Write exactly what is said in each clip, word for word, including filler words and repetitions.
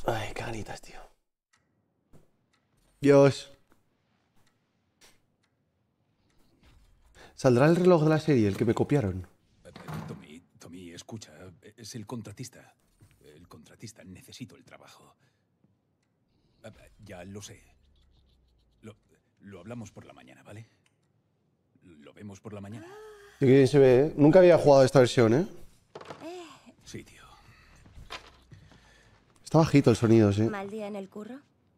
Ay, qué ganitas, tío. Dios. ¿Saldrá el reloj de la serie, el que me copiaron? Tommy, Tommy, escucha. Es el contratista. El contratista. Necesito el trabajo. Ya lo sé. Lo, lo hablamos por la mañana, ¿vale? Lo vemos por la mañana. Qué bien se ve, ¿eh? Nunca había jugado esta versión, ¿eh? Sí, tío. Está bajito el sonido, sí. ¿Mal día en el curro?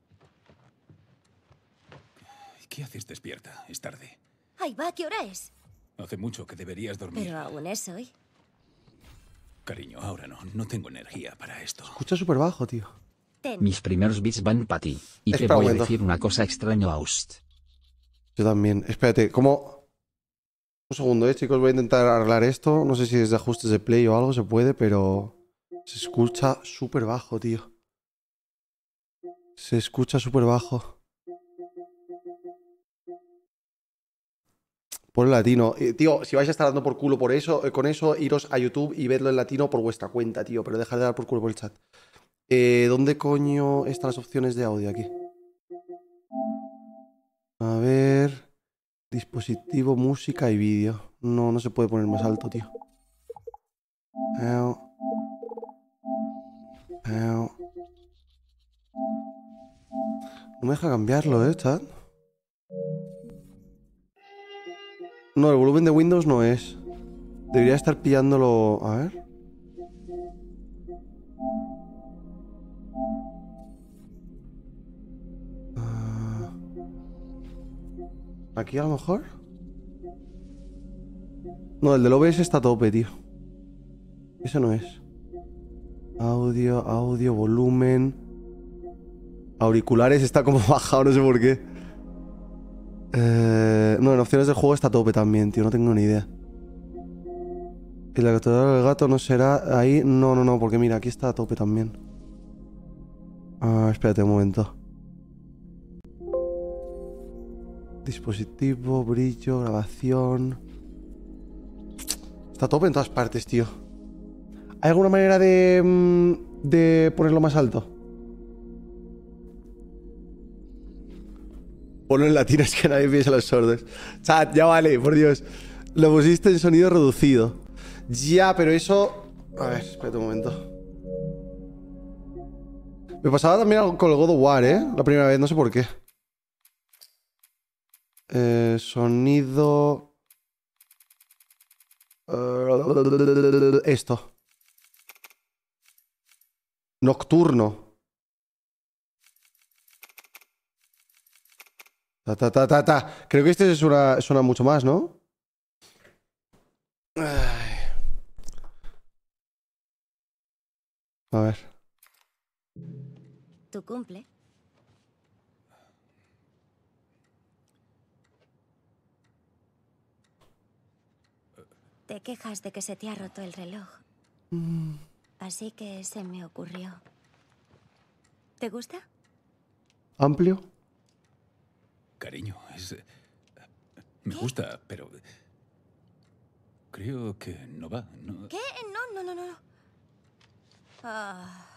¿Qué haces despierta? Es tarde. Ahí va, ¿qué hora es? Hace mucho que deberías dormir. Pero aún es hoy. Cariño, ahora no. No tengo energía para esto. Escucha súper bajo, tío. Ten. Mis primeros beats van para ti. Y te Espera un voy a momento. decir una cosa extraña a Aust. Yo también. Espérate, ¿cómo? Un segundo, eh, chicos. Voy a intentar arreglar esto. No sé si desde ajustes de play o algo se puede, pero... Se escucha súper bajo, tío. Se escucha súper bajo. Por el latino. Eh, tío, si vais a estar dando por culo por eso, eh, con eso, iros a YouTube y vedlo en latino por vuestra cuenta, tío. Pero dejad de dar por culo por el chat. Eh, ¿Dónde coño están las opciones de audio aquí? A ver... Dispositivo, música y vídeo. No, no se puede poner más alto, tío. Ew. Ew. No me deja cambiarlo, ¿eh, chat? No, el volumen de Windows no es. Debería estar pillándolo... A ver... ¿Aquí a lo mejor? No, el del O B S está a tope, tío. Ese no es. Audio, audio, volumen. Auriculares está como bajado, no sé por qué. Eh, no, en opciones del juego está a tope también, tío. No tengo ni idea. Y la capturadora del gato no será ahí. No, no, no, porque mira, aquí está a tope también. Ah, espérate un momento. Dispositivo, brillo, grabación. Está a tope en todas partes, tío. ¿Hay alguna manera de... de ponerlo más alto? Ponlo en latino, es que nadie piensa los sordos. Chat, ya vale, por Dios. Lo pusiste en sonido reducido. Ya, pero eso... A ver, espérate un momento. Me pasaba también algo con el God of War, ¿eh? La primera vez, no sé por qué. Eh, sonido... Uh, esto. Nocturno. Ta, ta, ta, ta, ta. Creo que este suena, suena mucho más, ¿no? Ay. A ver. ¿Tu cumple? Te quejas de que se te ha roto el reloj. Mm. Así que se me ocurrió. ¿Te gusta? ¿Amplio? Cariño, es... Me gusta, pero... Creo que no va, ¿no? ¿Qué? No, no, no, no. Ah.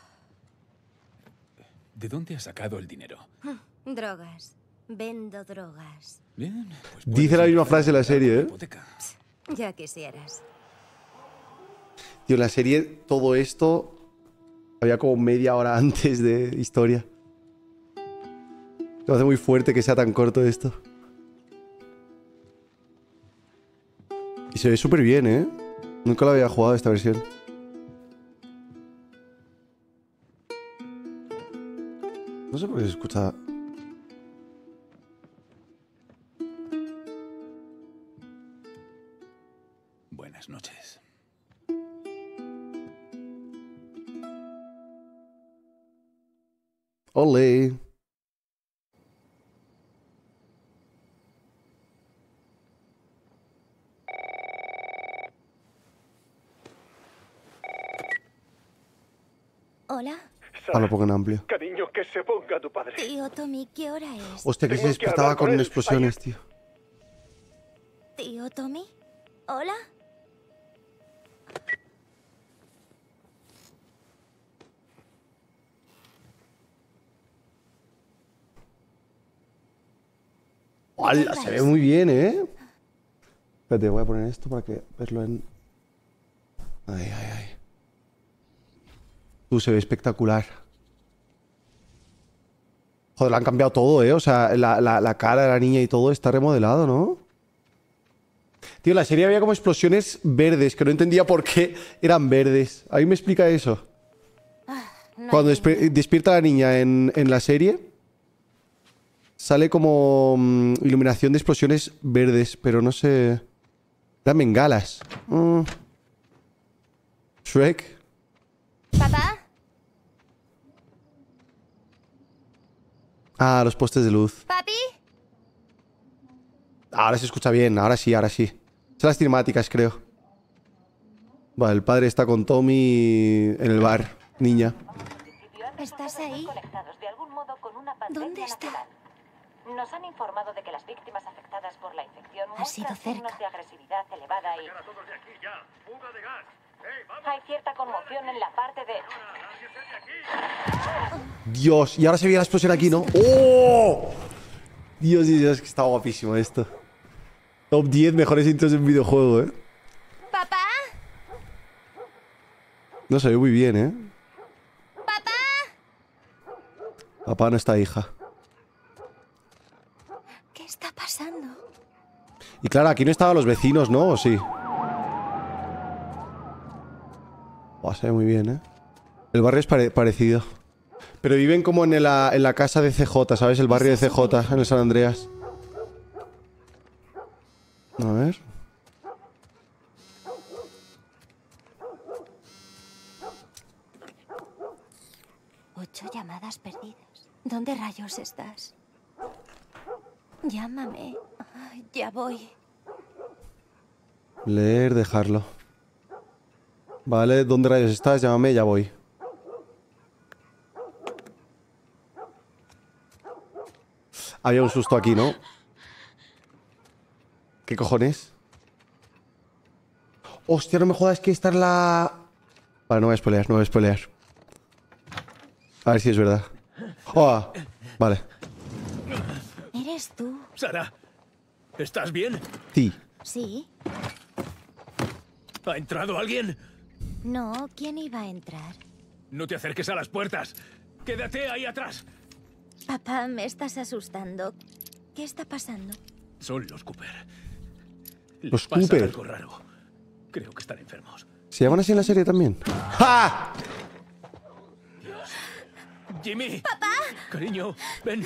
¿De dónde has sacado el dinero? Drogas. Vendo drogas. Bien, pues Dice la misma frase en la serie, ¿eh? Hipoteca. Ya quisieras. Tío, en la serie todo esto había como media hora antes de historia. Me hace muy fuerte que sea tan corto esto. Y se ve súper bien, ¿eh? Nunca lo había jugado esta versión. No sé por qué se escucha... Buenas noches. Ole. Hola. Ah, lo pongo en amplio. Cariño, que se ponga tu padre. Tío Tommy, ¿qué hora es? Hostia, que se Tengo que despertaba hablar con con él. explosiones, tío. Tío Tommy. Hola. ¡Hala! Se ve muy bien, ¿eh? Espérate, voy a poner esto para que verlo en... Ay, ay, ay. Tú, se ve espectacular. Joder, le han cambiado todo, ¿eh? O sea, la, la, la cara de la niña y todo está remodelado, ¿no? Tío, en la serie había como explosiones verdes, que no entendía por qué eran verdes. ¿A mí me explica eso? No Cuando entiendo. despe- despierta la niña en, en la serie, sale como mm, iluminación de explosiones verdes, pero no sé... Eran bengalas. Mm. Shrek. ¿Papá? Ah, los postes de luz. ¿Papi? Ahora se escucha bien, ahora sí, ahora sí. Son las cinemáticas, creo. Vale, el padre está con Tommy en el bar. Niña. ¿Estás ahí? Conectados de algún modo con una pandemia ¿Dónde está? natural. Nos han informado de que las víctimas afectadas por la infección Ha sido muestran signos cerca. de agresividad elevada y hay cierta conmoción en la parte de... Dios, y ahora se veía la explosión aquí, ¿no? ¡Oh! Dios, Dios, Dios, que está guapísimo esto. Top diez mejores intros de un videojuego, ¿eh? ¿Papá? No se ve muy bien, ¿eh? ¿Papá? Papá no está, hija. ¿Qué está pasando? Y claro, aquí no estaban los vecinos, ¿no? ¿O sí? Oh, se ve muy bien, ¿eh? El barrio es pare- parecido. Pero viven como en la, en la casa de C J, ¿sabes? El barrio de C J, en el San Andreas. A ver. Ocho llamadas perdidas. ¿Dónde rayos estás? Llámame. Ay, ya voy. Leer, dejarlo. Vale, ¿dónde rayos estás? Llámame, ya voy. Había un susto aquí, ¿no? ¿Qué cojones? Hostia, no me jodas, que esta es la... Vale, no voy a spoilear, no voy a spoilear. A ver si es verdad. Oh, vale. ¿Eres tú? Sara, ¿estás bien? Sí. Sí. ¿Ha entrado alguien? No, ¿quién iba a entrar? No te acerques a las puertas. Quédate ahí atrás. Papá, me estás asustando. ¿Qué está pasando? Son los Cooper. Les Los pasa Cooper. algo raro. Creo que están enfermos. ¿Se llaman así en la serie también? ¡Ja! Jimmy. ¡Papá! Cariño, ven.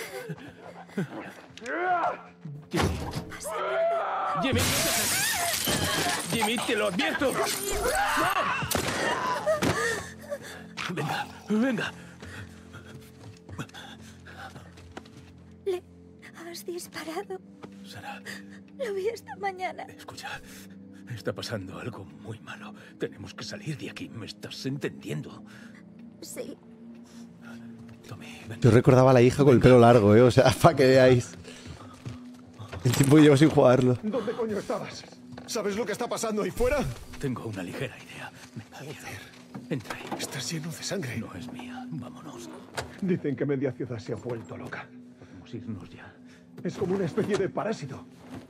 Jimmy. Jimmy. Jimmy, te lo advierto. ¡No! Venga, venga. Le has disparado. Sara, Lo vi esta mañana. escucha. Está pasando algo muy malo. Tenemos que salir de aquí. ¿Me estás entendiendo? Sí. Tommy, ven. Yo recordaba a la hija con el pelo largo, ¿eh? O sea, para que veáis. El tiempo que llevo sin jugarlo. ¿Dónde coño estabas? ¿Sabes lo que está pasando ahí fuera? Tengo una ligera idea. Venga, Joder. Entra ahí. Estás lleno de sangre. No es mía. Vámonos. Dicen que media ciudad se ha vuelto loca. Podemos irnos ya. Es como una especie de parásito.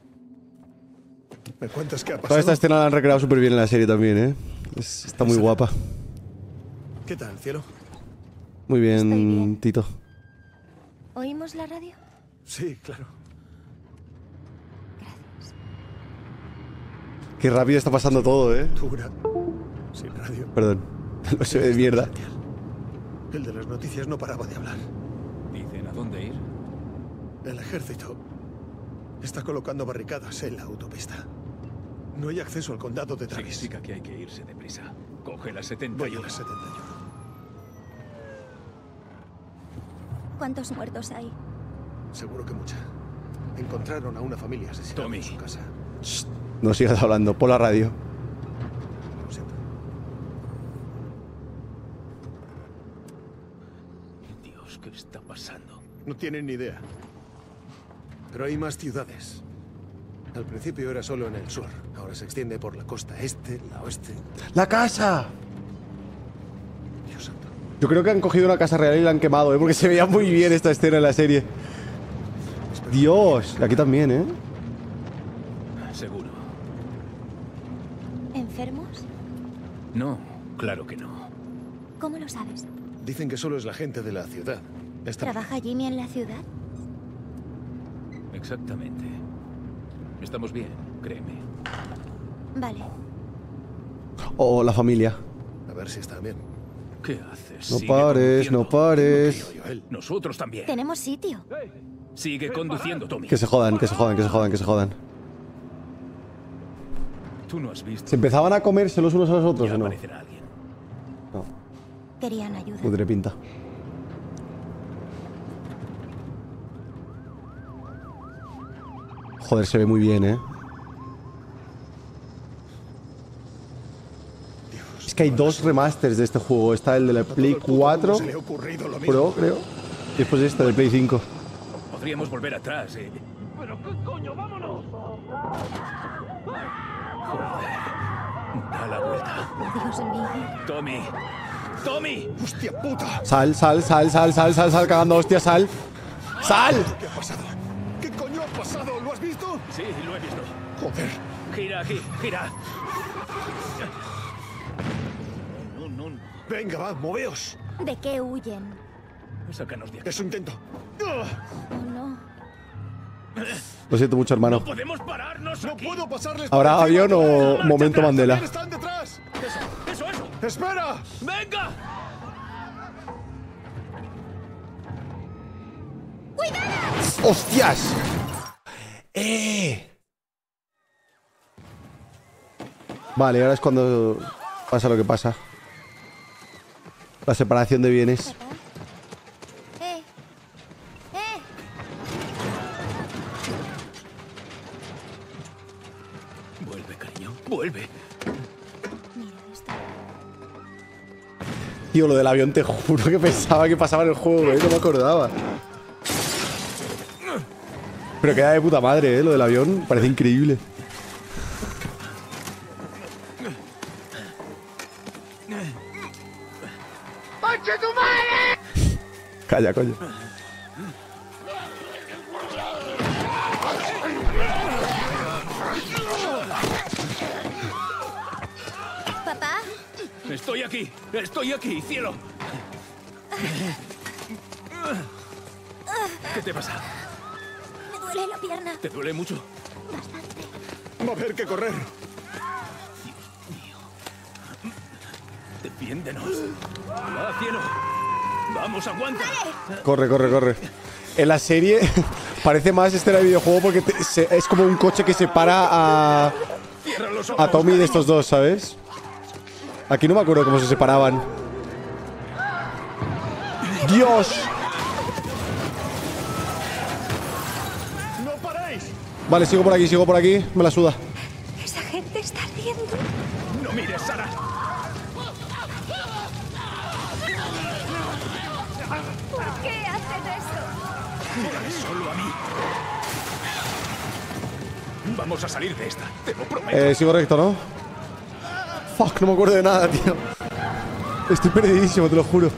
¿Me cuentas qué ha Toda pasado? esta escena la han recreado súper bien en la serie también, ¿eh? Es- está muy guapa. ¿Qué tal, cielo? Muy bien, Estoy bien. Tito. ¿Oímos la radio? Sí, claro. Gracias. Qué rápido está pasando todo, ¿eh? Dura. Sin radio. Perdón. No se ve de mierda. El de las noticias no paraba de hablar. ¿Dicen a dónde ir? El ejército está colocando barricadas en la autopista. No hay acceso al condado de Travis. Significa que hay que irse deprisa. Coge la Voy setenta y a uno. las setenta y uno. ¿Cuántos muertos hay? Seguro que mucha. Encontraron a una familia asesinada Tommy. en su casa. No sigas hablando, por la radio. Lo siento. Dios, ¿qué está pasando? No tienen ni idea. Pero hay más ciudades. Al principio era solo en el sur. Ahora se extiende por la costa este, la oeste. ¡La casa! Dios santo. Yo creo que han cogido una casa real y la han quemado, ¿eh? Porque se veía muy bien esta escena en la serie. Espero Dios, aquí también, ¿eh? Seguro. ¿Enfermos? No, claro que no. ¿Cómo lo sabes? Dicen que solo es la gente de la ciudad. Está bien. ¿Trabaja Jimmy en la ciudad? Exactamente. Estamos bien, créeme. Vale. O la familia. A ver si está bien. ¿Qué haces? No Sigue pares, no conduciendo. pares. Tío, Joel. Nosotros también. Tenemos sitio. Sigue conduciendo, Tommy. Que se jodan, que se jodan, que se jodan, que se jodan. Tú no has visto. ¿Se empezaban a comerse los unos a los otros Ya o no? aparecerá alguien. No, Querían ayuda. no tiene pinta. Joder, se ve muy bien, ¿eh? Es que hay dos remasters de este juego. Está el de la A todo Play el puto mundo cuatro se le ha ocurrido lo mismo. Pro, creo. Y después este de Play cinco. Podríamos volver atrás, eh. ¿Pero qué coño? ¡Vámonos! Da la vuelta. Dios mío. Tommy. Tommy. ¡Hostia puta! Sal, sal, sal, sal, sal, sal, sal, cagando hostia, sal. ¡Sal! ¿Qué ha pasado? ¿Qué coño ha pasado? ¿Lo has visto? Sí, lo he visto. Joder. Gira aquí, gira. No, no, no. Venga, va, moveos. ¿De qué huyen? Sácanos de aquí. Eso intento. Oh, no. Lo siento mucho, hermano. No podemos pararnos No aquí. puedo pasarles. ¿Habrá por encima. avión o Marcha momento atrás, Mandela? ¡También están detrás! Eso, eso, eso. ¡Espera! ¡Venga! ¡Hostias! ¡Eh! Vale, ahora es cuando pasa lo que pasa. La separación de bienes. Papá. ¡Eh! ¡Eh! Vuelve, cariño. Vuelve. Mira esto. Tío, lo del avión te juro que pensaba que pasaba en el juego, ¿eh? No me acordaba. Pero queda de puta madre, ¿eh? Lo del avión parece increíble. Calla, coño. ¿Papá? Estoy aquí. Estoy aquí, cielo. ¿Qué te pasa? Me duele la pierna. ¿Te duele mucho? Bastante. Va a haber que correr. Defiéndenos. Va, cielo. Vamos, aguanta. Corre, corre, corre. En la serie parece más este era el videojuego porque te- se- es como un coche que separa a, Cierra los ojos. a Tommy de estos dos, ¿sabes? Aquí no me acuerdo cómo se separaban. ¡Dios! ¡No paréis! Vale, sigo por aquí, sigo por aquí. Me la suda. Esa gente está ardiendo. No mires, Sara. ¿Por qué hacen eso? Mírame solo a mí. Vamos a salir de esta. Te lo prometo. Eh, sigo recto, ¿no? Fuck, no me acuerdo de nada, tío. Estoy perdidísimo, te lo juro.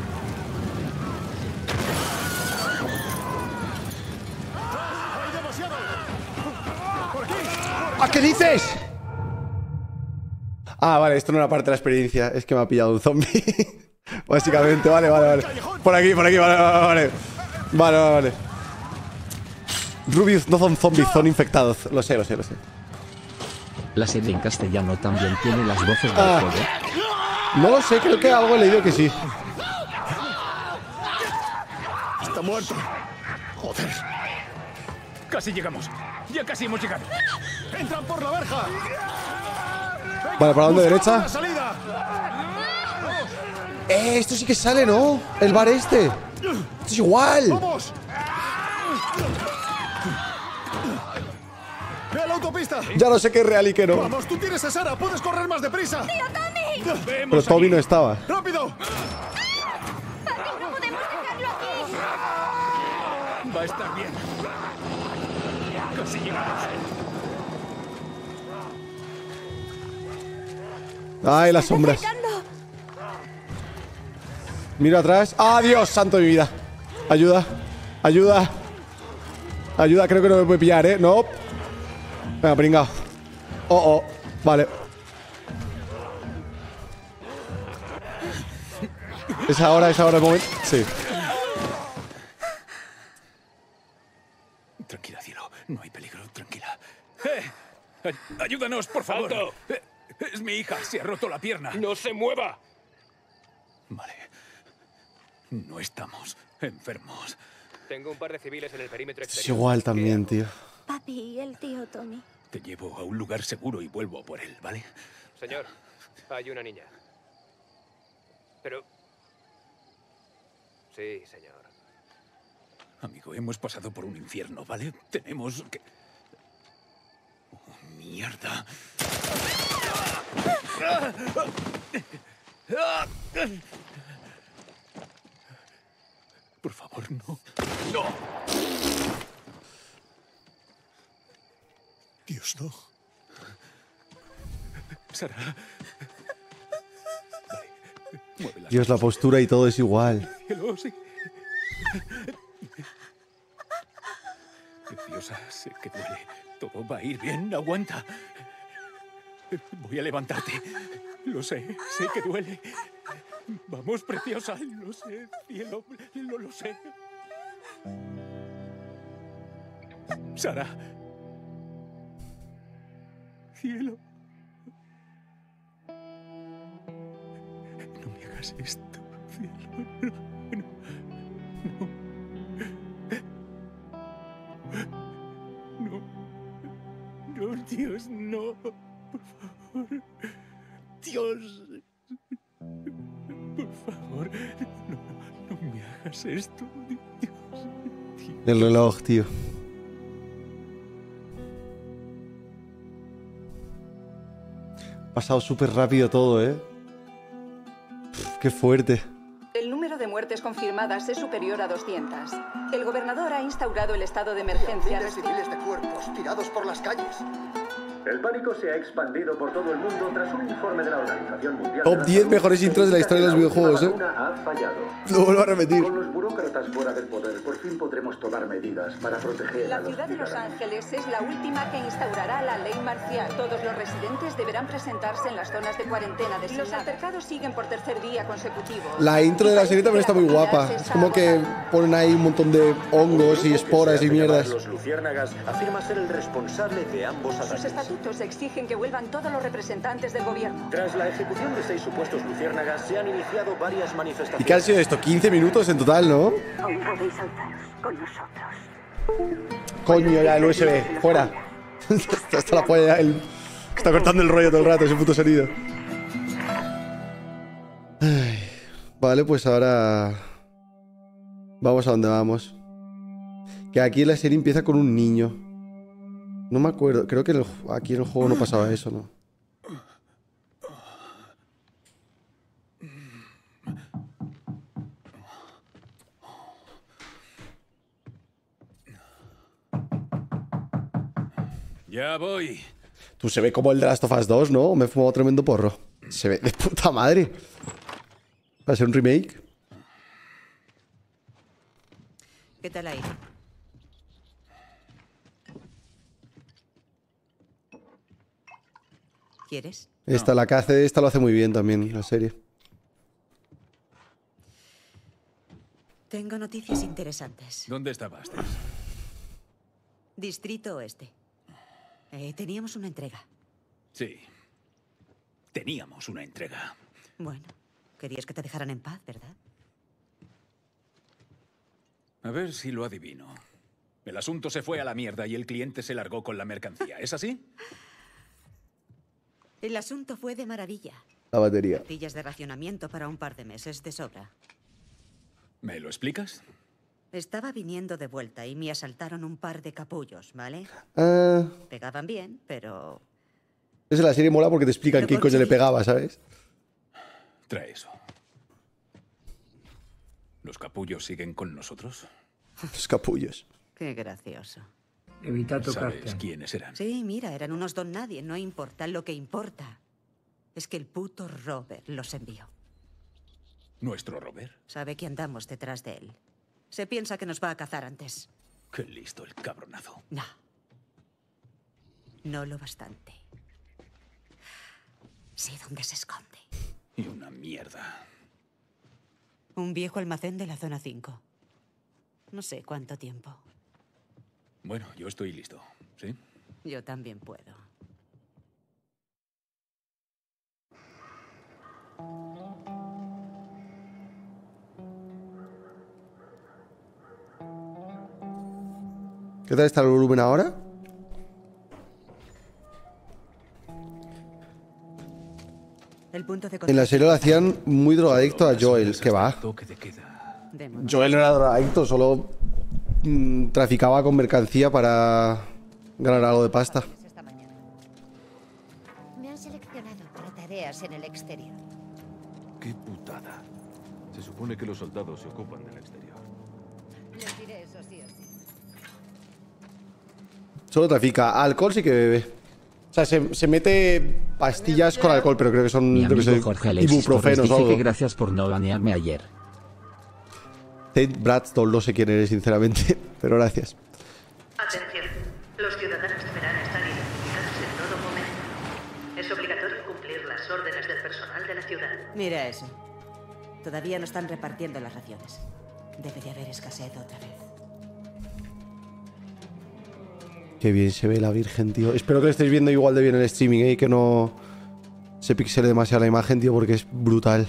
¡Hay demasiado! ¡Por aquí! ¿A qué dices? Ah, vale, esto no era parte de la experiencia. Es que me ha pillado un zombie. Básicamente, vale, vale, vale. Por aquí, por aquí, vale, vale, vale. Vale, vale, vale. Rubius no son zombies, son infectados. Lo sé, lo sé, lo sé. La serie en castellano también tiene las voces del Ah. juego. No lo sé, creo que algo he leído que sí. ¡Está muerto! ¡Joder! Casi llegamos. Ya casi hemos llegado. ¡Entran por la verja! Vale, ¿para dónde? ¡Buscad ¿Derecha? una salida! Eh, esto sí que sale, ¿no? El bar este. Esto es igual. ¡Vamos! ¡Ve a la autopista! Ya no sé qué es real y qué no. ¡Vamos, tú tienes a Sara! ¡Puedes correr más deprisa! Pero Toby no estaba. ¡Rápido! No podemos dejarlo aquí. Va a estar bien. Casi llegamos. Ay, las sombras. Acercando. Miro atrás. ¡Ah, Dios santo de mi vida! Ayuda. Ayuda. Ayuda, creo que no me puede pillar, ¿eh? No. Venga, pringao. Oh, oh. Vale. Es ahora, es ahora el momento. Sí. Tranquila, cielo. No hay peligro. Tranquila. ¡Eh! Ay- ¡Ayúdanos, por favor! ¡Alto! Eh, Es mi hija. Se ha roto la pierna. ¡No se mueva! Vale. No estamos enfermos. Tengo un par de civiles en el perímetro Es exterior. igual también, tío. Papi y el tío Tommy. Te llevo a un lugar seguro y vuelvo por él, ¿vale? Señor, hay una niña. Pero... Sí, señor. Amigo, hemos pasado por un infierno, ¿vale? Tenemos que... Oh, mierda. Por favor, no. ¡No! Dios, no. Sara. Vale. Mueve las Dios, la postura y todo es igual. Cielo, sí. Preciosa, sé que duele. Todo va a ir bien, aguanta. Voy a levantarte. Lo sé, sé que duele. Vamos, preciosa, lo sé, cielo, lo, lo sé. Sara. Cielo. No me hagas esto, cielo. No, no. No. No, Dios, no. Por favor. Dios. Por favor. No, no me hagas esto. Dios. Dios. El reloj, tío. Ha pasado súper rápido todo, ¿eh? Pff, qué fuerte. El número de muertes confirmadas es superior a doscientas. El gobernador ha instaurado el estado de emergencia. Miles y miles de cuerpos tirados por las calles. El pánico se ha expandido por todo el mundo tras un informe de la Organización Mundial Top diez mejores intros de la historia de los videojuegos, ¿eh? Ha fallado. Lo vuelvo a repetir. Con los burócratas fuera del poder, por fin podremos tomar medidas para proteger a La los ciudad de Los ciudadanos. Ángeles es la última que instaurará la ley marcial. Todos los residentes deberán presentarse en las zonas de cuarentena designadas. Los altercados siguen por tercer día consecutivo. La intro de la serie también está muy guapa. Es como que ponen ahí un montón de hongos y esporas y mierdas. Los luciérnagas afirma ser el responsable de ambos Sus ataques. estatutos exigen que vuelvan todos los representantes del gobierno. Tras la ejecución de seis supuestos luciérnagas, se han iniciado varias ¿Y manifestaciones. qué han sido esto? quince minutos en total, ¿no? Aún podéis alzaros con nosotros. Coño, ya el U S B. Fuera. Hasta la polla ya. El... Está cortando el rollo todo el rato ese puto sonido. Ay. Vale, pues ahora... Vamos a donde vamos. Que aquí la serie empieza con un niño. No me acuerdo. Creo que en el ju- aquí en el juego no pasaba eso, ¿no? Ya voy. Tú se ve como el de Last of Us dos, ¿no? Me he fumado tremendo porro. Se ve de puta madre. ¿Va a ser un remake? ¿Qué tal ahí? ¿Quieres? Esta, la que hace esta lo hace muy bien también, la serie. Tengo noticias interesantes. ¿Dónde estabas? Distrito Oeste. Eh, teníamos una entrega. Sí. Teníamos una entrega. Bueno, querías que te dejaran en paz, ¿verdad? A ver si lo adivino. El asunto se fue a la mierda y el cliente se largó con la mercancía. ¿Es así? El asunto fue de maravilla. La batería. Pastillas de racionamiento para un par de meses de sobra. ¿Me lo explicas? Estaba viniendo de vuelta y me asaltaron un par de capullos, ¿vale? Ah, Pegaban bien, pero... esa la serie mola porque te explican Pero qué por coño le qué- pegaba, ¿sabes? Trae eso. ¿Los capullos siguen con nosotros? Los capullos. Qué gracioso. Evita ¿Sabes quiénes eran? Sí, mira, eran unos don nadie. No importa. Lo que importa es que el puto Robert los envió. ¿Nuestro Robert? Sabe que andamos detrás de él. Se piensa que nos va a cazar antes. Qué listo el cabronazo. No. No lo bastante. Sé dónde se esconde. Y una mierda. Un viejo almacén de la zona cinco. No sé cuánto tiempo. Bueno, yo estoy listo, ¿sí? Yo también puedo. ¿Qué tal está el volumen ahora? El punto de En la serie lo hacían muy drogadicto a Joel. ¿Qué va? Joel no era drogadicto, solo mm, traficaba con mercancía para ganar algo de pasta. Me han seleccionado para tareas en el exterior. Qué putada. Se supone que los soldados se ocupan del exterior. Les diré eso sí o sí. Solo trafica. Alcohol sí que bebe. O sea, se, se mete pastillas con alcohol, pero creo que son Mi creo que amigo son Jorge Alexis ibuprofenos Torres o dice algo. que gracias por no banearme ayer. Tate Bradstone, no sé quién eres, sinceramente, pero gracias. Atención. Los ciudadanos deberán estar identificados en todo momento. Es obligatorio cumplir las órdenes del personal de la ciudad. Mira eso. Todavía no están repartiendo las raciones. Debe de haber escasez otra vez. Qué bien se ve la Virgen, tío. Espero que lo estéis viendo igual de bien en el streaming, ¿eh? Y que no se pixele demasiado la imagen, tío, porque es brutal.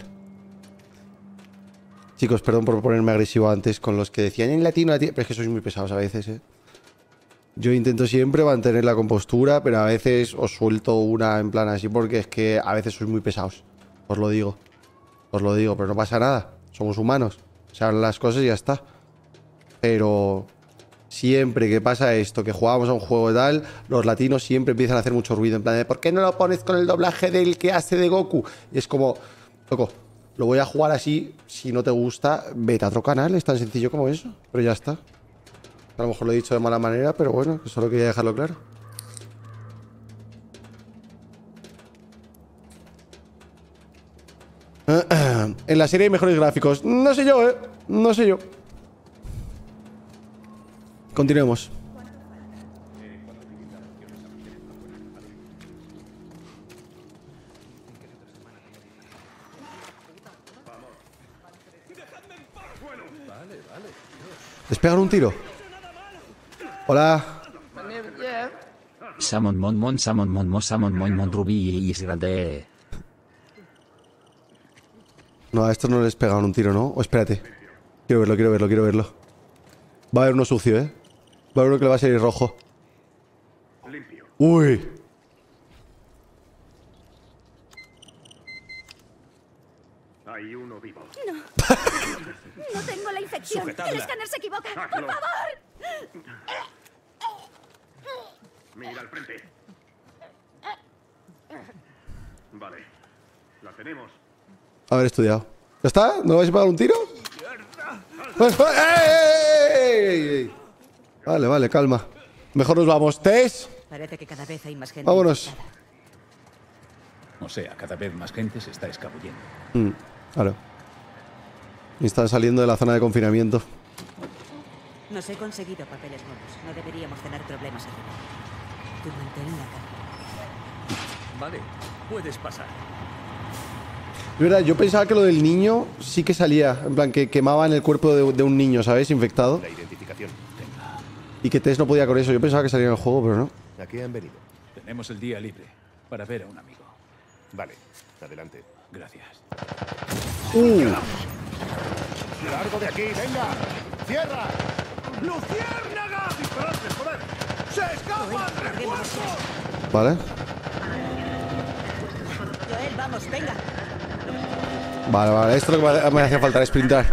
Chicos, perdón por ponerme agresivo antes con los que decían en latino, latino. Pero es que sois muy pesados a veces, ¿eh? Yo intento siempre mantener la compostura, pero a veces os suelto una en plan así porque es que a veces sois muy pesados. Os lo digo. Os lo digo, pero no pasa nada. Somos humanos. Se hablan las cosas y ya está. Pero siempre que pasa esto, que jugamos a un juego y tal, los latinos siempre empiezan a hacer mucho ruido. En plan de, ¿por qué no lo pones con el doblaje del que hace de Goku? Y es como, loco, lo voy a jugar así. Si no te gusta, vete a otro canal. Es tan sencillo como eso. Pero ya está. A lo mejor lo he dicho de mala manera, pero bueno, solo quería dejarlo claro. En la serie hay mejores gráficos. No sé yo, ¿eh? No sé yo. Continuemos. ¿Les pegan un tiro? Hola. Samon mon mon samon mon mo samon mon mon rubí y Israel de... No, a estos no les pegaron un tiro, ¿no? O espérate. Quiero verlo, quiero verlo, quiero verlo. Va a haber uno sucio, ¿eh? Va a haber uno que le va a salir rojo. Uy. Hay uno vivo. No. No tengo la infección. Sujetadla. El escáner se equivoca. ¡Por Hazlo. favor! Mira al frente. Vale. La tenemos. Haber estudiado. ¿Ya está? ¿No le vais a pegar un tiro? ¡Ey, ey, ey! Vale, vale, calma. Mejor nos vamos. Tess. Parece que cada vez hay más gente. Vámonos. infectada. O sea, cada vez más gente se está escabullendo. Mm, claro. Y están saliendo de la zona de confinamiento. Nos he conseguido papeles nuevos. No deberíamos tener problemas arriba. Tú mantén la calma. Vale, puedes pasar. Es verdad, yo pensaba que lo del niño sí que salía. En plan, que quemaban el cuerpo de, de un niño, ¿sabes? Infectado. La identificación. Y que Tess no podía con eso. Yo pensaba que salía en el juego, pero no. ¿A qué han venido? Tenemos el día libre para ver a un amigo. Vale, adelante. Gracias. Uh. ¡Largo de aquí! ¡Venga! ¡Cierra! ¡Luciérnaga! ¡Disparadle, joder! ¡Se escapan! ¡Refuerzos! Vale. Joel, vamos, venga. Vale, vale. Esto es lo que me, me hacía falta, sprintar.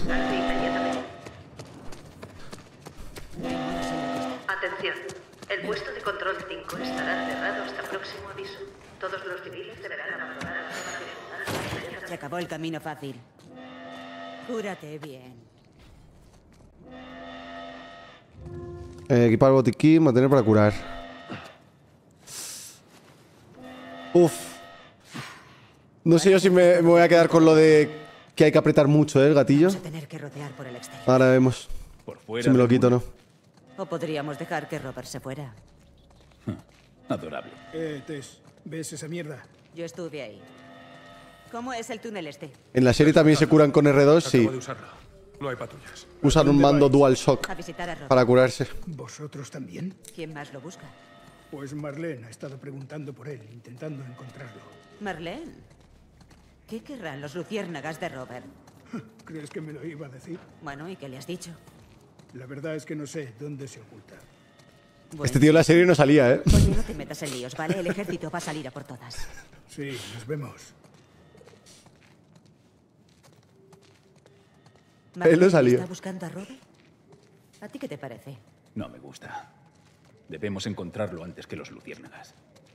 Atención. El puesto de control cinco estará cerrado hasta próximo aviso. Todos los civiles deberán abandonar la zona. Se acabó el camino fácil. Cúrate bien. Eh, equipar botiquín, mantener para curar. Uf. No sé yo si me, me voy a quedar con lo de que hay que apretar mucho, ¿eh? El gatillo. Vamos a tener que rodear por el exterior. Ahora vemos Por fuera si me lo del quito o no. O podríamos dejar que Robert se fuera. Adorable. Eh, Tess, ¿ves esa mierda? Yo estuve ahí. ¿Cómo es el túnel este? En la serie también se curan con R dos, sí. Acabo de usarlo. No hay patrullas. Usan un mando DualShock A visitar a Robert. para curarse. ¿Vosotros también? ¿Quién más lo busca? Pues Marlene ha estado preguntando por él, intentando encontrarlo. Marlene. ¿Qué querrán los luciérnagas de Robert? ¿Crees que me lo iba a decir? Bueno, ¿y qué le has dicho? La verdad es que no sé dónde se oculta. Bueno, Este tío en la serie no salía, ¿eh? Oye, no te metas en líos, ¿vale? El ejército va a salir a por todas. Sí, nos vemos. Él no salió. ¿Está buscando a Robert? ¿A ti qué te parece? No me gusta. Debemos encontrarlo antes que los luciérnagas.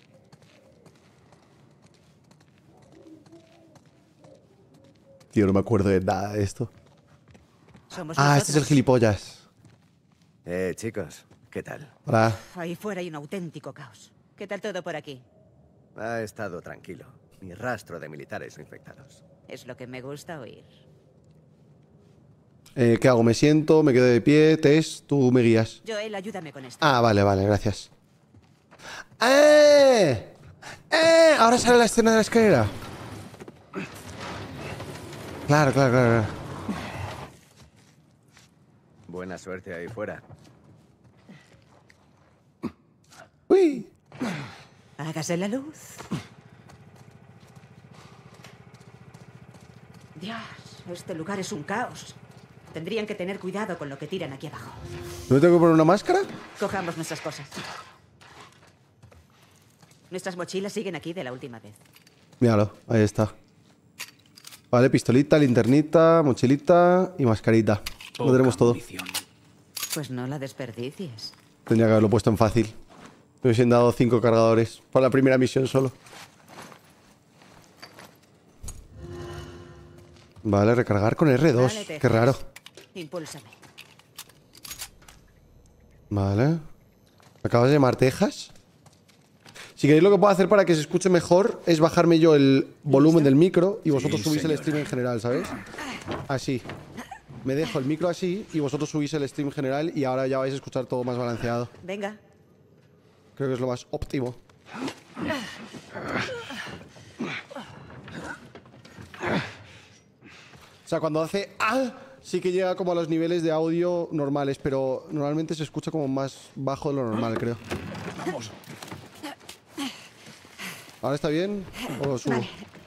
Tío, no me acuerdo de nada de esto. Somos Ah, nosotros. este es el gilipollas. Eh, chicos, ¿qué tal? Hola. Ahí fuera hay un auténtico caos. ¿Qué tal todo por aquí? Ha estado tranquilo. Ni rastro de militares o infectados. Es lo que me gusta oír. Eh, ¿Qué hago? ¿Me siento? ¿Me quedo de pie? Tess, tú me guías. Joel, ayúdame con esto. Ah, vale, vale, gracias. ¡Eh! ¡Eh! Ahora sale la escena de la escalera. Claro, claro, claro, claro. Buena suerte ahí fuera. Uy. Hágase la luz. Dios, este lugar es un caos. Tendrían que tener cuidado con lo que tiran aquí abajo. ¿No tengo que poner una máscara? Cojamos nuestras cosas. Nuestras mochilas siguen aquí de la última vez. Míralo, ahí está. Vale, pistolita, linternita, mochilita y mascarita. Lo tenemos todo. Pues no la desperdicies. Tendría que haberlo puesto en fácil. Me hubiesen dado cinco cargadores para la primera misión solo. Vale, recargar con R dos. Vale, Qué raro. Impúlsame. Vale. ¿Me acabas de llamar Texas? Si queréis, lo que puedo hacer para que se escuche mejor es bajarme yo el volumen del micro y vosotros Sí, subís el señora. stream en general, ¿sabes? Así. Me dejo el micro así y vosotros subís el stream general y ahora ya vais a escuchar todo más balanceado. Venga. Creo que es lo más óptimo. O sea, cuando hace ¡ah! Sí que llega como a los niveles de audio normales, pero normalmente se escucha como más bajo de lo normal, creo. Vamos. ¿Ahora está bien? ¿O lo subo? Vale.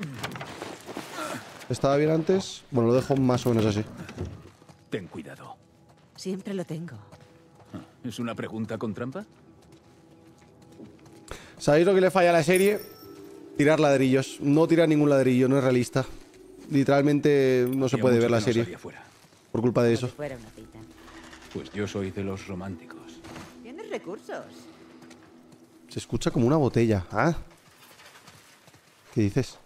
¿Estaba bien antes? Bueno, lo dejo más o menos así. Ten cuidado. Siempre lo tengo. ¿Es una pregunta con trampa? ¿Sabéis lo que le falla a la serie? Tirar ladrillos. No tirar ningún ladrillo, no es realista. Literalmente no se Hacía puede mucho ver la que no serie. salía fuera. Por culpa de eso. Fuera una cita. Pues yo soy de los románticos. Tienes recursos. Se escucha como una botella. ¿Ah? ¿Qué dices?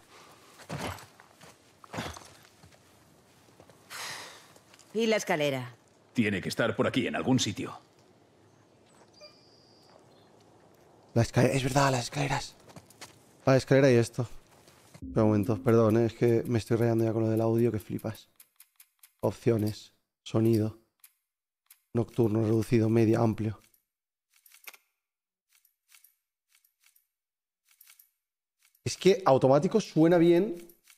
Y la escalera. Tiene que estar por aquí, en algún sitio. La escalera, es verdad, las escaleras. La escalera y esto. Espera un momento, perdón, ¿eh? Es que me estoy rayando ya con lo del audio, que flipas. Opciones, sonido, nocturno, reducido, media, amplio. Es que automático suena bien.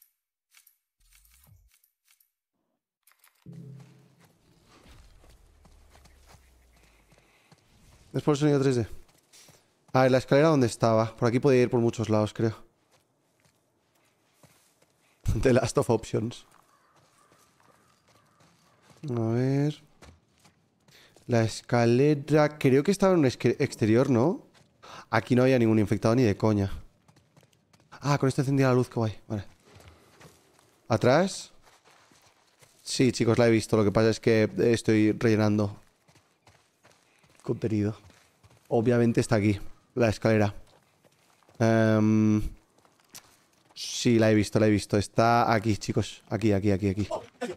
Es por el sonido tres D. A ver, la escalera donde estaba. Por aquí podía ir por muchos lados, creo. The Last of Options. A ver. La escalera... Creo que estaba en un exterior, ¿no? Aquí no había ningún infectado ni de coña. Ah, con esto encendía la luz, qué guay. Vale. ¿Atrás? Sí, chicos, la he visto. Lo que pasa es que estoy rellenando contenido. Obviamente está aquí, la escalera. Um, sí, la he visto, la he visto. Está aquí, chicos. Aquí, aquí, aquí, aquí.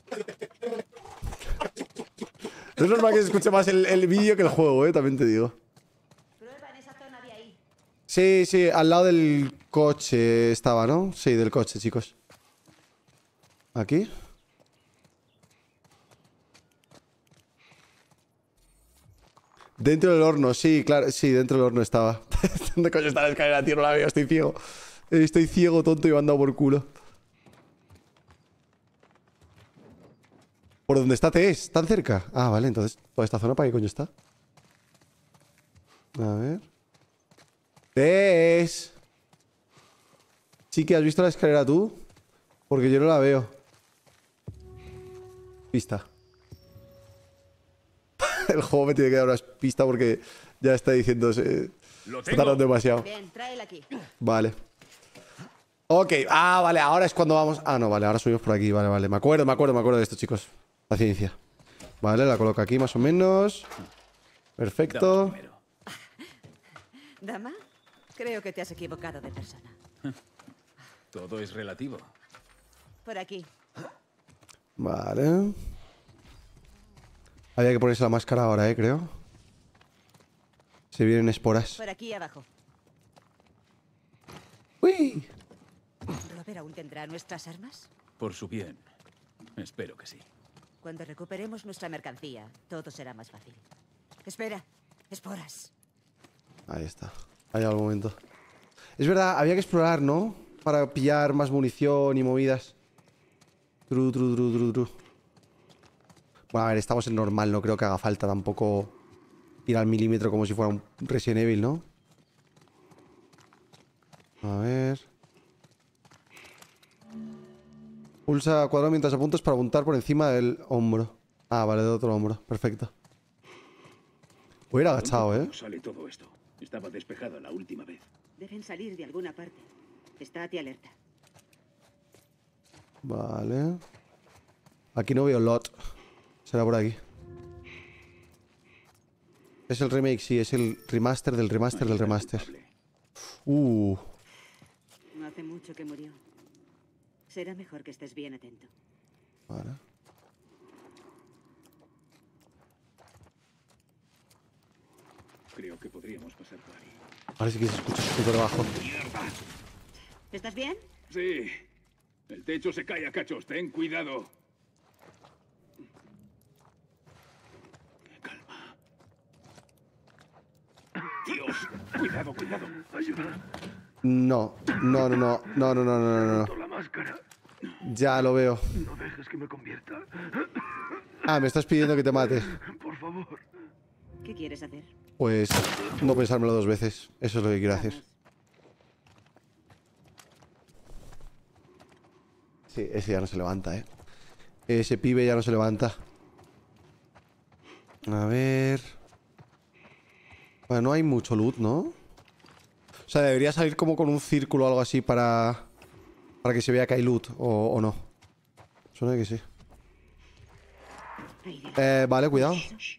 No es normal que se escuche más el, el vídeo que el juego, eh, también te digo. Prueba en esa zona de ahí. Sí, sí, al lado del coche estaba, ¿no? Sí, del coche, chicos. Aquí. Dentro del horno, sí, claro. Sí, dentro del horno estaba. ¿Dónde coño está la escalera, tío? No la veo, estoy ciego. Estoy ciego, tonto, y me han dado por culo. ¿Por dónde está Tess? ¿Tan cerca? Ah, vale, entonces, ¿toda esta zona para qué coño está? A ver. Tess. Chiqui, ¿has visto la escalera tú? Porque yo no la veo. Pista. El juego me tiene que dar una pista porque ya está diciendo... Se, está tardando demasiado. Bien, tráela aquí. Vale. Ok. Ah, vale, ahora es cuando vamos... Ah, no, vale, ahora subimos por aquí. Vale, vale. Me acuerdo, me acuerdo, me acuerdo de esto, chicos. Paciencia. Vale, la coloco aquí más o menos. Perfecto. ¿Dama? Creo que te has equivocado de persona. Todo es relativo. Por aquí. Vale. Había que ponerse la máscara ahora, eh, creo. Se vienen esporas. Por aquí abajo. ¡Uy! ¿Robert aún tendrá nuestras armas? Por su bien. Espero que sí. Cuando recuperemos nuestra mercancía, todo será más fácil. Espera, esporas. Ahí está. Ha llegado el momento. Es verdad, había que explorar, ¿no? Para pillar más munición y movidas. Tru, tru, tru, tru, tru. Bueno, a ver, estamos en normal. No creo que haga falta tampoco ir al milímetro como si fuera un Resident Evil, ¿no? A ver... Pulsa cuadrado mientras apuntas para apuntar por encima del hombro. Ah, vale, del otro hombro. Perfecto. Voy a ir agachado, ¿eh? Sale todo esto. Estaba despejada la última vez. Deben salir de alguna parte. Estate alerta. Vale. Aquí no veo lot. Será por aquí. Es el remake, sí. Es el remaster del remaster del remaster. Uh. No hace mucho que murió. Será mejor que estés bien atento. Vale. Creo que podríamos pasar por ahí. Ahora sí que se escucha súper bajo. ¿Estás bien? Sí. El techo se cae a cachos. Ten cuidado. Calma. Dios. Cuidado, cuidado. Ayuda. No, no, no, no, no, no, no, no, no. La máscara. Ya lo veo. No dejes que me convierta. Ah, me estás pidiendo que te mate. Por favor. ¿Qué quieres hacer? Pues no pensármelo dos veces. Eso es lo que quiero hacer. Sí, ese ya no se levanta, ¿eh? Ese pibe ya no se levanta. A ver... Bueno, no hay mucho loot, ¿no? O sea, debería salir como con un círculo o algo así para... Para que se vea que hay loot, o, o no. Suena que sí. Eh, vale, cuidado.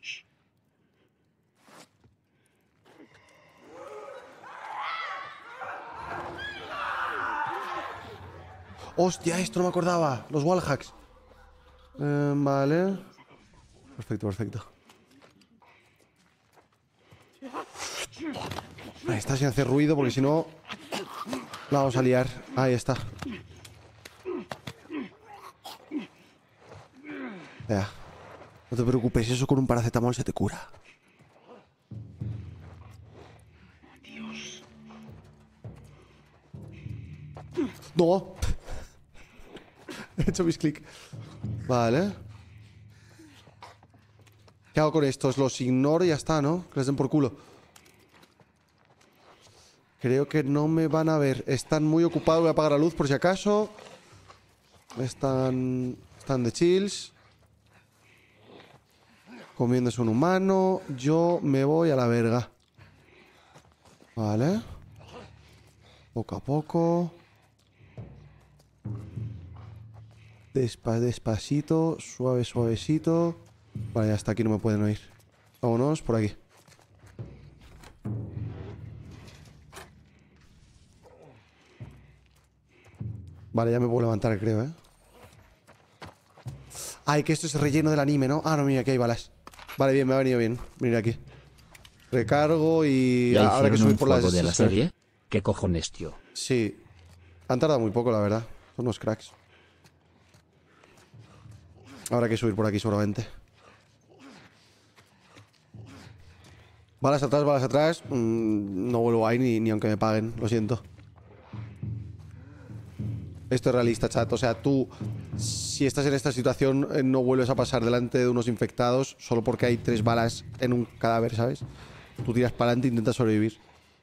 ¡Hostia! Esto no me acordaba. Los wallhacks. Eh, vale. Perfecto, perfecto. Ahí está, sin hacer ruido, porque si no... La vamos a liar. Ahí está. Ya. No te preocupes, eso con un paracetamol se te cura. Dios. No. He hecho mis clics. Vale. ¿Qué hago con estos? Los ignoro y ya está, ¿no? Que les den por culo. Creo que no me van a ver. Están muy ocupados. Voy a apagar la luz por si acaso. Están... Están de chills. Comiéndose un humano. Yo me voy a la verga. Vale. Poco a poco. Despa despacito. Suave, suavecito. Vale, hasta aquí no me pueden oír. Vámonos por aquí. Vale, ya me puedo levantar, creo, ¿eh? Ay, que esto es relleno del anime, ¿no? Ah, no, mira, aquí hay balas. Vale, bien, me ha venido bien. Mira aquí. Recargo y... ¿Ya ahora que hicieron subir un por las... juego de la serie? ¿Qué cojones, tío? Sí. Han tardado muy poco, la verdad. Son unos cracks. Ahora hay que subir por aquí seguramente. Balas atrás, balas atrás. Mm, no vuelvo ahí ni, ni aunque me paguen, lo siento. Esto es realista, chat. O sea, tú, si estás en esta situación, eh, no vuelves a pasar delante de unos infectados solo porque hay tres balas en un cadáver, ¿sabes? Tú tiras para adelante e intentas sobrevivir.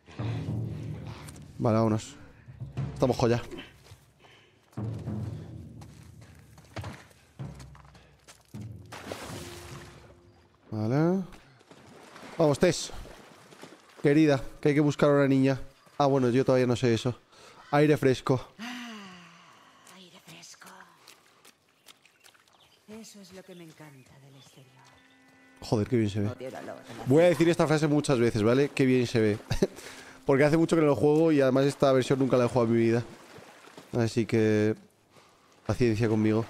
Vale, vámonos. Estamos joya. Vale. Vamos, Tess. Querida, que hay que buscar a una niña. Ah, bueno, yo todavía no sé eso. Aire fresco. Aire fresco. Eso es lo que me encanta del exterior. Joder, qué bien se ve. Odio el olor de la- Voy a decir esta frase muchas veces, ¿vale? Qué bien se ve. Porque hace mucho que no lo juego y además esta versión nunca la he jugado en mi vida. Así que... paciencia conmigo.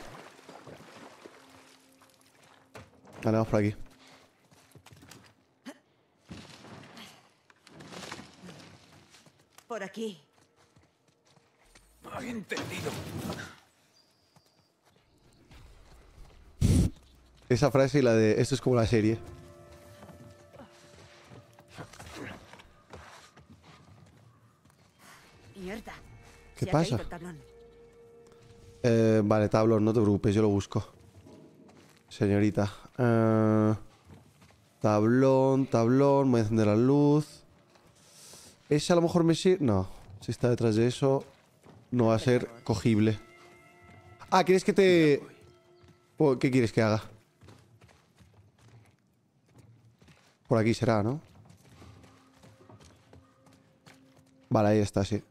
Vale, vamos por aquí. Por aquí. No he entendido. Esa frase y la de... esto es como la serie. Mierda. ¿Qué Se ha pasa? caído el tablón. Eh, vale, tablón, no te preocupes, yo lo busco. Señorita. Eh, tablón, tablón. Voy a encender la luz. ¿Ese a lo mejor me sirve? No. Si está detrás de eso, no va a ser cogible. Ah, ¿quieres que te...? Oh, ¿qué quieres que haga? Por aquí será, ¿no? Vale, ahí está, sí.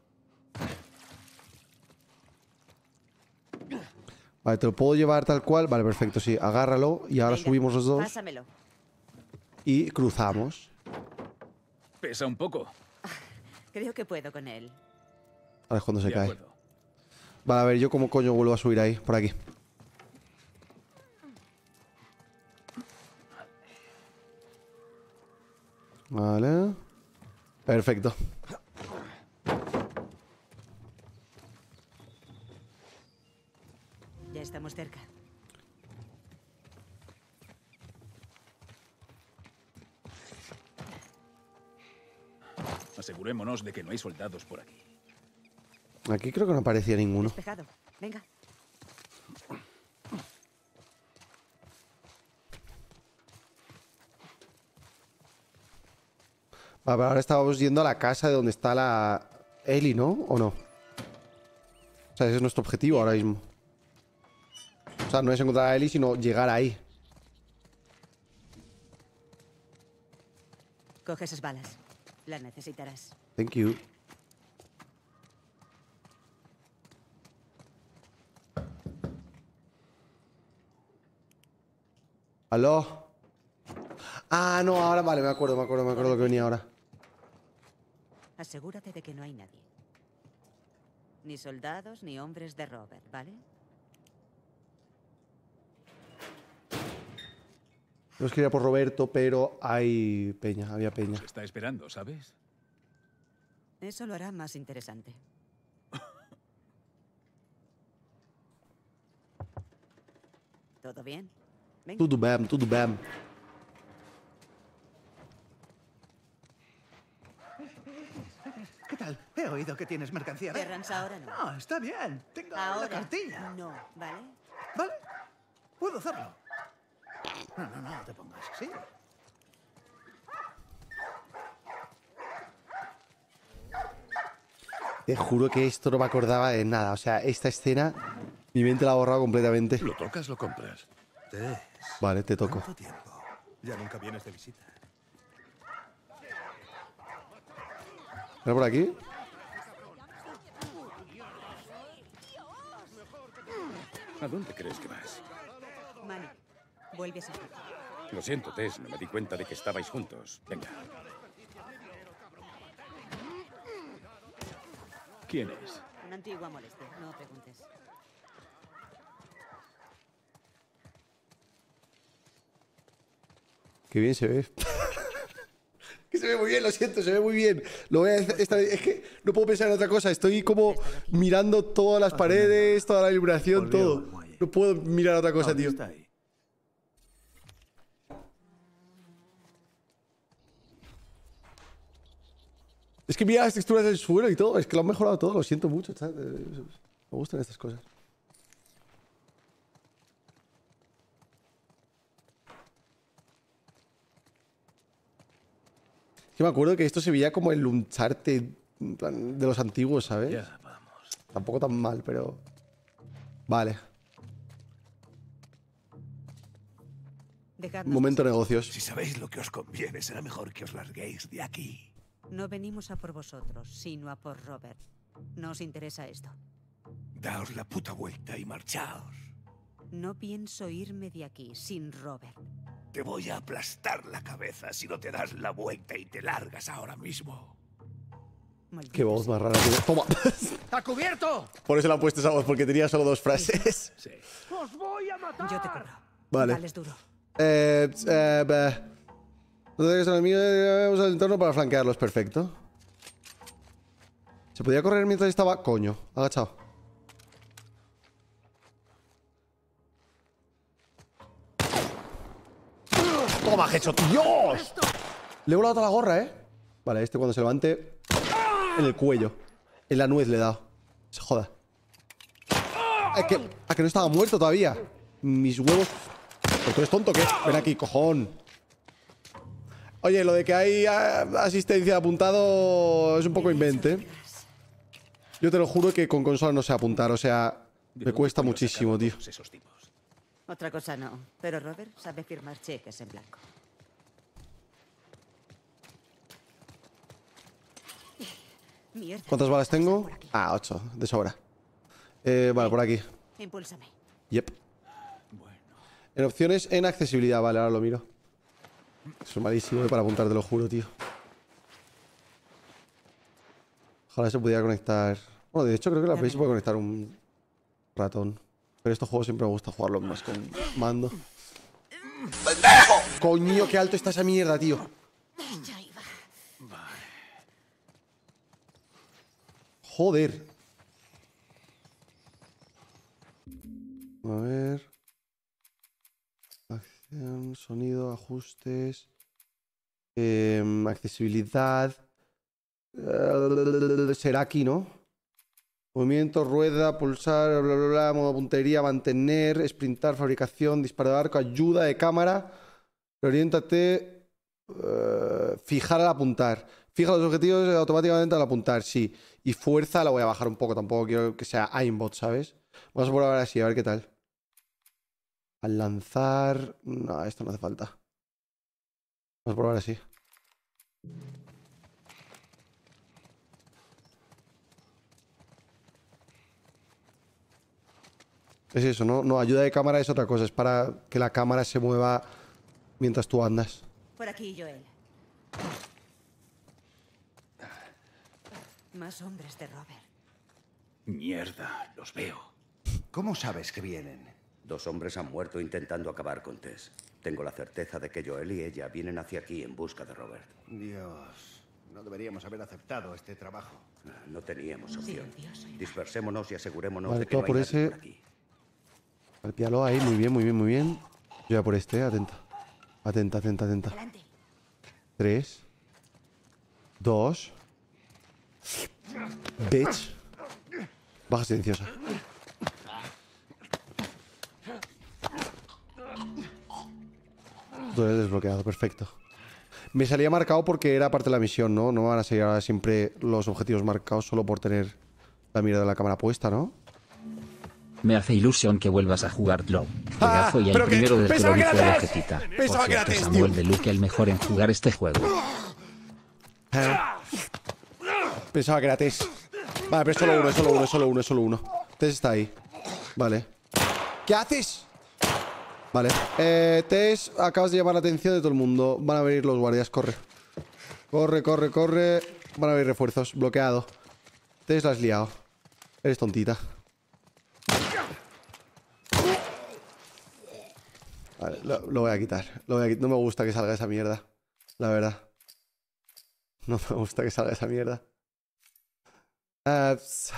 Vale, te lo puedo llevar tal cual. Vale, perfecto, sí. Agárralo y ahora Venga, subimos los dos Pásamelo. y cruzamos. Pesa un poco. Creo que puedo con él. Ahora es cuando se De cae. acuerdo. Vale, a ver, yo cómo coño vuelvo a subir ahí, por aquí. Vale. Perfecto. Ya estamos cerca. Asegurémonos de que no hay soldados por aquí. Aquí creo que no aparecía ninguno. Despejado. Venga. Vale, pero ahora estábamos yendo a la casa de donde está la Ellie, ¿no? ¿O no? O sea, ese es nuestro objetivo ahora mismo. O sea, no es encontrar a Ellie, sino llegar ahí. Coge esas balas. Las necesitarás. Thank you. ¿Aló? Ah, no, ahora vale, me acuerdo, me acuerdo, me acuerdo lo que venía ahora. Asegúrate de que no hay nadie. Ni soldados ni hombres de Robert, ¿vale? No es que iría por Roberto, pero hay peña, había peña. Se está esperando, ¿sabes? Eso lo hará más interesante. ¿Todo bien? Venga. Tudo bem, tudo bem. ¿Qué tal? He oído que tienes mercancía. ¿Ves? Terrance, ahora no. No, está bien. Tengo la Ahora cartilla. no, ¿vale? ¿Vale? Puedo hacerlo. No, no, no te pongas así. Te juro que esto no me acordaba de nada. O sea, esta escena, mi mente la ha borrado completamente. Lo tocas, lo compras. Tess, Vale, te toco. ¿cuánto tiempo? Ya nunca vienes de visita. ¿Era por aquí? ¿A dónde crees que vas? Manny, vuelve a salir. Lo siento, Tess, no me di cuenta de que estabais juntos. Venga. ¿Quién es? Una antigua molestia, no preguntes. Qué bien se ve. Que se ve muy bien, lo siento, se ve muy bien. Lo voy a decir esta vez. Es que no puedo pensar en otra cosa. Estoy como mirando todas las paredes, toda la iluminación, todo. No puedo mirar otra cosa, tío. Es que mira las texturas del suelo y todo. Es que lo han mejorado todo. Lo siento mucho, chat. Me gustan estas cosas. Que me acuerdo que esto se veía como el Uncharted de los antiguos, ¿sabes? Ya, vamos. Tampoco tan mal, pero... Vale. Dejadnos Momento pasar. negocios. Si sabéis lo que os conviene, será mejor que os larguéis de aquí. No venimos a por vosotros, sino a por Robert. ¿No os interesa esto? Daos la puta vuelta y marchaos. No pienso irme de aquí sin Robert. Te voy a aplastar la cabeza si no te das la vuelta y te largas ahora mismo. Qué voz más rara, tío. Toma. ¡A cubierto! Por eso le han puesto esa voz, porque tenía solo dos frases. Sí. ¡Os voy a matar! Yo te corro. Vale. Dales duro. Eh, eh, eh. No te dejes enemigo, usa el entorno para flanquearlos. Perfecto. ¿Se podía correr mientras estaba? Coño, agachado. Toma, headshot. ¡Dios! Le he volado toda la gorra, ¿eh? Vale, este cuando se levante... En el cuello. En la nuez le he dado. Se joda. ¿A que, a que no estaba muerto todavía? Mis huevos... ¿Pero tú eres tonto o qué? Ven aquí, cojón. Oye, lo de que hay asistencia de apuntado es un poco invente. Yo te lo juro que con consola no sé apuntar. O sea, me cuesta muchísimo, tío. Otra cosa no, pero Robert sabe firmar cheques en blanco. Mierda. ¿Cuántas balas tengo? Ah, ocho, de sobra. Eh, vale, por aquí. Impúlsame. Yep. En opciones, en accesibilidad. Vale, ahora lo miro. Eso es malísimo para apuntar, te lo juro, tío. Ojalá se pudiera conectar... Bueno, de hecho creo que la Play se puede conectar un ratón. Pero estos juegos siempre me gusta jugarlos más con mando. ¡Pendejo! Coño, qué alto está esa mierda, tío. Joder. A ver. Acción, sonido, ajustes. Eh, accesibilidad. Eh, será aquí, ¿no? Movimiento, rueda, pulsar, bla, bla, bla, modo puntería, mantener, sprintar, fabricación, disparo de arco, ayuda de cámara. Oriéntate. Uh, fijar al apuntar. Fija los objetivos automáticamente al apuntar, sí. Y fuerza la voy a bajar un poco, tampoco quiero que sea aimbot, ¿sabes? Vamos a probar así, a ver qué tal. Al lanzar... No, esto no hace falta. Vamos a probar así. Es eso, ¿no? No, ayuda de cámara es otra cosa. Es para que la cámara se mueva mientras tú andas. Por aquí, Joel. Más hombres de Robert. Mierda, los veo. ¿Cómo sabes que vienen? Dos hombres han muerto intentando acabar con Tess. Tengo la certeza de que Joel y ella vienen hacia aquí en busca de Robert. Dios, no deberíamos haber aceptado este trabajo. No teníamos opción. Dispersémonos y asegurémonos Vale, de que todo no hay por nadie ese. por aquí. Golpealo ahí, muy bien, muy bien, muy bien. Yo ya por este, eh, atenta. Atenta, atenta, atenta. Tres. Dos. Bitch. Baja silenciosa. Todo desbloqueado, perfecto. Me salía marcado porque era parte de la misión, ¿no? No van a seguir ahora siempre los objetivos marcados solo por tener la mira de la cámara puesta, ¿no? Me hace ilusión que vuelvas a jugar Glow. Juegazo y el pero que- primero del pensaba que era Glory fue Tess. Vegetita. Pensaba Por que era cierto, Tess, Samuel tío. de Luke el mejor en jugar este juego. Eh. Pensaba que era Tess. Vale, pero es solo uno, es solo uno, es solo uno, es solo uno. Tess está ahí. Vale. ¿Qué haces? Vale. Eh, Tess, acabas de llamar la atención de todo el mundo. Van a venir los guardias, corre. Corre, corre, corre. Van a venir refuerzos. Bloqueado. Tess, la has liado. Eres tontita. Vale, lo, lo voy a quitar. Lo voy a quit- No me gusta que salga esa mierda. La verdad. No me gusta que salga esa mierda. Ah, ps.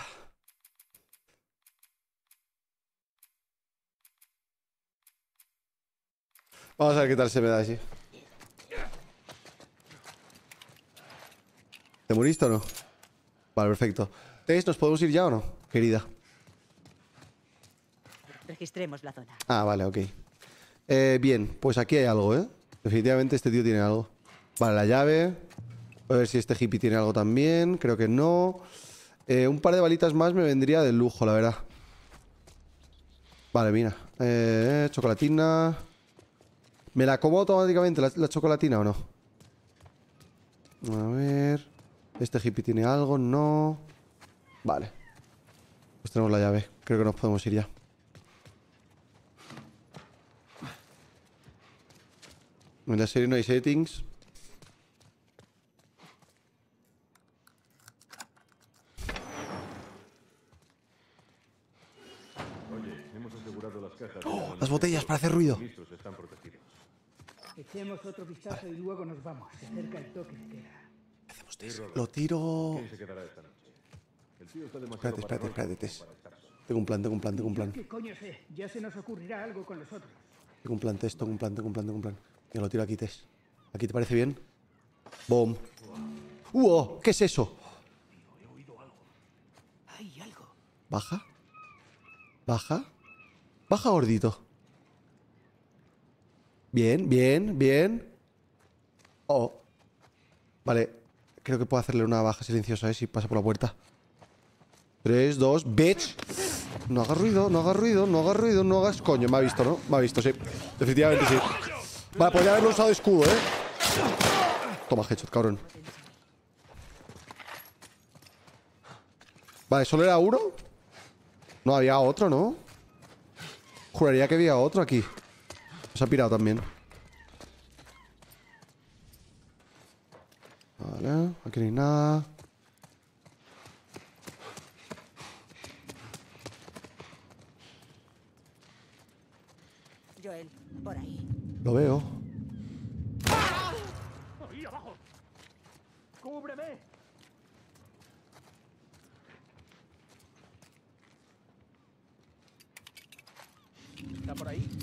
Vamos a ver qué tal se me da así. ¿Te muriste o no? Vale, perfecto. Tess, ¿nos podemos ir ya o no, querida? Registremos la zona. Ah, vale, ok. Eh, bien, pues aquí hay algo, ¿eh? Definitivamente este tío tiene algo. Vale, la llave. A ver si este hippie tiene algo también. Creo que no. Eh, un par de balitas más me vendría de lujo, la verdad. Vale, mira. Eh, chocolatina. ¿Me la como automáticamente la, la chocolatina o no? A ver. Este hippie tiene algo, no. Vale. Pues tenemos la llave. Creo que nos podemos ir ya. En la serie no hay settings. Oye, hemos asegurado las cajas. ¡Oh! Las botellas para hacer ruido. Los están protegidos. Echemos otro vistazo y luego nos vamos. Se acerca el toque de queda. Hacemos Tess. Lo tiro. ¿Quién se quedará esta noche? El tío está Espérate, demasiado espérate, espérate, paranoico Tess. para estar solo. Tengo un plan, tengo un plan, tengo un plan. ¿Qué coño sé? Ya se nos ocurrirá algo con los otros. Tengo un plan, Tess, tengo un plan, tengo un plan, tengo un plan. Yo lo tiro aquí, Tess. ¿Aquí te parece bien? Boom. ¡Uh! ¿Qué es eso? Hay algo. ¿Baja? ¿Baja? Baja, gordito. Bien, bien, bien. Oh. Vale. Creo que puedo hacerle una baja silenciosa, ¿eh? Si pasa por la puerta. Tres, dos, bitch. No hagas ruido, no hagas ruido, no hagas ruido, no hagas... Coño, me ha visto, ¿no? Me ha visto, sí. Definitivamente sí. Vale, podría haberlo usado de escudo, ¿eh? Toma, headshot, cabrón. Vale, ¿solo era uno? No, había otro, ¿no? Juraría que había otro aquí. Se ha pirado también. Vale, aquí no hay nada. Joel, por ahí. Lo veo. ¡Ahí abajo! ¡Cúbreme! ¿Está por ahí?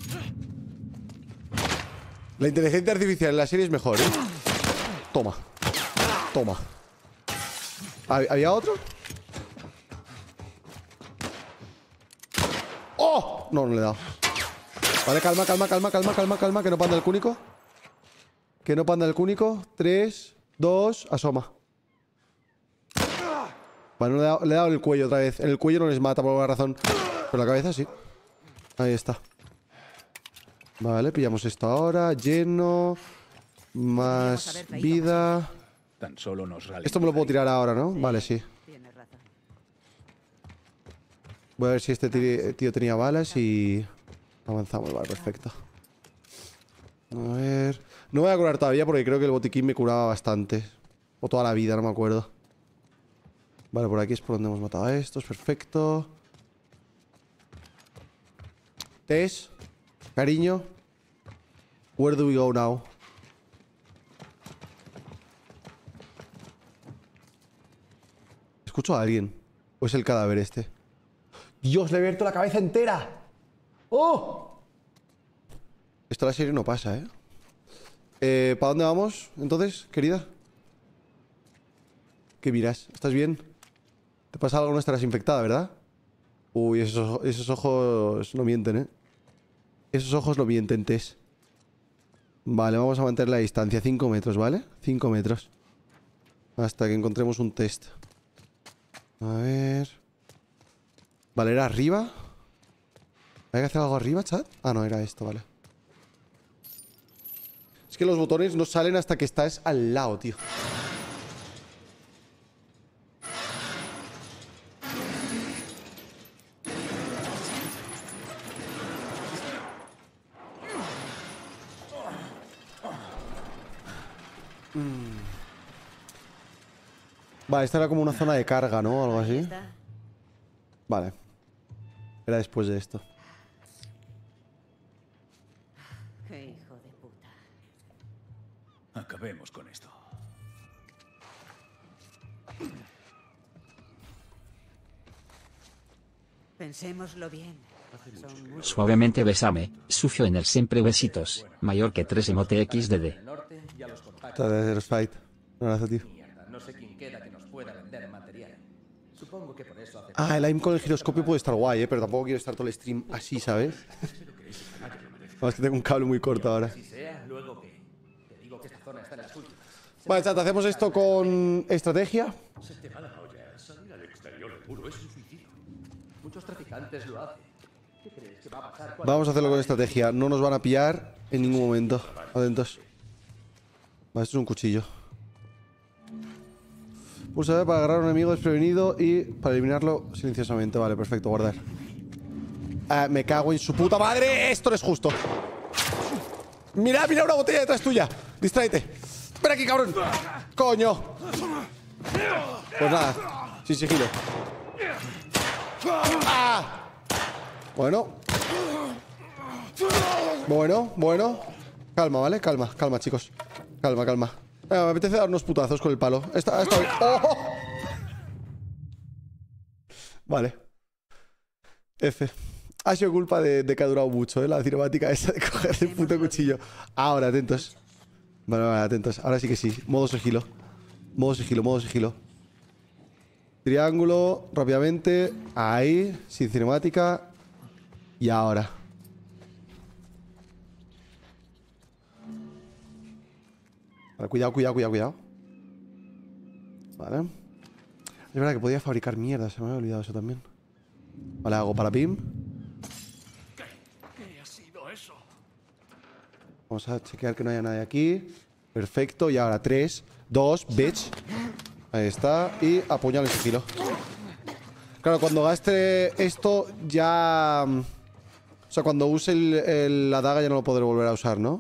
La inteligencia artificial en la serie es mejor, ¿eh? Toma. Toma. ¿Había otro? ¡Oh! No, no le he dado. Vale, calma, calma, calma, calma, calma, calma. Que no panda el cúnico. Que no panda el cúnico. Tres, dos, asoma. Vale, no le he dado, le he dado en el cuello otra vez. En el cuello no les mata por alguna razón. Pero la cabeza sí. Ahí está. Vale, pillamos esto ahora. Lleno. Más vida. Tan solo nos rally. Esto me lo puedo tirar ahora, ¿no? Vale, sí. Voy a ver si este tío tenía balas y... Avanzamos, vale, perfecto. A ver... No voy a curar todavía porque creo que el botiquín me curaba bastante. O toda la vida, no me acuerdo. Vale, por aquí es por donde hemos matado a estos, perfecto. Tess, cariño. Where do we go now? ¿Escucho a alguien? ¿O es el cadáver este? ¡Dios, le he abierto la cabeza entera! ¡Oh! Esto en la serie no pasa, ¿eh? eh ¿Para dónde vamos, entonces, querida? ¿Qué miras? ¿Estás bien? ¿Te pasa algo? No estarás infectada, ¿verdad? Uy, esos, esos ojos no mienten, ¿eh? Esos ojos no mienten, Tess. Vale, vamos a mantener la distancia. cinco metros, ¿vale? cinco metros. Hasta que encontremos un test. A ver... Vale, ¿era arriba? ¿Hay que hacer algo arriba, chat? Ah, no, era esto, vale. Es que los botones no salen hasta que estás al lado, tío. Mm. Vale, esta era como una zona de carga, ¿no? Algo así. Vale. Era después de esto. Qué hijo de puta. Acabemos con esto. Pensémoslo bien. Son muchos. Suavemente besame, sucio en el siempre besitos, mayor que tres emote X D D. Fight. Un abrazo, tío. No sé quién queda que Supongo que por eso hace... Ah, el aim con el giroscopio puede estar guay, ¿eh? Pero tampoco quiero estar todo el stream así, ¿sabes? No, es que tengo un cable muy corto ahora. Si sea, luego que... Te digo que esta zona está en las últimas. Vale, chat, hacemos esto con estrategia. Se te va la olla. Salir al exterior puro es un suicidio. Muchos traficantes lo hacen. ¿Qué crees que va a pasar cuando... Vamos a hacerlo con estrategia. No nos van a pillar en ningún momento. Atentos. Vale, esto es un cuchillo. Pulsa para agarrar a un enemigo desprevenido y para eliminarlo silenciosamente. Vale, perfecto, guardar. Ah, me cago en su puta madre. Esto no es justo. Mira, mira una botella detrás tuya. Distráete. Ven aquí, cabrón. Coño. Pues nada, sin sigilo. Ah. Bueno. Bueno, bueno. Calma, ¿vale? Calma, calma, chicos. Calma, calma. Venga, me apetece dar unos putazos con el palo. Esta, esta... ¡Oh! Vale. F. Ha sido culpa de, de que ha durado mucho, ¿eh? La cinemática esa de coger el puto cuchillo. Ahora, atentos. Vale, vale, atentos. Ahora sí que sí. Modo sigilo. Modo sigilo, modo sigilo. Triángulo, rápidamente. Ahí, sin cinemática. Y ahora. Vale, cuidado, cuidado, cuidado, cuidado. Vale. Es verdad que podía fabricar mierda. Se me había olvidado eso también. Vale, hago para Pim. ¿Qué ha sido eso? Vamos a chequear que no haya nadie aquí. Perfecto. Y ahora tres, dos, bitch. Ahí está. Y apuñalo en sigilo. Claro, cuando gaste esto ya... O sea, cuando use el, el, la daga ya no lo podré volver a usar, ¿no?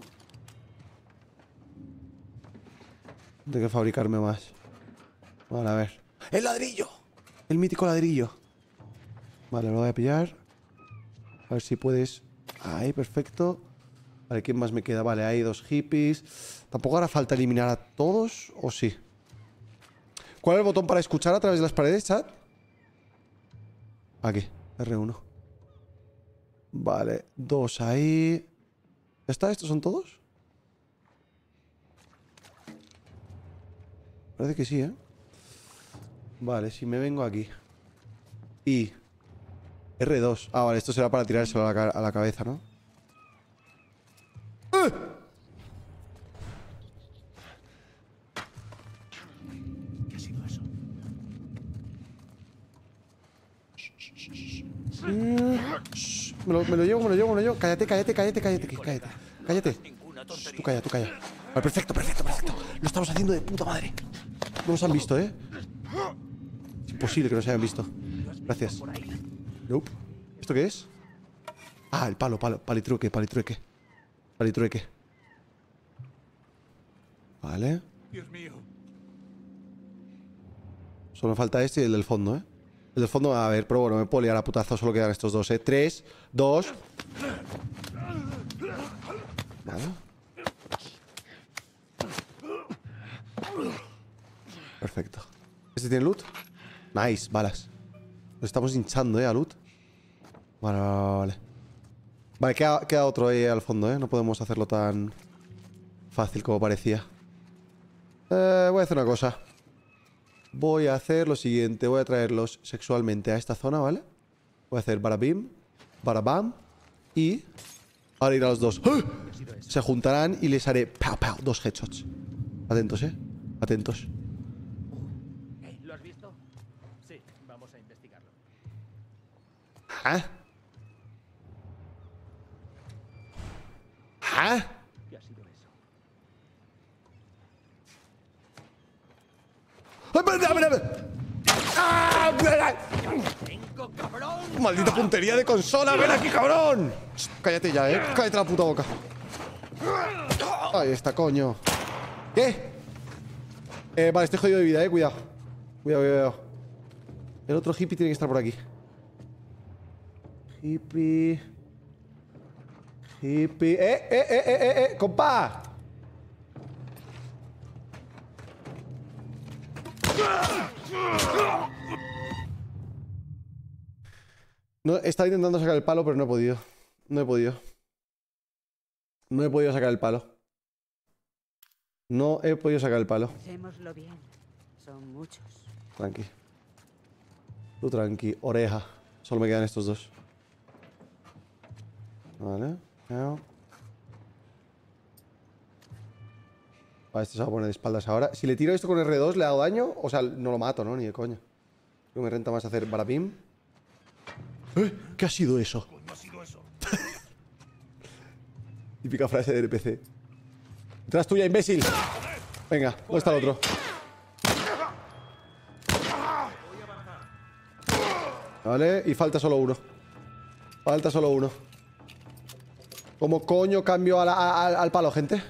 Tengo que fabricarme más. Vale, a ver. ¡El ladrillo! El mítico ladrillo. Vale, lo voy a pillar. A ver si puedes... Ahí, perfecto. Vale, ¿quién más me queda? Vale, hay dos hippies. ¿Tampoco hará falta eliminar a todos? ¿O sí? ¿Cuál es el botón para escuchar a través de las paredes, chat? Aquí, R uno. Vale, dos ahí. ¿Ya está? ¿Estos son todos? Parece que sí, ¿eh? Vale, si me vengo aquí. Y... R dos. Ah, vale, esto será para tirárselo a la, a la cabeza, ¿no? ¡Eh! ¿Qué ha sido eso? Me lo, me lo llevo, me lo llevo, me lo llevo. Cállate, cállate, cállate, cállate, cállate. Cállate. Shh, tú calla, tú calla. Vale, perfecto, perfecto, perfecto. Lo estamos haciendo de puta madre. No nos han visto, ¿eh? Es imposible que nos hayan visto. Gracias. Nope. ¿Esto qué es? Ah, el palo, palo, palitrueque, palitrueque. Palitrueque. Vale. Dios mío. Solo me falta este y el del fondo, ¿eh? El del fondo, a ver, pero bueno, me puedo liar a putazo. Solo quedan estos dos, ¿eh? Tres, dos. Vale. Perfecto. ¿Este tiene loot? Nice, balas. Lo estamos hinchando, ¿eh? A loot. Vale, vale, vale. Vale, queda, queda otro ahí al fondo, ¿eh? No podemos hacerlo tan fácil como parecía. Eh, voy a hacer una cosa. Voy a hacer lo siguiente. Voy a traerlos sexualmente a esta zona, ¿vale? Voy a hacer barabim, barabam. Y... ahora ir a los dos. ¡Ah! Se juntarán y les haré... ¡Pau, pau! Dos headshots. Atentos, ¿eh? Atentos. ¿Lo has visto? Sí, vamos a investigarlo. ¿Ah? ¿Ah? ¿Qué ha sido eso? ¡Ah! ¡Maldita puntería de consola! ¡Ven aquí, cabrón! Cállate ya, ¿eh? Cállate la puta boca. Ahí está, coño. ¿Qué? Eh, vale, estoy jodido de vida, eh. Cuidado. Cuidado, cuidado. El otro hippie tiene que estar por aquí. Hippie. Hippie. ¡Eh, eh, eh, eh, eh! eh ¡Compa! No, estaba intentando sacar el palo, pero no he podido. No he podido. No he podido sacar el palo. No he podido sacar el palo. Hacémoslo bien. Son muchos. Tranqui. Tú tranqui. Oreja. Solo me quedan estos dos. Vale. Vale, este se va a poner de espaldas ahora. Si le tiro esto con R dos, ¿le hago daño? O sea, no lo mato, ¿no? Ni de coña. Creo que me renta más hacer barapim. ¿Eh? ¿Qué ha sido eso? ¿Cómo ha sido eso? Típica frase de N P C. Detrás tuya, imbécil. Venga, ¿dónde está el otro? Vale, y falta solo uno. Falta solo uno. ¿Cómo coño cambio a la, a, a, al palo, gente?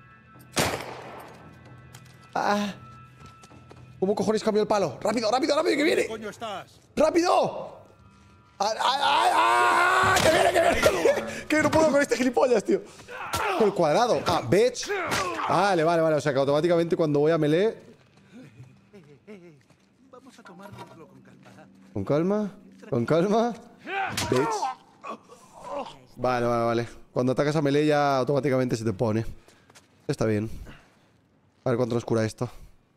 Ah. ¿Cómo cojones cambio el palo? ¡Rápido, rápido, rápido, que viene! ¿Dónde coño estás? ¡Rápido! ¡Ah, ah, ah, ah! ¡Que viene, que viene! Que no puedo con este gilipollas, tío. Con el cuadrado. Ah, bitch. Vale, vale, vale. O sea que automáticamente cuando voy a melee. Vamos a tomárnoslo con calma. Con calma. Con calma. Bitch. Vale, vale, vale. Cuando atacas a melee ya automáticamente se te pone. Está bien. A ver cuánto nos cura esto.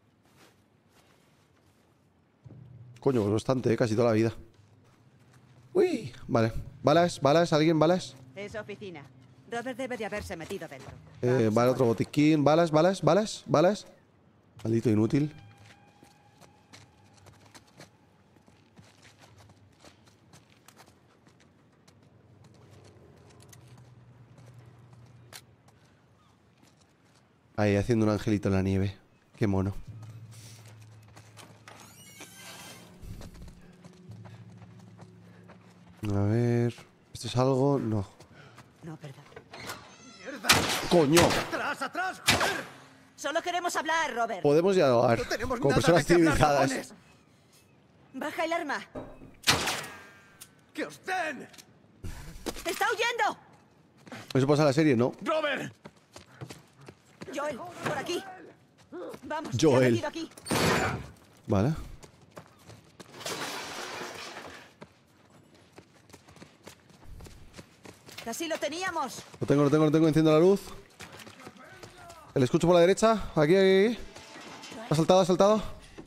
Coño, pues bastante, ¿eh? Casi toda la vida. Uy, vale. ¿Balas? ¿Balas? ¿Alguien? ¿Balas? Es oficina. Robert debe de haberse metido dentro. Eh, vale, otro botiquín. ¿Balas? ¿Balas? ¿Balas? ¿Balas? Maldito inútil. Ahí, haciendo un angelito en la nieve. Qué mono. A ver... ¿Esto es algo? No. No, perdón. ¡Coño! ¡Atrás, atrás! ¡Joder! Solo queremos hablar, Robert. Podemos dialogar. No tenemos como nada personas de qué hablar, civilizadas. cojones. Baja el arma. ¡Que os den! ¡Está huyendo! Eso pasa en la serie, ¿no? ¡Robert! Joel, por aquí. Vamos, Joel. se ha metido aquí. Vale. Casi lo teníamos. Lo tengo, lo tengo, lo tengo. Enciendo la luz. El escucho por la derecha. Aquí, aquí, aquí. Ha saltado, ha saltado.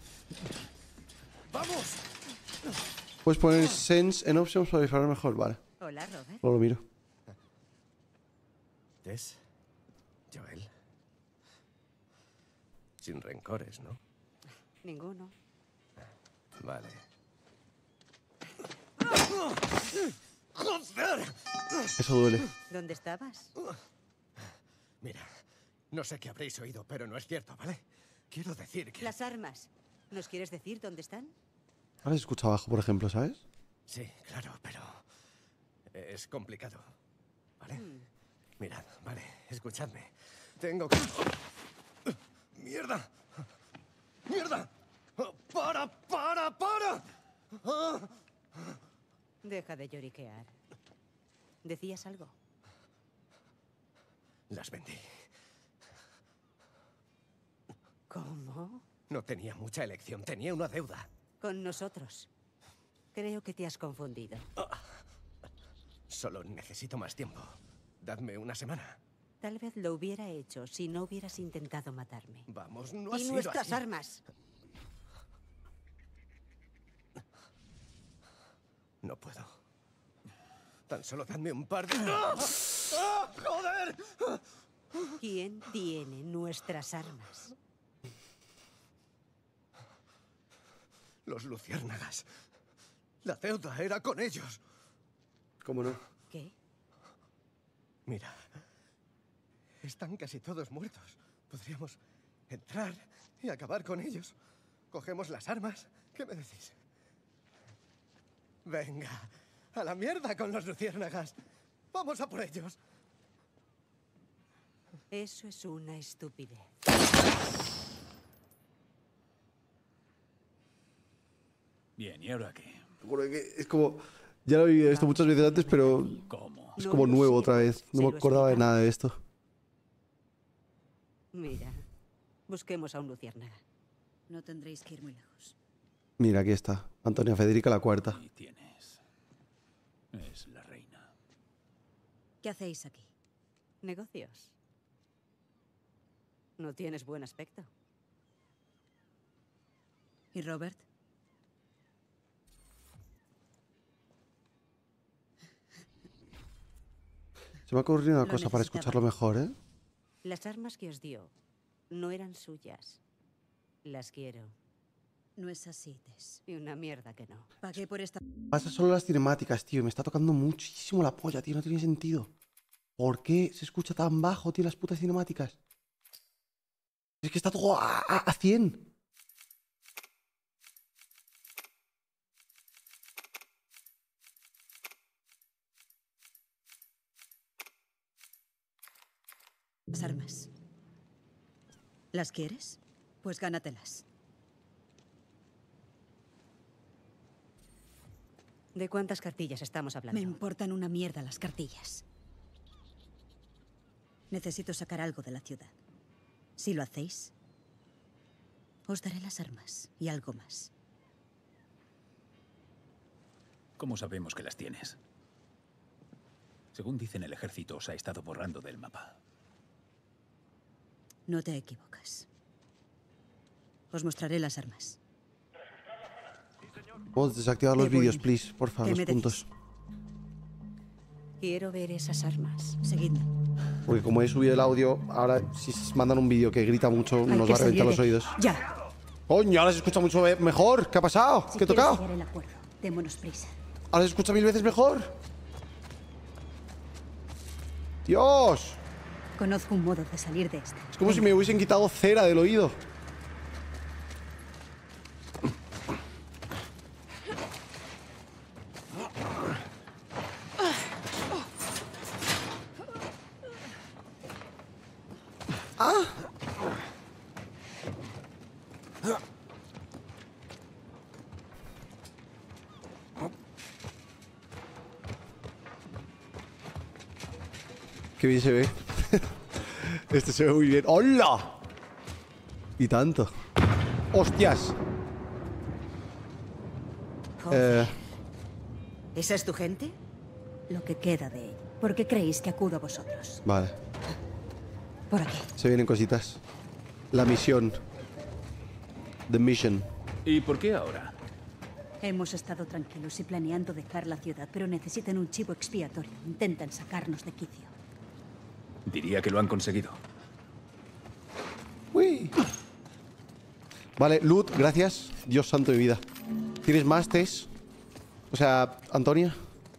¡Vamos! Puedes poner Sense en Options para disparar mejor. Vale. Hola, Robert. No lo miro. Tess. Joel. Sin rencores, ¿no? Ninguno. Vale. ¡Joder! Eso duele. ¿Dónde estabas? Mira, no sé qué habréis oído, pero no es cierto, ¿vale? Quiero decir que... Las armas. ¿Nos quieres decir dónde están? Ahora se escucha abajo, por ejemplo, ¿sabes? Sí, claro, pero... es complicado, ¿vale? Mm. Mirad, vale, escuchadme. Tengo que... ¡Mierda! ¡Mierda! ¡Para, para, para! Deja de lloriquear. ¿Decías algo? Las vendí. ¿Cómo? No tenía mucha elección, tenía una deuda. Con nosotros. Creo que te has confundido. Solo necesito más tiempo. Dadme una semana. Tal vez lo hubiera hecho si no hubieras intentado matarme. Vamos, no ha Y sido nuestras así. armas. No puedo. Tan solo dadme un par de... ¡Ah! ¡Ah! ¡Joder! ¿Quién tiene nuestras armas? Los luciérnagas. La deuda era con ellos. ¿Cómo no? ¿Qué? Mira. Están casi todos muertos. Podríamos entrar y acabar con ellos. Cogemos las armas. ¿Qué me decís? Venga, a la mierda con los luciérnagas. Vamos a por ellos. Eso es una estupidez. Bien, ¿y ahora qué? Juro que es como... Ya lo he vivido esto muchas veces antes, pero... ¿Cómo? Es como nuevo otra vez. No me acordaba de nada de esto. Mira, busquemos a un luciérnaga. No tendréis que ir muy lejos. Mira, aquí está. Antonia Federica la cuarta. Ahí tienes. Es la reina. ¿Qué hacéis aquí? ¿Negocios? No tienes buen aspecto. ¿Y Robert? Se me ha ocurrido una Lo cosa para necesitaba. escucharlo mejor, ¿eh? Las armas que os dio no eran suyas. Las quiero. No es así, Tess. Y una mierda que no. Pagué por esta... Pasa solo las cinemáticas, tío. Y me está tocando muchísimo la polla, tío. No tiene sentido. ¿Por qué se escucha tan bajo, tío, las putas cinemáticas? Es que está todo a, a, a cien. Las armas. ¿Las quieres? Pues gánatelas. ¿De cuántas cartillas estamos hablando? Me importan una mierda las cartillas. Necesito sacar algo de la ciudad. Si lo hacéis, os daré las armas y algo más. ¿Cómo sabemos que las tienes? Según dicen, el ejército os ha estado borrando del mapa. No te equivocas. Os mostraré las armas. Puedes desactivar los Me voy. vídeos, please. Porfa, ¿Qué los me decís? puntos. Quiero ver esas armas. Seguidme. Porque como he subido el audio, ahora si mandan un vídeo que grita mucho, Hay nos que va a reventar salir los de- oídos. ¡Ya! ¡Coño! Ahora se escucha mucho me- mejor. ¿Qué ha pasado? Si ¿Qué he quieres tocado? hallar el acuerdo, démonos prisa. Ahora se escucha mil veces mejor. ¡Dios! Conozco un modo de salir de esta. Es como si me hubiesen quitado cera del oído. ¡Ah! Qué bien se ve. Este se ve muy bien. ¡Hola! Y tanto. ¡Hostias! Joder. Eh, ¿Esa es tu gente? Lo que queda de él. ¿Por qué creéis que acudo a vosotros? vale. Por aquí. Se vienen cositas. La misión. The mission. ¿Y por qué ahora? Hemos estado tranquilos y planeando dejar la ciudad, pero necesitan un chivo expiatorio. Intentan sacarnos de quicio. Diría que lo han conseguido. Uy. Vale, loot, gracias. Dios santo de mi vida. ¿Tienes más, Tess? O sea, Antonia.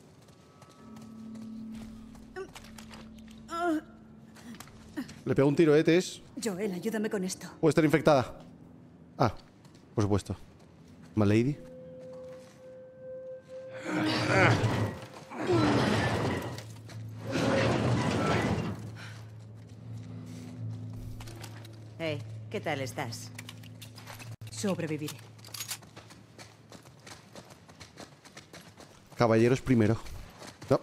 Le pego un tiro, ¿eh, Tess? Joel, ayúdame con esto. Puede estar infectada. Ah, por supuesto. My lady. Hey, ¿qué tal estás? Sobreviviré. Caballeros primero. No.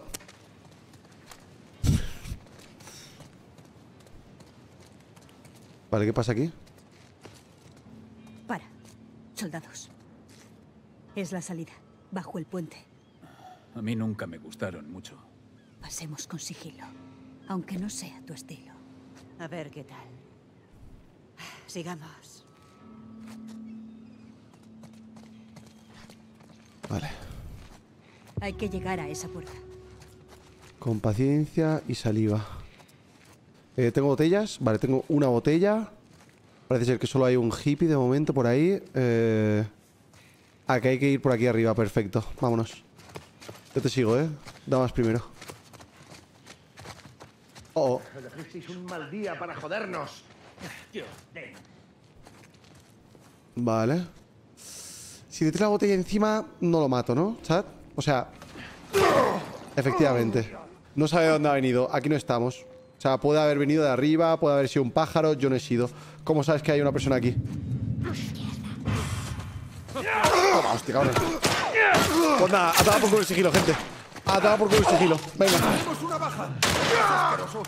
Vale, ¿qué pasa aquí? Para. Soldados. Es la salida. Bajo el puente. A mí nunca me gustaron mucho. Pasemos con sigilo. Aunque no sea tu estilo. A ver qué tal. Sigamos. Vale. Hay que llegar a esa puerta. Con paciencia y saliva. Eh, ¿Tengo botellas? Vale, tengo una botella. Parece ser que solo hay un hippie de momento por ahí. Eh... Ah, que hay que ir por aquí arriba. Perfecto. Vámonos. Yo te sigo, ¿eh? Damas primero. Oh, oh. Elegisteis un mal día para jodernos. Vale. Si te tira la botella encima, no lo mato, ¿no, chat? O sea... Efectivamente. No sabe de dónde ha venido. Aquí no estamos. O sea, puede haber venido de arriba, puede haber sido un pájaro. Yo no he sido. ¿Cómo sabes que hay una persona aquí? Toma, hostia, cabrón. Pues nada, ataba por culo el sigilo, gente. Ataba por culo el sigilo. Venga. ¡Tenemos una baja! ¡Asqueroso!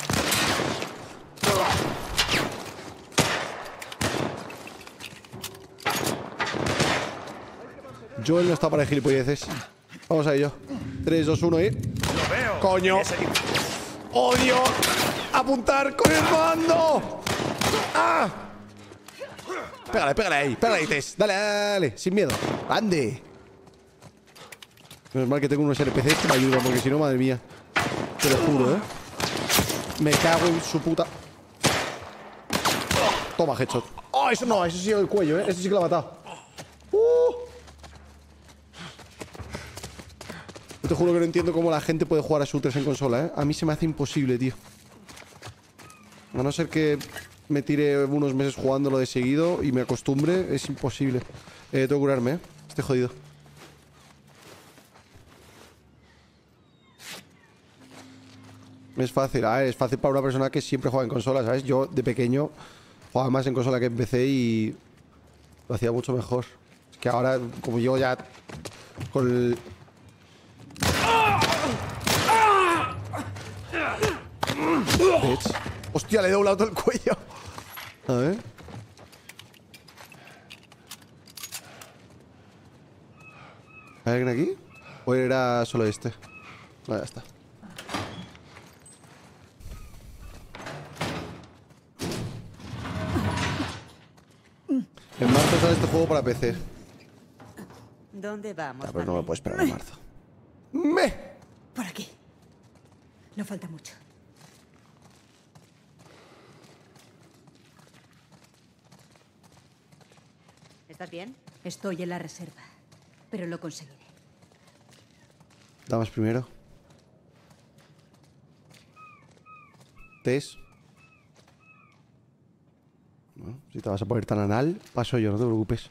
Joel no está para gilipolleces. Vamos a ello. tres, dos, uno y... ¡Lo veo! ¡Coño! ¡Odio! ¡Apuntar con el mando! ¡Ah! Pégale, pégale ahí. Pégale ahí, Tess. Dale, dale. Sin miedo. ¡Ande! Menos mal que tengo unos N P Cs que me ayudan, porque si no, madre mía. Te lo juro, ¿eh? Me cago en su puta... Toma, headshot. ¡Oh, eso no! Eso sí el cuello, ¿eh? Eso sí que lo ha matado. ¡Uh! Yo te juro que no entiendo cómo la gente puede jugar a shooters en consola, ¿eh? A mí se me hace imposible, tío. A no ser que me tire unos meses jugándolo de seguido y me acostumbre, es imposible. Eh, tengo que curarme, ¿eh? Estoy jodido. Es fácil, a ver, es fácil para una persona que siempre juega en consola, ¿sabes? Yo, de pequeño, jugaba más en consola que en P C y lo hacía mucho mejor. Es que ahora, como yo ya con el... Bitch. Hostia, le he doblado todo el cuello. A ver. ¿Hay alguien aquí? ¿O era solo este? Vale, ya está. En marzo sale este juego para P C. ¿Dónde vamos? Ya, pero no me puedo esperar en marzo. ¡Me! Por aquí. No falta mucho. ¿Estás bien? Estoy en la reserva, pero lo conseguiré. Damas primero. Tess. Bueno, si te vas a poner tan anal, paso yo, no te preocupes.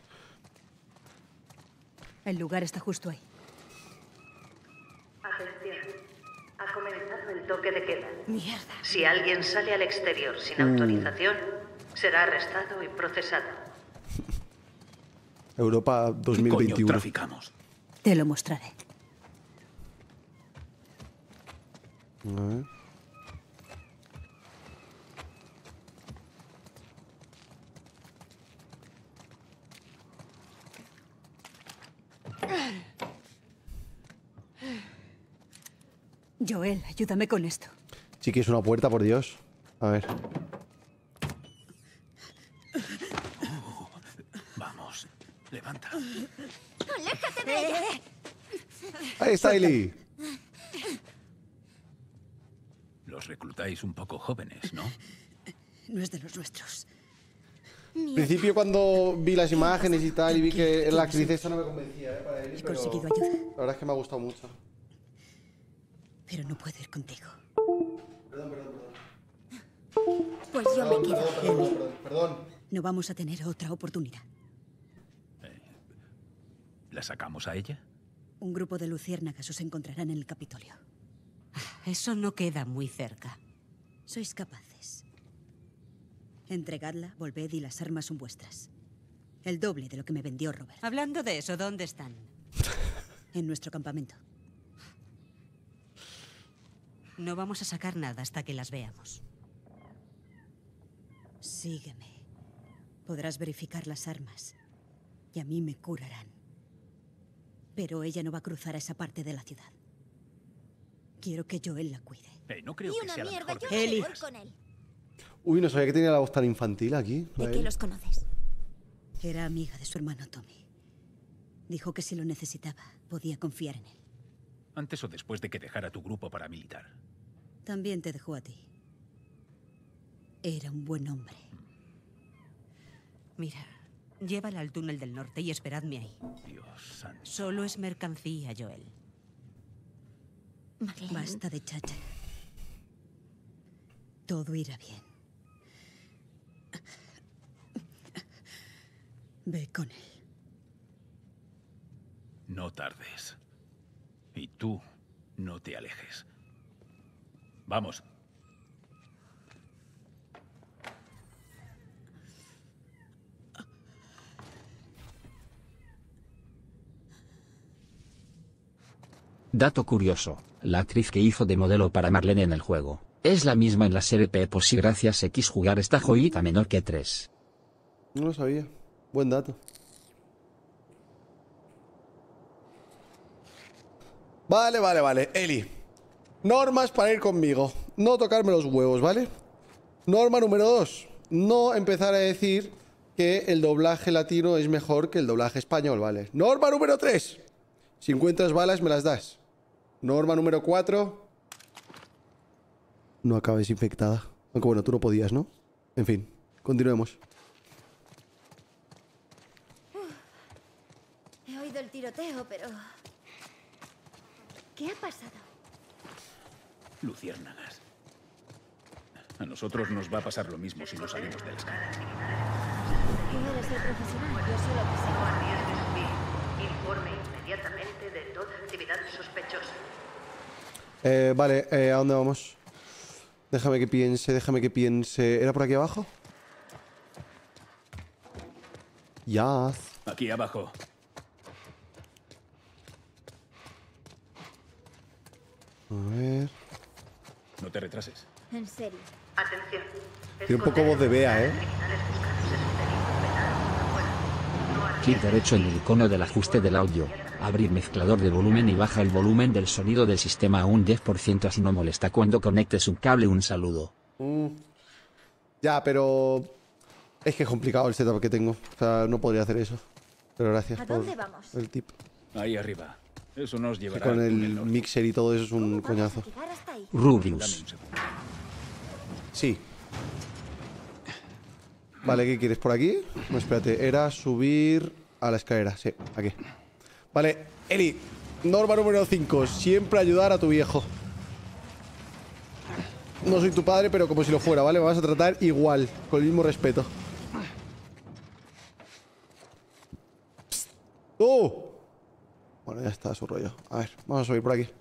El lugar está justo ahí. Atención. Ha comenzado el toque de queda. Mierda. Si alguien sale al exterior sin Mm. autorización, será arrestado y procesado. Europa dos mil veintiuno. ¿Qué coño traficamos? Te lo mostraré. A ver. Joel, ayúdame con esto. Sí que es una puerta, por Dios. A ver. Vamos, levanta. ¡Aléjate de ella! Ahí está Eli. Los reclutáis un poco jóvenes, ¿no? No es de los nuestros. Al principio, cuando vi las imágenes y tal, y vi que la actriz esta no me convencía, ¿eh? Para Eli, He pero conseguido ayuda, la verdad es que me ha gustado mucho. pero no puedo ir contigo. Perdón, perdón, perdón. Pues yo me quedo. Perdón, perdón, perdón, perdón. No vamos a tener otra oportunidad. ¿La sacamos a ella? Un grupo de luciérnagas os encontrarán en el Capitolio. Eso no queda muy cerca. Sois capaces. Entregadla, volved y las armas son vuestras. El doble de lo que me vendió Robert. Hablando de eso, ¿dónde están? En nuestro campamento. No vamos a sacar nada hasta que las veamos. Sígueme. Podrás verificar las armas. Y a mí me curarán. Pero ella no va a cruzar a esa parte de la ciudad. Quiero que Joel la cuide. Eh, no creo Y que una sea la mierda, mejor yo decisión. me voy con él. Uy, no sabía que tenía la voz tan infantil aquí. ¿De la qué Eli. los conoces? Era amiga de su hermano Tommy. Dijo que si lo necesitaba, podía confiar en él. Antes o después de que dejara tu grupo paramilitar. También te dejó a ti. Era un buen hombre. Mira, llévala al túnel del norte y esperadme ahí. Dios santo. Solo es mercancía, Joel. Marlene. Basta de chacha. Todo irá bien. Ve con él. No tardes. Y tú, no te alejes. Vamos. Dato curioso, la actriz que hizo de modelo para Marlene en el juego, es la misma en la serie P por si gracias X jugar esta joyita menor que tres. No lo sabía. Buen dato. Vale, vale, vale. Eli. Normas para ir conmigo. No tocarme los huevos, ¿vale? Norma número dos. No empezar a decir que el doblaje latino es mejor que el doblaje español, ¿vale? Norma número tres. Si encuentras balas, me las das. Norma número cuatro. no acabes infectada. Aunque bueno, tú no podías, ¿no? En fin, continuemos. He oído el tiroteo, pero... ¿Qué ha pasado? Luciérnagas. A nosotros nos va a pasar lo mismo si no salimos de la escala. Tú eres el profesional, yo solo te sigo. Guardias de subir. Informe inmediatamente de toda actividad sospechosa. Eh, vale, eh, ¿a dónde vamos? Déjame que piense, déjame que piense. ¿Era por aquí abajo? Ya. Aquí abajo. A ver. No te retrases. En serio. Atención. Tiene un poco voz de Bea, ¿eh? Clic derecho en el icono del ajuste del audio. Abrir mezclador de volumen y baja el volumen del sonido del sistema a un diez por ciento, así no molesta cuando conectes un cable. Un saludo. Mm. Ya, pero... Es que es complicado el setup que tengo. O sea, no podría hacer eso. Pero gracias ¿A por dónde vamos? el tip. Ahí arriba. Eso nos Que llevará con al el túnel norte. mixer y todo eso es un coñazo. ¿Llegar hasta ahí? Rubius. Sí. Vale, ¿qué quieres? ¿Por aquí? No, espérate. Era subir a la escalera. Sí, aquí. Vale, Eli. Norma número cinco. Siempre ayudar a tu viejo. No soy tu padre, pero como si lo fuera, ¿vale? Me vas a tratar igual, con el mismo respeto. Psst. ¡Oh! Bueno, ya está su rollo. A ver, vamos a subir por aquí.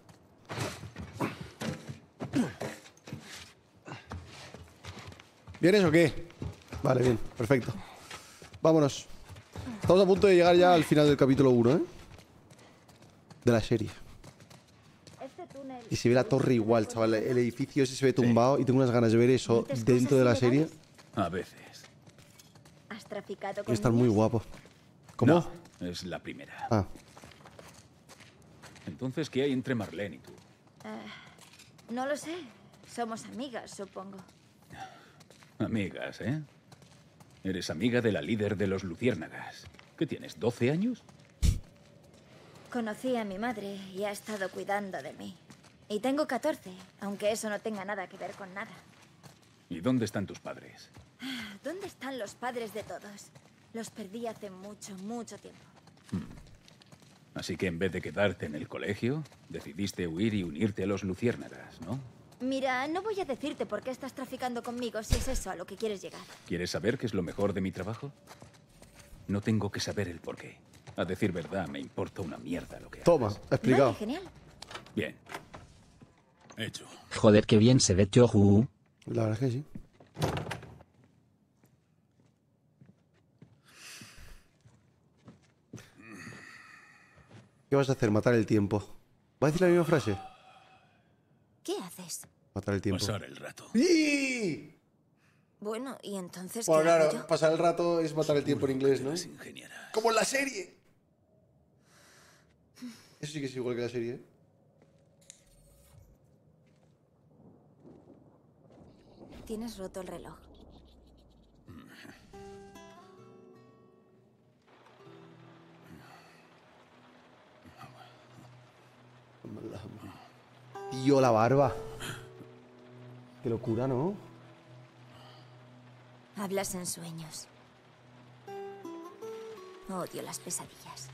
¿Vienes o qué? Vale, bien, perfecto. Vámonos. Estamos a punto de llegar ya al final del capítulo uno, ¿eh? De la serie. Y se ve la torre igual, chaval. El edificio ese se ve tumbado y tengo unas ganas de ver eso dentro de la serie. A veces. ¿Has traficado con Va a estar muy niñas? guapo. ¿Cómo? No, es la primera. Ah. Entonces, ¿qué hay entre Marlene y tú? Eh, no lo sé. Somos amigas, supongo. Amigas, ¿eh? Eres amiga de la líder de los luciérnagas. ¿Qué tienes, doce años? Conocí a mi madre y ha estado cuidando de mí. Y tengo catorce, aunque eso no tenga nada que ver con nada. ¿Y dónde están tus padres? ¿Dónde están los padres de todos? Los perdí hace mucho, mucho tiempo. Así que en vez de quedarte en el colegio, decidiste huir y unirte a los luciérnagas, ¿no? Mira, no voy a decirte por qué estás traficando conmigo si es eso a lo que quieres llegar. ¿Quieres saber qué es lo mejor de mi trabajo? No tengo que saber el porqué. A decir verdad, me importa una mierda lo que hagas. Toma, explicado. Vale, genial. Bien. Hecho. Joder, qué bien se ve Tiohu. La verdad es que sí. ¿Qué vas a hacer? Matar el tiempo. ¿Va a decir la misma frase? ¿Qué haces? Matar el tiempo. Pasar el rato. ¡Sí! Bueno, ¿y entonces Bueno, qué hago claro, yo? pasar el rato es matar el tiempo en inglés, ¿no? Como en la serie. Eso sí que es igual que la serie, ¿eh? Tienes roto el reloj. Tío, la barba. Qué locura, ¿no? Hablas en sueños. Odio las pesadillas.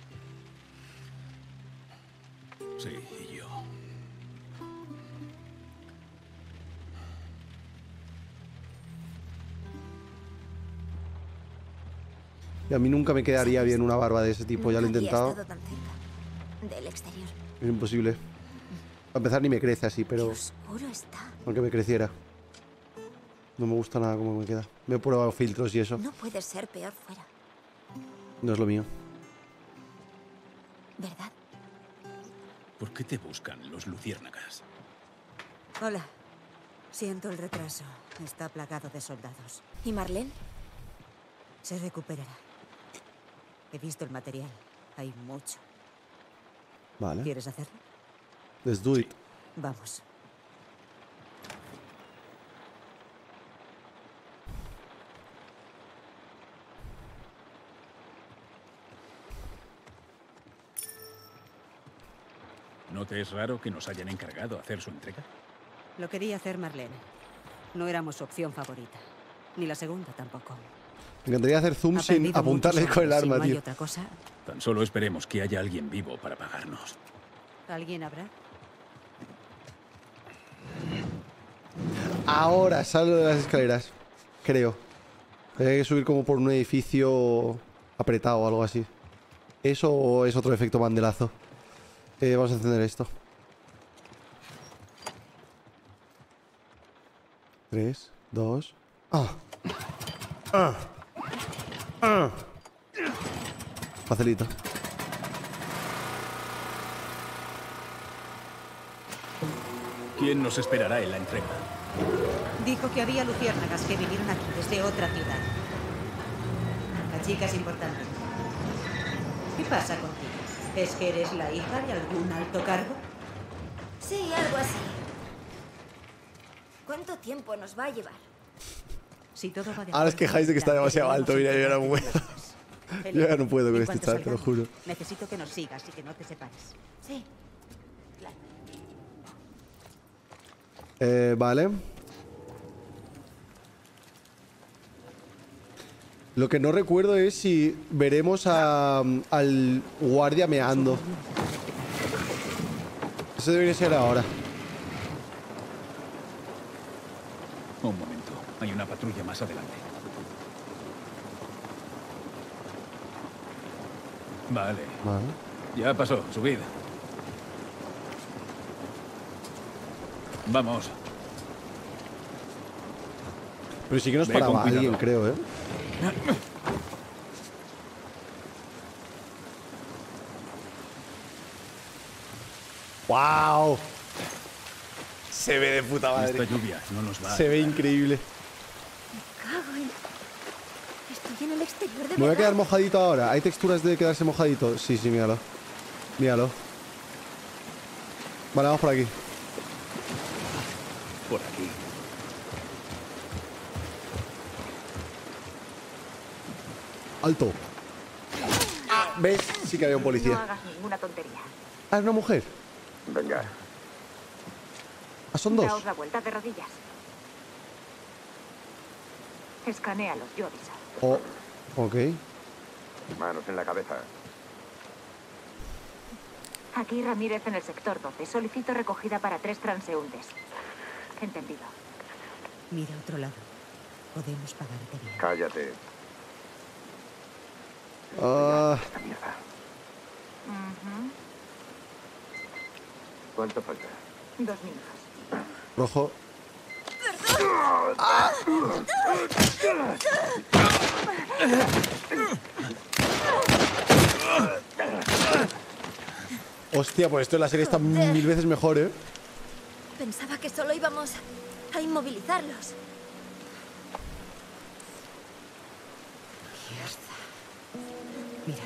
Sí, y yo. Y a mí nunca me quedaría bien una barba de ese tipo. Ya lo he Nunca había intentado. estado tan cerca del exterior. Es imposible. A empezar ni me crece así, pero... Qué oscuro está. Aunque me creciera. No me gusta nada cómo me queda. Me he probado filtros y eso. No puede ser peor fuera, No es lo mío. ¿verdad? ¿Por qué te buscan los luciérnagas? Hola. Siento el retraso. Está plagado de soldados. ¿Y Marlene? Se recuperará. He visto el material. Hay mucho. Vale. ¿Quieres hacerlo? Let's do it. Vamos. ¿No te es raro que nos hayan encargado hacer su entrega? Lo quería hacer Marlene. No éramos su opción favorita. Ni la segunda tampoco. Me encantaría hacer zoom Ha sin perdido apuntarle muchos con el hombres, arma, si no hay tío. otra cosa, Tan solo esperemos que haya alguien vivo para pagarnos. ¿alguien habrá? Ahora salgo de las escaleras. Creo. Hay que subir como por un edificio apretado o algo así. ¿Eso o es otro efecto banderazo? Eh, vamos a encender esto. Tres, dos... ¡Ah! ¡Ah! ¡Ah! Facilito. ¿Quién nos esperará en la entrega? Dijo que había luciérnagas que vinieron aquí desde otra ciudad. La chica es importante. ¿Qué pasa contigo? ¿Es que eres la hija de algún alto cargo? Sí, algo así. ¿Cuánto tiempo nos va a llevar? Si todo va de Ahora os quejáis de que está demasiado alto. Mira, yo ya no puedo. Yo ya no puedo con En este cuanto chat, te lo salgamos, juro. Necesito que nos sigas y que no te separes. Sí. Claro. Eh, vale. Lo que no recuerdo es si veremos a, al guardia meando. Eso debería ser ahora. Un momento. Hay una patrulla más adelante. Vale. Vale. Ya pasó. Subid. Vamos. Pero sí que nos Ve con paraba cuidado. alguien, creo, ¿eh? ¡Wow! Se ve de puta madre. Esta lluvia no nos va a Se ve ayudar. increíble. Cago en... Estoy en el exterior de Me voy a verdad. quedar mojadito ahora. ¿Hay texturas de quedarse mojadito? Sí, sí, míralo. Míralo. Vale, vamos por aquí. Por aquí. Alto. Ah, ¿ves? Sí que había un No policía. hagas ninguna tontería. Ah, es una mujer. Venga. Ah, son dos. Daos la vuelta de rodillas. Escanéalos, yo aviso. Oh, ok. Manos en la cabeza. Aquí Ramírez en el sector doce. Solicito recogida para tres transeúntes. Entendido. Mira a otro lado. Podemos pagarte bien. Cállate. Ah, Esta mierda. Ujú. ¿Cuánto falta? Dos minutos. rojo. Hostia, pues esto en la serie está mil veces mejor, ¿eh? Pensaba que solo íbamos a inmovilizarlos. Mira.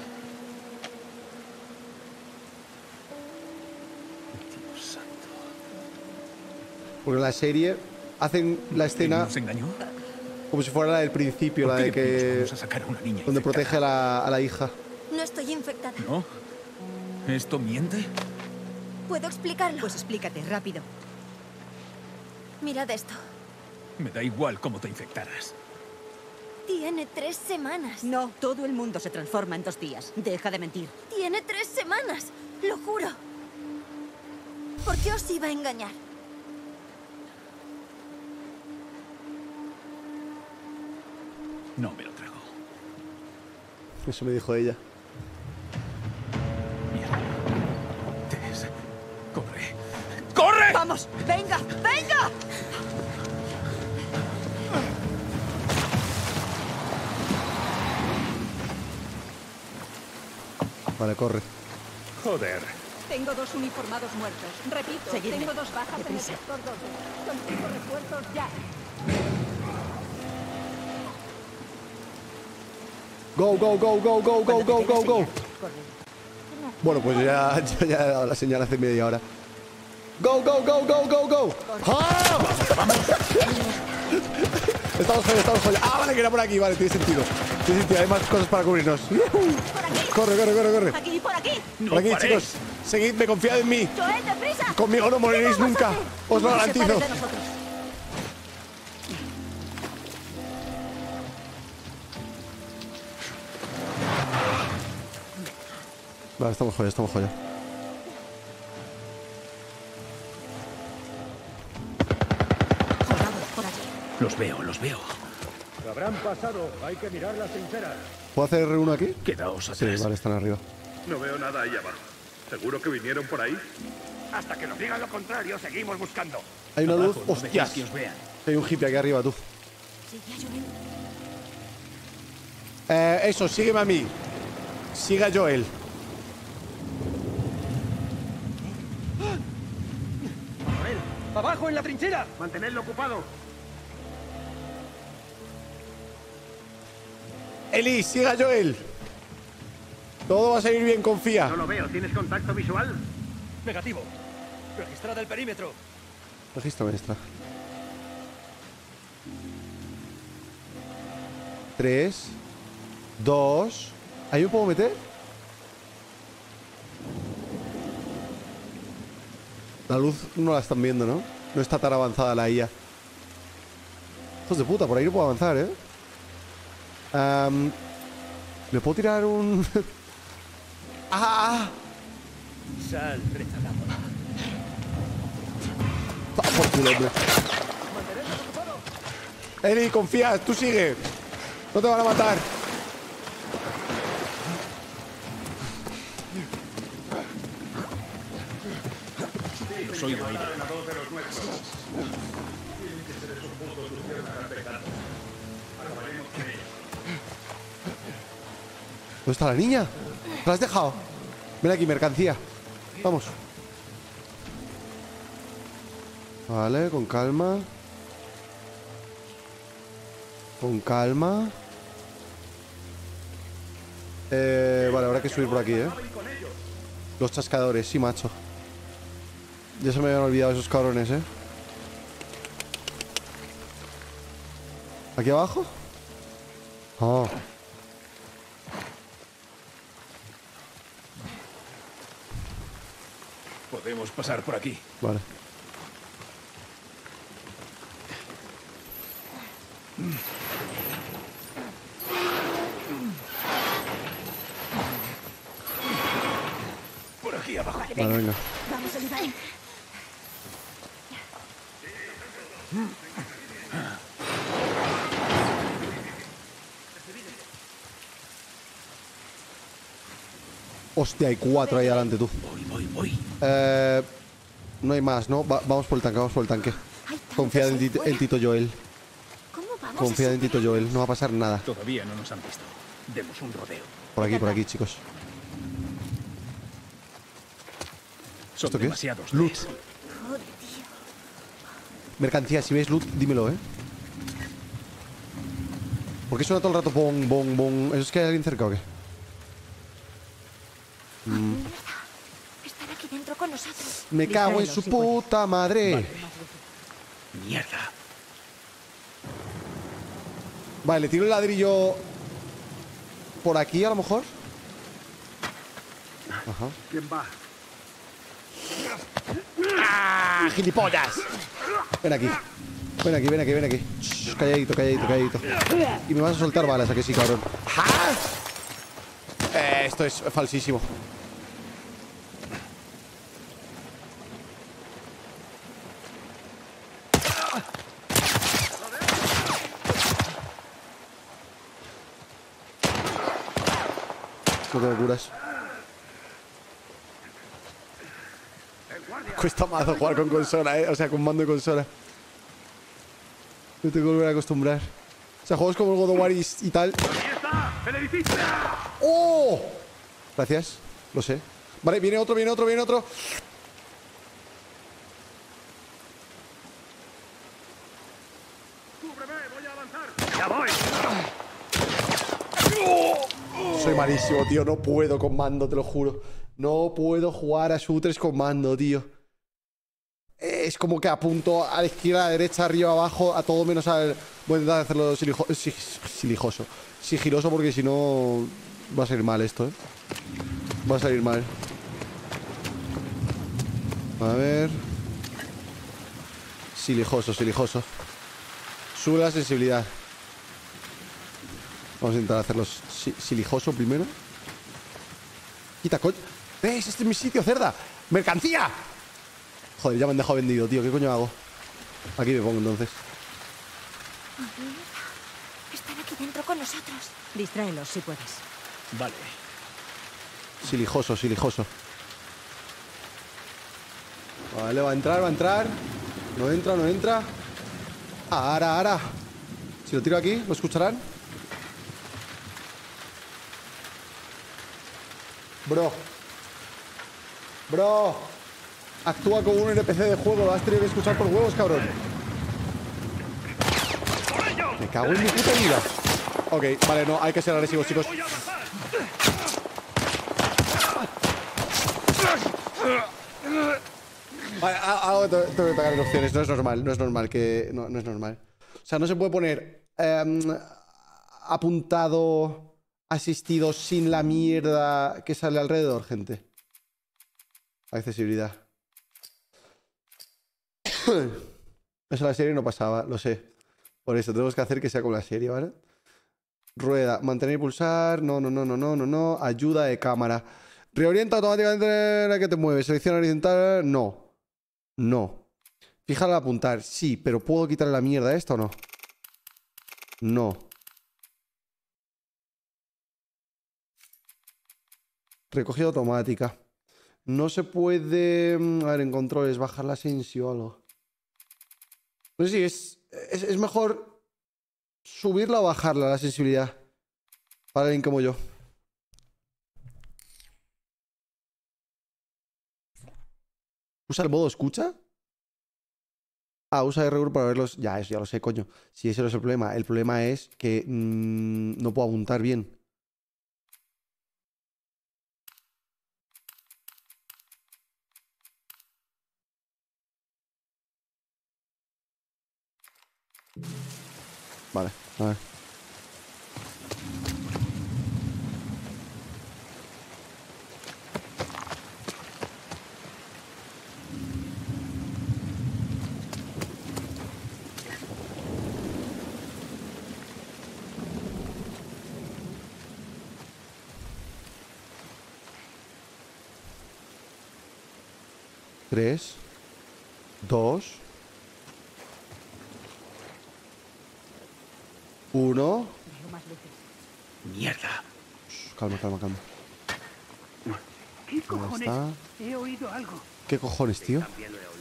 Dios santo. Porque en la serie hacen la escena ¿Nos engañó? como si fuera la del principio, la ¿Por de qué demonios que... vamos a sacar a una niña donde infectada? protege a la, a la hija. No estoy infectada. ¿No? ¿Esto miente? ¿Puedo explicarlo? Pues explícate, rápido. Mirad esto. Me da igual cómo te infectaras. Tiene tres semanas. No, todo el mundo se transforma en dos días. Deja de mentir. Tiene tres semanas. Lo juro. ¿Por qué os iba a engañar? No me lo trago. Eso me dijo ella. Tess, corre. ¡Corre! ¡Vamos! ¡Venga! ¡Venga! Vale, corre. Joder. Tengo dos uniformados muertos. Repito, Seguidme. tengo dos bajas en el Deprisa. sector doce. Consigo refuerzos ya. Go, go, go, go, go, go, Cuando go, te go, dé go. señal, corre. Bueno, pues ya, ya, ya he dado la señal hace media hora. Go, go, go, go, go, go. ¡Ah! Estamos joya, estamos joya. Ah, vale, que era por aquí, vale, tiene sentido. Tiene sentido, hay más cosas para cubrirnos. Corre, corre, corre, corre. Aquí, por aquí. Por aquí, chicos. Seguidme, confiad en mí. Joel, deprisa. Conmigo no moriréis nunca. Os lo No se garantizo. separen de nosotros. Vale, estamos joya, estamos joya. Los veo, los veo. Habrán pasado. Hay que mirar las trincheras. ¿Puedo hacer R uno aquí? Quedaos Sí, atrás. vale, están arriba. No veo nada ahí abajo. ¿Seguro que vinieron por ahí? Hasta que nos digan lo contrario, seguimos buscando. Hay una luz. Abajo, no ¡Hostias! dejéis que os vean. Hay un hippie aquí arriba, tú. Eh, eso, sígueme a mí. Siga Joel. Joel, abajo en la trinchera. Mantenedlo ocupado. Eli, siga Joel. Todo va a salir bien, confía. No lo veo. ¿Tienes contacto visual? Negativo. Registrada el perímetro. Regístrame esta. Tres. Dos. ¿Ahí me puedo meter? La luz no la están viendo, ¿no? No está tan avanzada la I A. Hijos de puta, por ahí no puedo avanzar, ¿eh? Um, ¿Me puedo tirar un...? ¡Ah! Sal, rezagado. ¡Ah, por culo, hombre! Eli, confía, tú sigue. No te van a matar. Los oigo ahí. ¿Dónde está la niña? ¿La has dejado? Ven aquí, mercancía. Vamos. Vale, con calma. Con calma. Eh, vale, habrá que subir por aquí, ¿eh? Los chascadores, sí, macho. Ya se me habían olvidado esos cabrones, ¿eh? ¿Aquí abajo? Oh. Podemos pasar por aquí. Vale. Por aquí abajo. Vale, venga. venga. Vamos a ayudar. Hostia, hay cuatro ahí adelante, tú. Voy, voy, voy. Eh, no hay más, ¿no? Va, vamos por el tanque, vamos por el tanque. Confía en, Tito, en Tito Joel. ¿Cómo vamos Confía a en Tito Joel, no va a pasar nada. Todavía no nos han visto. Demos un rodeo. Por aquí, por aquí, chicos. Son ¿Esto qué es? demasiados. Loot. Oh, Dios. Mercancía, si ves loot, dímelo, ¿eh? ¿Por qué suena todo el rato bong, bong, bong? ¿Eso es que hay alguien cerca o qué? Mm. Están aquí dentro con nosotros. Me cago en su puta madre. Vale. Mierda. Vale, le tiro el ladrillo por aquí a lo mejor. Ajá. ¿Quién va? ¡Ah, gilipollas! Ven aquí. Ven aquí, ven aquí, ven aquí. Shh, calladito, calladito, calladito. Y me vas a soltar balas, ¿a que sí, cabrón? ¡Ah! Eh, esto es falsísimo. No te locuras. Cuesta mazo jugar con consola, eh. O sea, con mando y consola. Me tengo que volver a acostumbrar. O sea, juegos como el God of War y, y tal. ¡Ahí está! ¡El edificio! ¡Oh! Gracias, lo sé. Vale, viene otro, viene otro, viene otro. ¡Cúbreme! ¡Voy a avanzar! ¡Ya voy! Soy malísimo, tío. No puedo con mando, te lo juro. No puedo jugar a shooters con mando, tío. Es como que apunto a la izquierda, a la derecha, arriba, abajo, a todo menos al... Voy a intentar hacerlo silijo... silijoso. Sigiloso porque si no... Va a salir mal esto, ¿eh? Va a salir mal. A ver... Silijoso, silijoso. Sube la sensibilidad. Vamos a intentar hacerlo si silijoso primero. Quita, coño. ¿Ves? Este es mi sitio, cerda. ¡Mercancía! Joder, ya me han dejado vendido, tío. ¿Qué coño hago? Aquí me pongo entonces. Están aquí dentro con nosotros. Distráelos si puedes. Vale. Silijoso, silijoso. Vale, va a entrar, va a entrar. No entra, no entra. Ahora, ahora. Si lo tiro aquí, ¿lo escucharán? Bro. Bro. Actúa como un N P C de juego. Lo has tenido que escuchar por huevos, cabrón. Me cago en mi puta vida. Ok, vale, no, hay que ser agresivos, chicos. Vale, algo tengo que pegar en opciones. No es normal, no es normal que... No, no es normal. O sea, no se puede poner eh, apuntado, asistido sin la mierda que sale alrededor, gente. Accesibilidad. Eso en la serie no pasaba, lo sé. Por eso tenemos que hacer que sea como la serie, ¿vale? Rueda, mantener y pulsar. No, no, no, no, no, no, no. Ayuda de cámara. Reorienta automáticamente la que te mueve. Selecciona horizontal. No. No. Fíjala al apuntar. Sí, pero ¿puedo quitarle la mierda a esto o no? No. Recogida automática. No se puede... A ver, en controles, bajar la sensibilidad o algo. No sé si es, es... Es mejor subirla o bajarla, la sensibilidad. Para alguien como yo. ¿Usa el modo escucha? Ah, usa R uno para verlos. Ya, eso ya lo sé, coño. Si ese no es el problema. El problema es que mmm, no puedo apuntar bien. Vale, a ver. Tres, dos, uno. Mierda. Calma, calma, calma. ¿Qué cojones? está. He oído algo. ¿Qué cojones, tío? O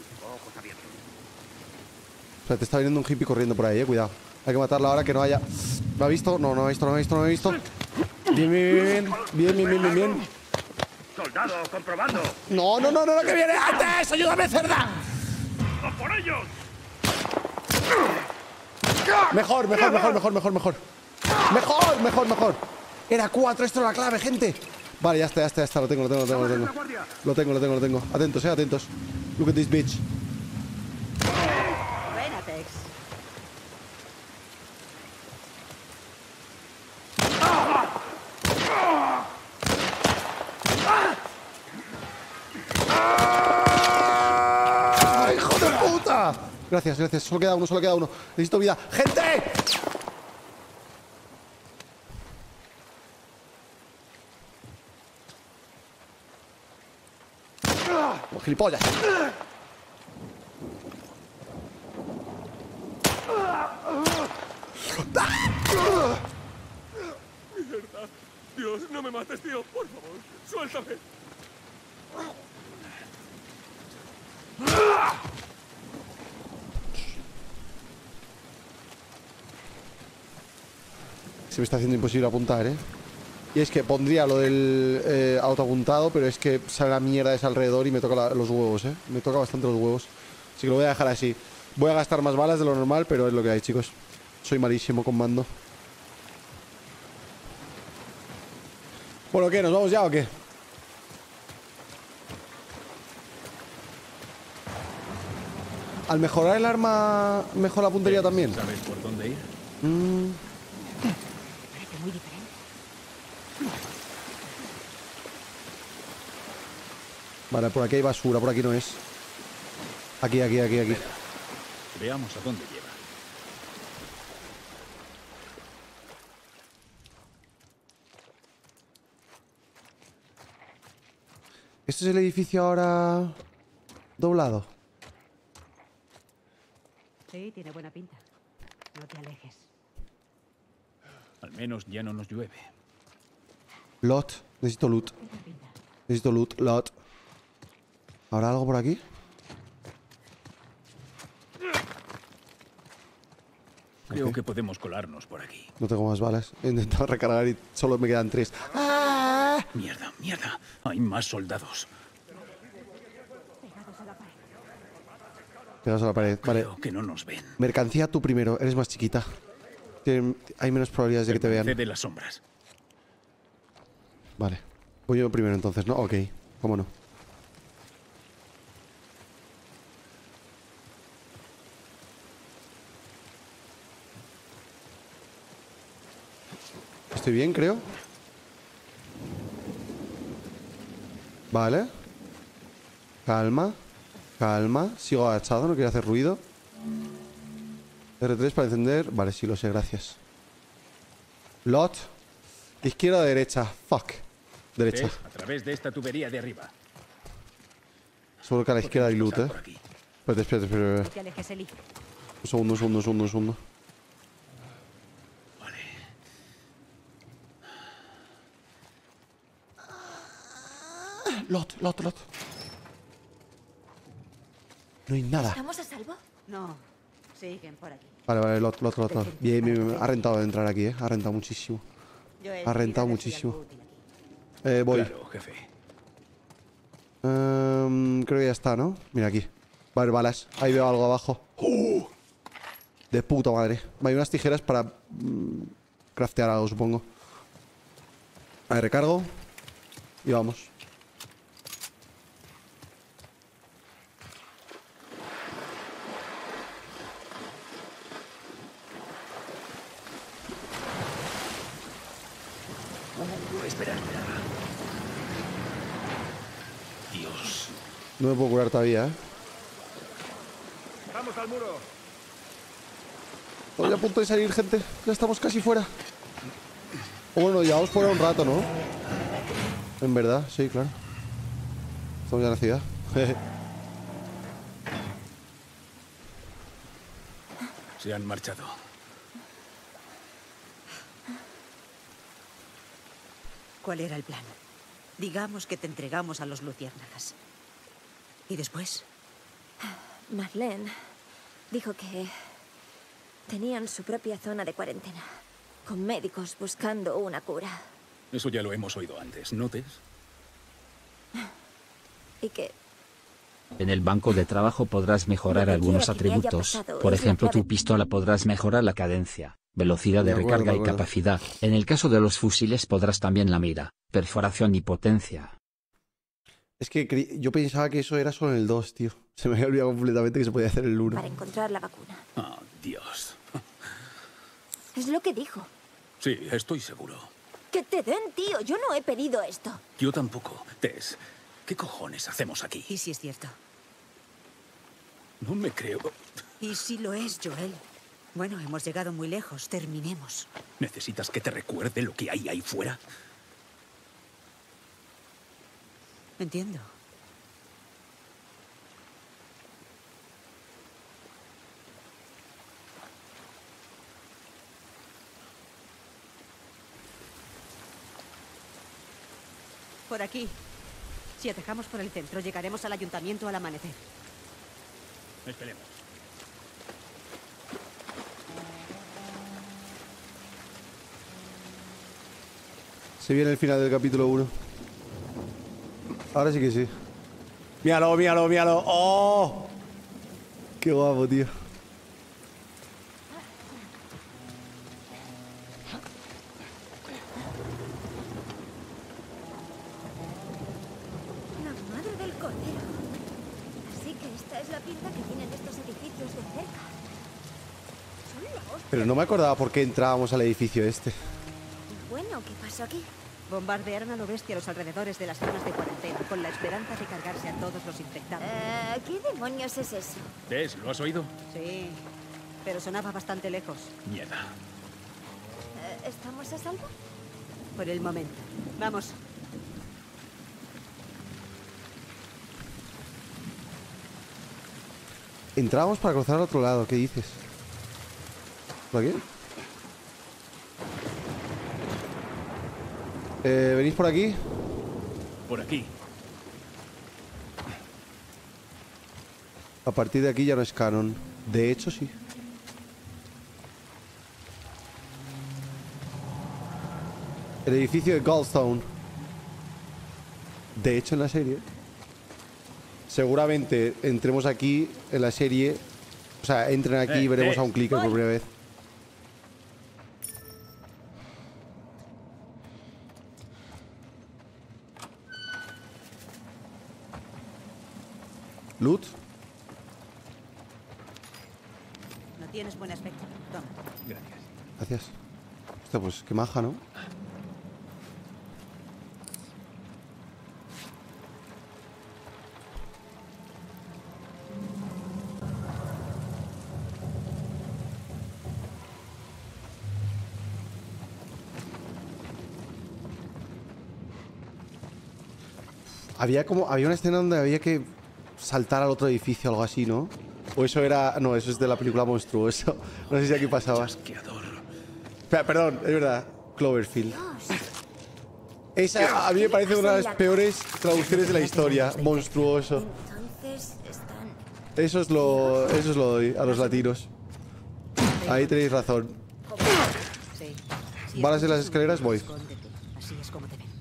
sea, te está viniendo un hippie corriendo por ahí, eh. Cuidado. Hay que matarla ahora que no haya. ¿Lo ha visto? No, no lo ha visto, no lo ha visto, no lo ha visto. Bien, bien, bien. Bien, bien, bien, bien, bien. Soldado, comprobando. No, no, no, no, no, que viene antes. ¡Ayúdame, cerda! ¡A por ellos! Mejor, mejor, mejor, mejor, mejor, mejor. Mejor, mejor, mejor. Era cuatro, esto es la clave, gente. Vale, ya está, ya está, ya está. Lo tengo, lo tengo, lo tengo, lo tengo. Lo tengo, lo tengo, lo tengo. Atentos, eh, atentos. Look at this bitch. Buena, Tex. ¡Ay, hijo de puta! Gracias, gracias. Solo queda uno, solo queda uno. Necesito vida. ¡Gente! ¡Oh, gilipollas! Mierda. Dios, no me mates, tío. Por favor, suéltame. Se me está haciendo imposible apuntar, ¿eh? Y es que pondría lo del eh, autoapuntado, pero es que sale la mierda esa alrededor y me toca la, los huevos, ¿eh? Me toca bastante los huevos. Así que lo voy a dejar así. Voy a gastar más balas de lo normal, pero es lo que hay, chicos. Soy malísimo con mando. Bueno, ¿qué? ¿Nos vamos ya o qué? Al mejorar el arma, mejor la puntería también. ¿Sabes por dónde ir? Mm. Parece muy diferente. Vale, por aquí hay basura, por aquí no es. Aquí, aquí, aquí, aquí. Veamos a dónde lleva. ¿Este es el edificio ahora doblado? Sí, tiene buena pinta. No te alejes. Al menos ya no nos llueve. Lot. Necesito loot. Necesito loot. Lot. ¿Habrá algo por aquí? Creo Okay. que podemos colarnos por aquí. No tengo más balas. He intentado recargar y solo me quedan tres. ¡Ah! Mierda, mierda. Hay más soldados. Pegados a la pared. Vale. Creo que no nos ven. Mercancía tú primero. Eres más chiquita. Tien- Hay menos probabilidades de que te vean. De las sombras. Vale. Voy yo primero entonces, ¿no? Ok. ¿Cómo no? Estoy bien, creo. Vale. Calma. Calma. Sigo agachado, no quiero hacer ruido. R tres para encender. Vale, sí, lo sé, gracias. Lot. Izquierda o derecha. Fuck. Derecha. ¿Ves? A través de esta tubería de arriba. Seguro que a la izquierda hay loot, eh. Espérate, espérate, espérate. No te alejes, Eli. Un segundo, un segundo, un segundo, un segundo. Lot, lot, lot. No hay nada. ¿Estamos a salvo? No. Siguen por aquí. Vale, vale, lot, lot, lot, lot. Bien, bien, bien. Ha rentado de entrar aquí, eh. Ha rentado muchísimo. Ha rentado muchísimo. Eh, voy. Claro, jefe. Um, creo que ya está, ¿no? Mira aquí. Va a haber balas. Ahí veo algo abajo. ¡Uh! De puta madre. Hay unas tijeras para mm, craftear algo, supongo. A ver, recargo. Y vamos. Uh, espera, espera. Dios. No me puedo curar todavía, ¿eh? ¡Vamos al muro! Estoy a punto de salir, gente. Ya estamos casi fuera. O bueno, llevamos fuera un rato, ¿no? En verdad, sí, claro. Estamos ya en la ciudad. Se han marchado. ¿Cuál era el plan? Digamos que te entregamos a los luciérnagas. ¿Y después? Marlene dijo que tenían su propia zona de cuarentena, con médicos buscando una cura. Eso ya lo hemos oído antes, ¿no, Tess? Y que En el banco de trabajo podrás mejorar algunos quiera que me haya atributos. pasado Por es la ejemplo, clave. tu pistola podrás mejorar la cadencia, velocidad de De acuerdo, recarga de y acuerdo. capacidad. En el caso de los fusiles podrás también la mira, perforación y potencia. Es que cre- yo pensaba que eso era solo en el dos, tío. Se me había olvidado completamente que se podía hacer en el uno. para encontrar la vacuna. Oh, Dios. Es lo que dijo. Sí, estoy seguro. Que te den, tío. Yo no he pedido esto. Yo tampoco. Tess, ¿qué cojones hacemos aquí? ¿Y si es cierto? No me creo. ¿Y si lo es, Joel? Bueno, hemos llegado muy lejos. Terminemos. ¿Necesitas que te recuerde lo que hay ahí fuera? Entiendo. Por aquí. Si atacamos por el centro, llegaremos al ayuntamiento al amanecer. Esperemos. Se viene el final del capítulo uno. Ahora sí que sí. Míralo, míralo, míralo. ¡Oh! Qué guapo, tío. La madre del cordero. Así que esta es la pinta que tienen estos edificios de cerca. Son la hostia. Pero no me acordaba por qué entrábamos al edificio este. Bueno, ¿qué pasó aquí? Bombardearon a lo bestia a los alrededores de las zonas de cuarentena con la esperanza de cargarse a todos los infectados. Eh, ¿Qué demonios es eso? Tess, ¿lo has oído? Sí, pero sonaba bastante lejos. Mierda. Eh, ¿Estamos a salvo? Por el momento. Vamos. Entrábamos para cruzar al otro lado, ¿qué dices? ¿Por aquí? Eh, ¿venís por aquí? Por aquí. A partir de aquí ya no es canon. De hecho, sí. El edificio de Goldstone. De hecho, en la serie, seguramente entremos aquí en la serie. O sea, entren aquí y eh, veremos eh. a un clicker por primera vez. Loot. No tienes buen aspecto. Toma. Gracias. Gracias. Hostia, pues qué maja, ¿no? Había como había una escena donde había que saltar al otro edificio o algo así, ¿no? O eso era... No, eso es de la película Monstruoso. No sé si aquí pasaba. Espera, perdón, es verdad. Cloverfield. Esa a mí me parece una de las peores traducciones de la historia. Monstruoso. Eso es lo... Eso es lo doy a los latinos. Ahí tenéis razón. ¿Balas en las escaleras? Voy. Así es como te ven.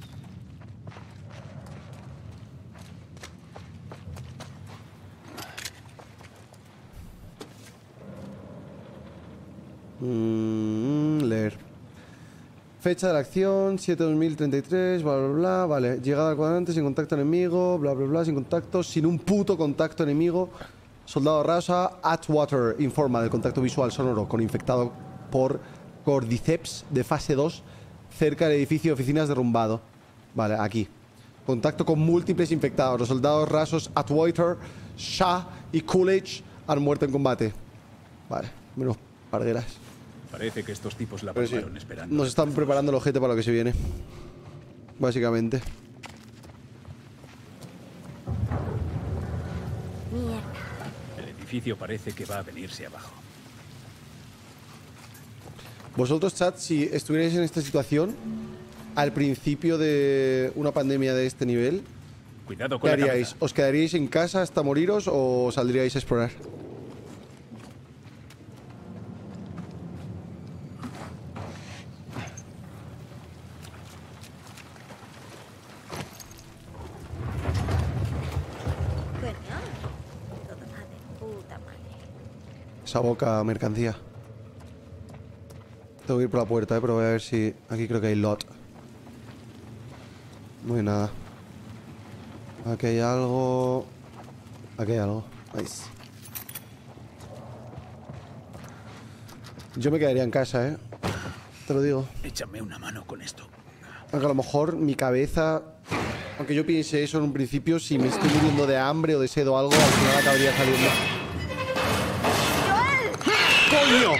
Mm, leer. Fecha de la acción, siete de dos mil treinta y tres, bla, bla, bla. Vale, llegada al cuadrante, sin contacto enemigo, bla, bla, bla, sin contacto, sin un puto contacto enemigo. Soldado Rasa, Atwater informa del contacto visual sonoro con infectado por Cordyceps de fase dos cerca del edificio de oficinas derrumbado. Vale, aquí. Contacto con múltiples infectados. Los soldados rasos Atwater, Shah y Coolidge han muerto en combate. Vale, menos pargueras. Parece que estos tipos la Pero sí, prepararon esperando. nos están preparando el ojete para lo que se viene. Básicamente. El edificio parece que va a venirse abajo. Vosotros, chat, si estuvierais en esta situación al principio de una pandemia de este nivel, Cuidado ¿qué con la haríais? cabeza. ¿Os quedaríais en casa hasta moriros o saldríais a explorar? Esa boca mercancía. Tengo que ir por la puerta, eh, pero voy a ver si... Aquí creo que hay lot. No hay nada. Aquí hay algo... Aquí hay algo. Nice. Yo me quedaría en casa, eh. Te lo digo. Échame una mano con esto. Aunque a lo mejor mi cabeza... Aunque yo piense eso en un principio, si me estoy muriendo de hambre o de sed o algo, al final acabaría saliendo. ¡Coño!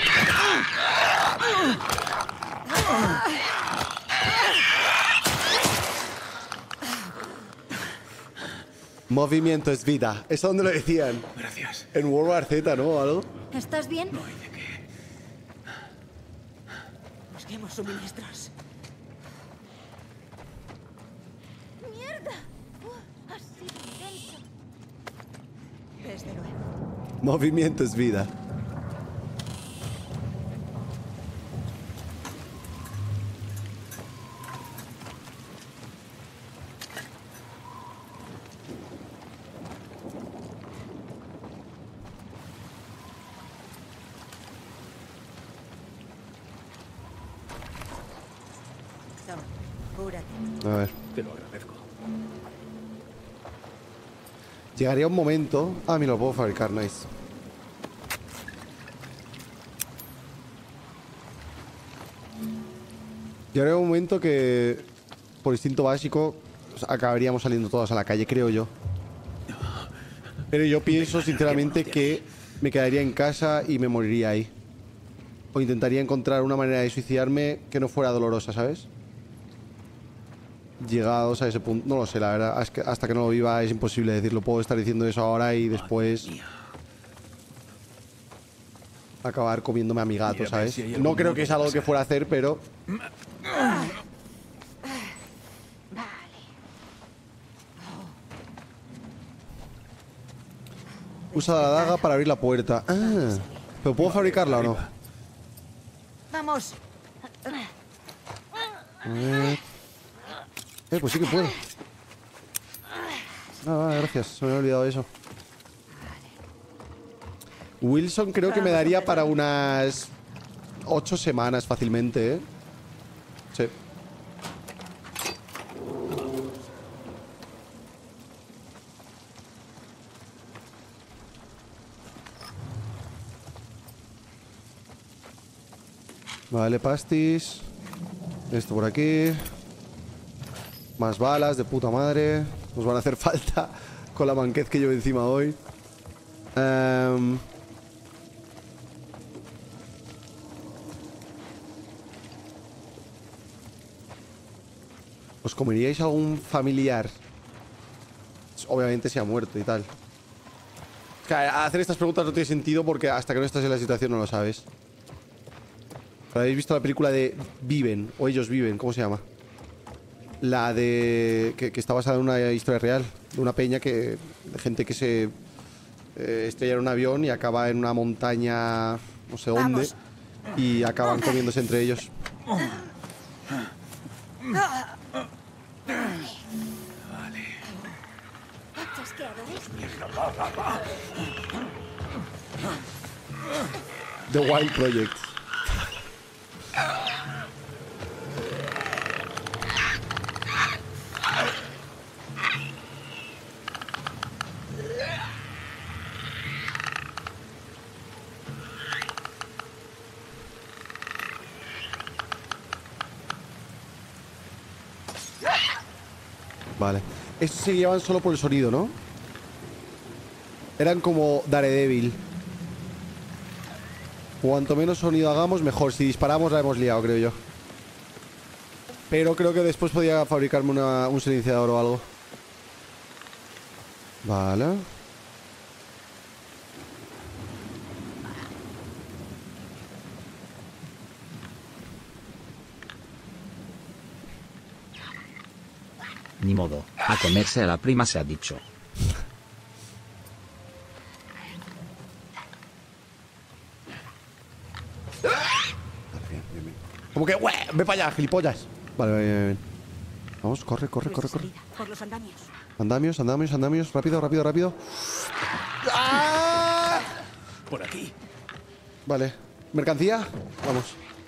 Movimiento es vida. ¿Eso dónde lo decían? Gracias. En World War Z, ¿no? ¿O algo? ¿Estás bien? No hay de qué. Busquemos suministros. ¡Mierda! Uh, ha sido intenso. Desde luego. Movimiento es vida. Toma, cúrate. A ver. Te lo agradezco. Llegaría un momento... Ah, mira, lo puedo fabricar, nice. Llegaría un momento que... Por instinto básico... Acabaríamos saliendo todos a la calle, creo yo. Pero yo pienso sinceramente que me quedaría en casa y me moriría ahí. O intentaría encontrar una manera de suicidarme que no fuera dolorosa, ¿sabes? Llegados a ese punto, no lo sé, la verdad, es que hasta que no lo viva es imposible decirlo. Puedo estar diciendo eso ahora y después acabar comiéndome a mi gato, Mira, a ver ¿sabes? si hay No algún creo modo que es de algo que pasar. fuera a hacer, pero... Usa la daga para abrir la puerta. Ah, ¿pero puedo fabricarla o no? Vamos. A ver. Eh, pues sí que puedo. Ah, vale, gracias. Se me había olvidado eso. Wilson creo que me daría para unas ocho semanas fácilmente, ¿eh? Sí. Vale, pastis. Esto por aquí. Más balas de puta madre. Nos van a hacer falta con la manquez que llevo encima hoy. Um, ¿Os comeríais a algún familiar? Obviamente se ha muerto y tal. Claro, hacer estas preguntas no tiene sentido porque hasta que no estás en la situación no lo sabes. ¿Habéis visto la película de Viven? O Ellos Viven, ¿cómo se llama? La de... Que, que está basada en una historia real. De una peña que... De gente que se... Eh, estrella en un avión y acaba en una montaña... No sé dónde. Vamos. Y acaban comiéndose entre ellos. The Wild Project. Vale. Estos se llevan solo por el sonido, ¿no? Eran como Daredevil. Cuanto menos sonido hagamos, mejor. Si disparamos la hemos liado, creo yo. Pero creo que después podía fabricarme una, un silenciador o algo. Vale. Ni modo, a comerse a la prima se ha dicho. Como que, ¡güey! ¡Ve para allá, gilipollas! Vale, vale, vale, vale. Vamos, corre, corre, corre, corre. Por los andamios. Andamios, andamios, andamios. Rápido, rápido, rápido. ¡Ah! Por aquí. Vale. ¿Mercancía? Vamos.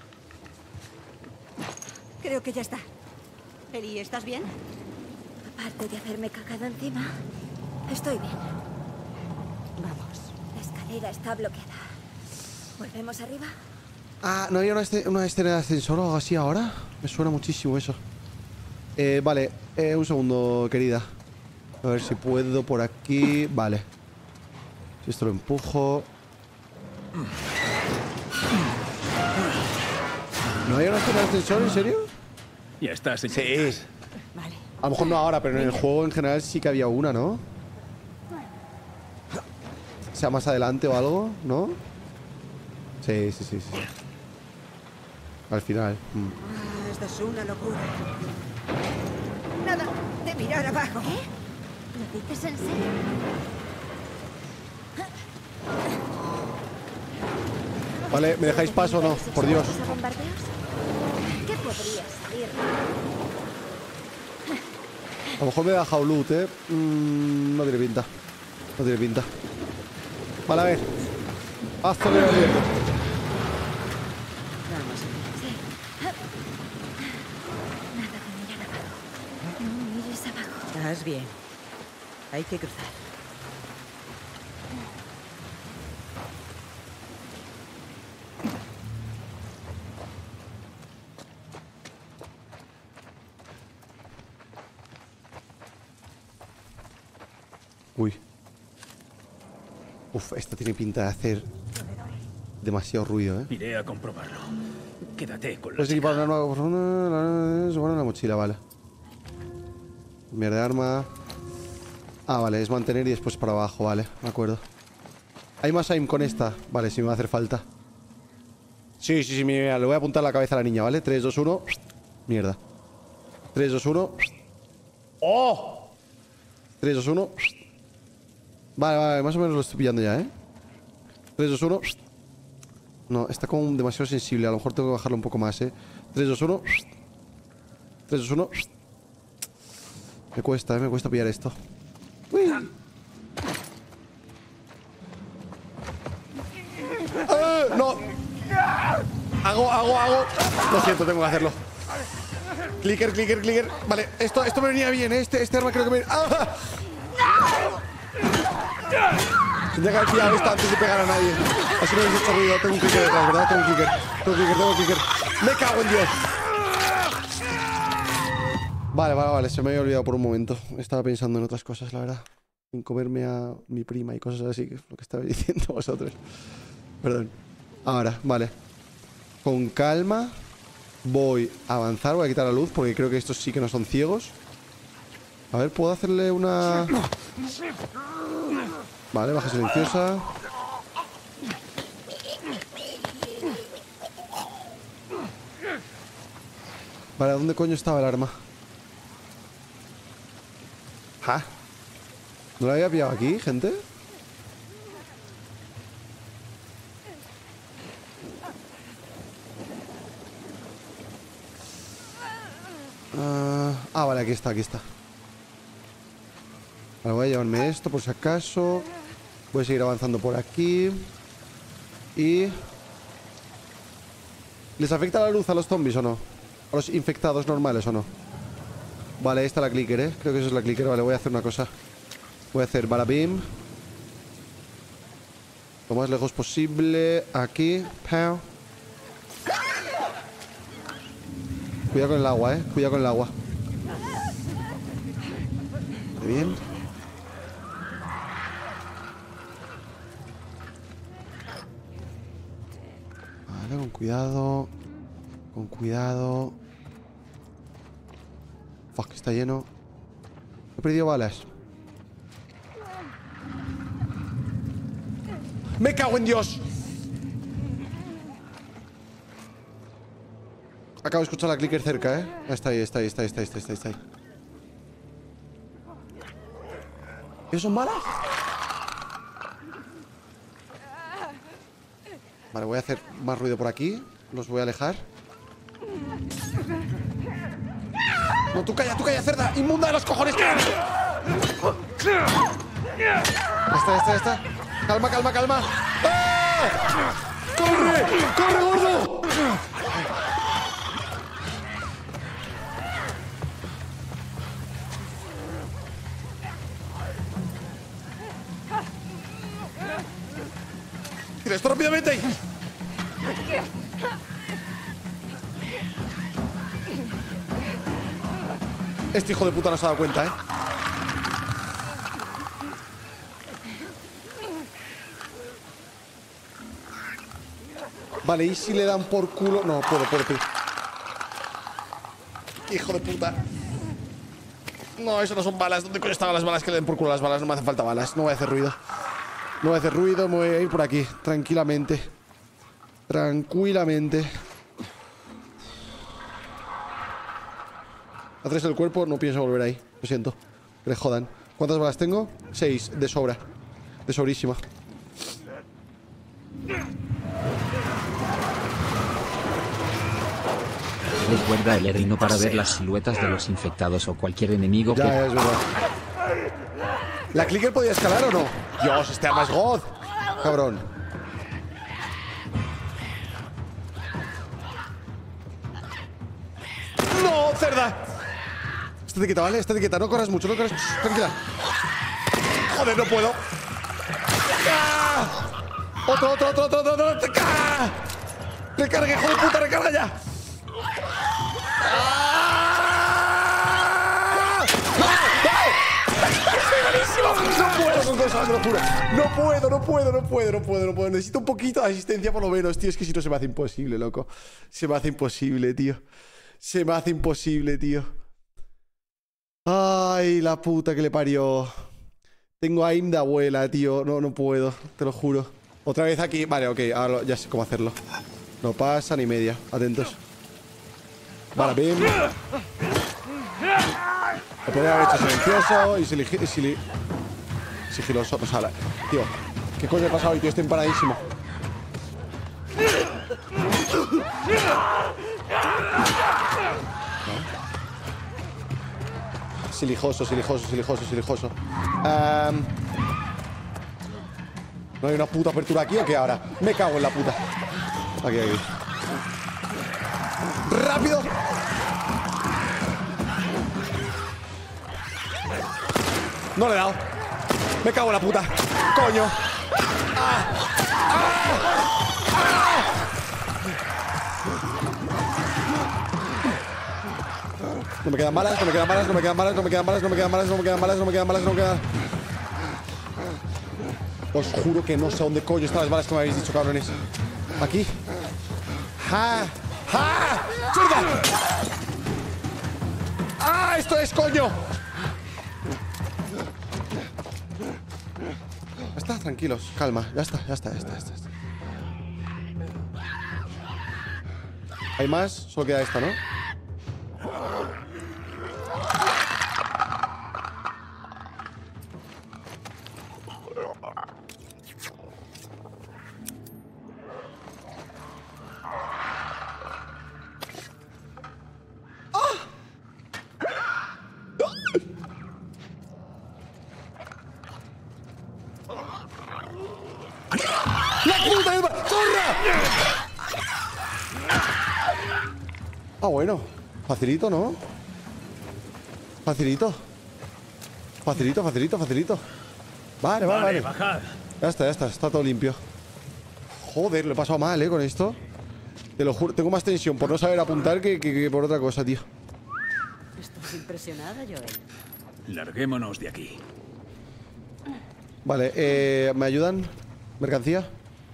Creo que ya está. Eli, ¿estás bien? Aparte de haberme cagado encima, estoy bien. Vamos. La escalera está bloqueada. ¿Volvemos arriba? Ah, ¿no había una, este- una escena de ascensor o algo así ahora? Me suena muchísimo eso. Eh, vale. Eh, un segundo, querida. A ver si puedo por aquí. Vale. Si esto lo empujo. ¿No había una escena de ascensor, en serio? Ya está, Sí. Vale. A lo mejor no ahora, pero en el juego en general sí que había una, ¿no? O sea, más adelante o algo, ¿no? Sí, sí, sí, sí. Al final. mm. Ah, esto es una locura. Nada de mirar abajo. ¿Lo dices en serio? Vale, ¿me dejáis paso o no? Por Dios. ¿A bombardeos? ¿Qué podría salir? A lo mejor me he dejado loot, ¿eh? Mm, no tiene pinta. No tiene pinta. Vale, a ver. Hasta el abierto. Nada de mirar abajo. No mires abajo. Estás bien. Hay que cruzar. Uy. Uf, esta tiene pinta de hacer demasiado ruido, ¿eh? Iré a comprobarlo. Quédate con la Puedes equipar una nueva persona. Se pone en la mochila, vale. Cambiar de arma. Ah, vale, es mantener y después para abajo, vale, de acuerdo. Hay más aim con esta. Vale, si me va a hacer falta. Sí, sí, sí, mira, le voy a apuntar la cabeza a la niña, ¿vale? tres, dos, uno. Mierda. tres, dos, uno. ¡Oh! tres, dos, uno. Vale, vale, más o menos lo estoy pillando ya, ¿eh? tres, dos, uno. No, está como demasiado sensible. A lo mejor tengo que bajarlo un poco más, ¿eh? tres, dos, uno. tres, dos, uno. Me cuesta, ¿eh? Me cuesta pillar esto. Uy. ¡Eh! ¡No! Hago, hago, hago. Lo siento, tengo que hacerlo. Clicker, clicker, clicker. Vale, esto, esto me venía bien, ¿eh? Este, este arma creo que me... ¡Ah! Tendría que haber pillado esta antes de pegar a nadie. Así no habéis hecho ruido. Tengo un clicker detrás, ¿verdad? Tengo un clicker. Tengo un clicker, tengo un clicker. ¡Me cago en Dios! Vale, vale, vale. Se me había olvidado por un momento. Estaba pensando en otras cosas, la verdad. En comerme a mi prima y cosas así, que es lo que estabais diciendo vosotros. Perdón. Ahora, vale. Con calma. Voy a avanzar. Voy a quitar la luz porque creo que estos sí que no son ciegos. A ver, ¿puedo hacerle una...? Vale, baja silenciosa. Vale, ¿dónde coño estaba el arma? ¿Ja? ¿No la había pillado aquí, gente? Uh, ah, vale, aquí está, aquí está. Vale, voy a llevarme esto por si acaso. Voy a seguir avanzando por aquí. Y... ¿les afecta la luz a los zombies o no? ¿A los infectados normales o no? Vale, ahí está la clicker, ¿eh? Creo que eso es la clicker. Vale, voy a hacer una cosa. Voy a hacer barabim. Lo más lejos posible. Aquí. Pow. Cuidado con el agua, ¿eh? Cuidado con el agua. Muy bien. Vale, con cuidado. Con cuidado. Fuck, está lleno. He perdido balas. ¡Me cago en Dios! Acabo de escuchar la clicker cerca, ¿eh? Está ahí, está ahí, está ahí, está ahí, está ahí, está ahí. ¿Qué son balas? Vale, voy a hacer más ruido por aquí. Los voy a alejar. No, tú calla, tú calla, cerda. ¡Inmunda de los cojones! Ya está, ya está, ya está. Calma, calma, calma. ¡Ah! ¡Corre! ¡Corre, gordo! ¡Tira esto rápidamente! Este hijo de puta no se ha dado cuenta, ¿eh? Vale, ¿y si le dan por culo? No, puedo, puedo, puedo. Hijo de puta. No, eso no son balas. ¿Dónde coño estaban las balas que le den por culo a las balas? No me hacen falta balas. No voy a hacer ruido. No voy a hacer ruido, me voy a ir por aquí. Tranquilamente. Tranquilamente. A tres del cuerpo, no pienso volver ahí. Lo siento. Que le jodan. ¿Cuántas balas tengo? Seis, de sobra. De sobrísima. Recuerda el R uno para ver las siluetas de los infectados o cualquier enemigo ya, que... Ya, es verdad. ¿La clicker podía escalar o no? Dios, este arma es God. Cabrón. ¡No, cerda! Estate quieta, ¿vale? Estate quieta. No corras mucho, no corras mucho. Tranquila. Joder, no puedo. ¡Ah! Otro, otro, otro, otro, otro, otro. ¡Ah! Recarga, hijo de puta, recarga ya. No puedo con cosas, te lo juro. No puedo, no puedo, no puedo, no puedo, no puedo. Necesito un poquito de asistencia por lo menos, tío. Es que si no se me hace imposible, loco. Se me hace imposible, tío. Se me hace imposible, tío. Ay, la puta que le parió. Tengo aim de abuela, tío. No, no puedo, te lo juro. Otra vez aquí. Vale, ok, ahora lo, ya sé cómo hacerlo. No pasa ni media. Atentos. Vale, bien. Lo podría haber hecho silencioso y sili- sili- sigiloso. O sea, la- tío, ¿qué coño ha pasado hoy, tío? Estoy empanadísimo. Silijoso, silijoso, silijoso, silijoso. Um, ¿No hay una puta apertura aquí o qué ahora? Me cago en la puta. Aquí, aquí. ¡Rápido! No le he dado. Me cago en la puta. ¡Coño! ¡Ah! ¡Ah! ¡Ah! No me quedan balas, no me quedan balas, no me quedan balas, no me quedan balas, no me quedan balas, no me quedan balas, no me quedan balas, no me quedan. Os juro que no sé dónde coño están las balas que me habéis dicho, cabrones. Aquí. ¡Ja! ¡Ja! ¡Mierda! ¡Ah! ¡Esto es coño! Ya está, tranquilos, calma. Ya está, ya está, ya está, ya está. ¿Hay más? Solo queda esta, ¿no? Ah, bueno. Facilito, ¿no? Facilito. Facilito, facilito, facilito. Vale, vale, vale. Bajad. Ya está, ya está. Está todo limpio. Joder, lo he pasado mal, ¿eh? Con esto. Te lo juro. Tengo más tensión por no saber apuntar que, que, que por otra cosa, tío. ¿Estás impresionada, Joel? Larguémonos de aquí. Vale, eh, ¿me ayudan? ¿Mercancía?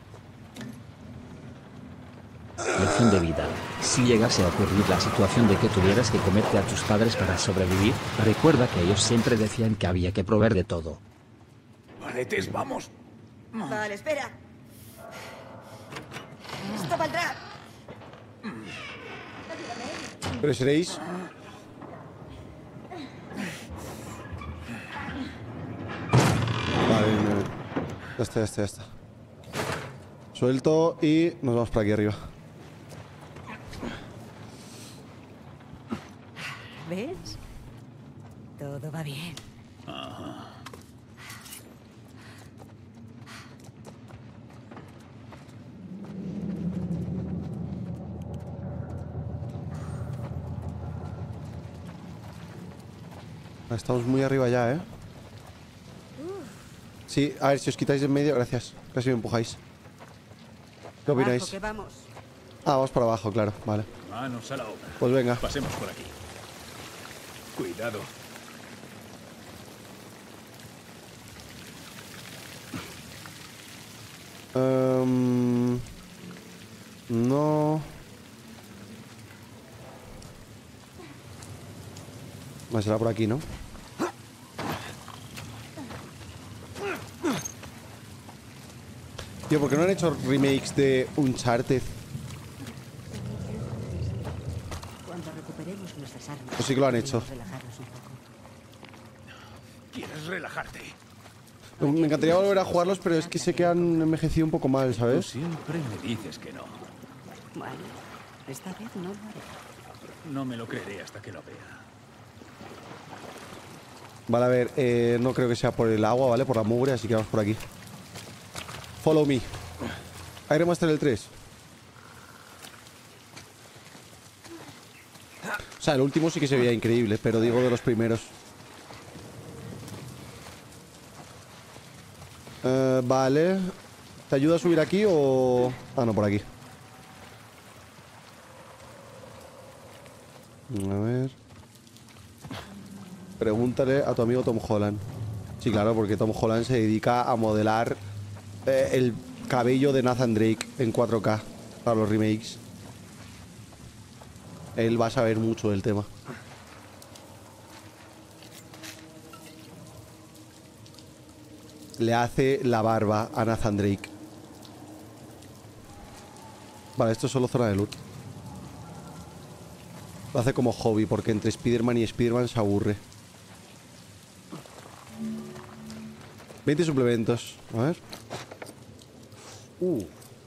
Lección de vida. Si llegase a ocurrir la situación de que tuvieras que comerte a tus padres para sobrevivir, recuerda que ellos siempre decían que había que proveer de todo. Vale, Tess, vamos. Vale, espera. Esto valdrá. Pero seréis. Vale, no, no. Ya está, ya está, ya está. Suelto y nos vamos para aquí arriba. ¿Ves? Todo va bien. Ajá. Estamos muy arriba ya, ¿eh? Sí, a ver, si os quitáis de en medio, gracias. Casi me empujáis. ¿Qué opináis? Abajo, que vamos. Ah, vamos para abajo, claro, vale. Manos a la obra. Pues venga. Pasemos por aquí. Cuidado. Um, no. Más será por aquí, ¿no? Tío, ¿por qué no han hecho remakes de Uncharted? Cuando recuperemos nuestras armas, Pues sí que lo han hecho. relajarnos un poco. ¿Quieres relajarte? Me encantaría volver a jugarlos, pero es que sé que han envejecido un poco mal, Tú ¿sabes? siempre me dices que no. Bueno, esta vez no lo haré. No me lo creeré hasta que lo vea. Vale, a ver, eh, no creo que sea por el agua, ¿vale? Por la mugre, así que vamos por aquí. Follow me. Aire Master el tres. O sea, el último sí que se veía increíble, pero digo de los primeros. Eh, vale. ¿Te ayuda a subir aquí o...? Ah, no, por aquí. A ver... Pregúntale a tu amigo Tom Holland. Sí, claro, porque Tom Holland se dedica a modelar eh, el cabello de Nathan Drake en cuatro K para los remakes. Él va a saber mucho del tema. Le hace la barba a Nathan Drake. Vale, esto es solo zona de loot. Lo hace como hobby, porque entre Spider-Man y Spider-Man se aburre. veinte suplementos. A ver. Uh.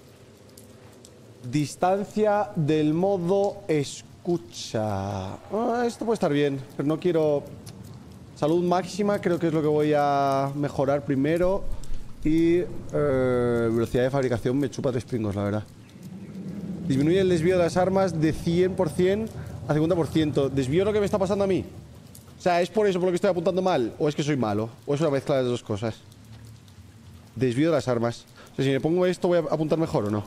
Distancia del modo escucha. Ah, esto puede estar bien, pero no quiero... Salud máxima creo que es lo que voy a mejorar primero. Y eh, velocidad de fabricación me chupa tres pringos, la verdad. Disminuye el desvío de las armas de cien por cien a cincuenta por ciento. ¿Desvío lo que me está pasando a mí? O sea, ¿es por eso por lo que estoy apuntando mal? ¿O es que soy malo? ¿O es una mezcla de las dos cosas? Desvío de las armas. O sea, si me pongo esto, ¿voy a apuntar mejor o no?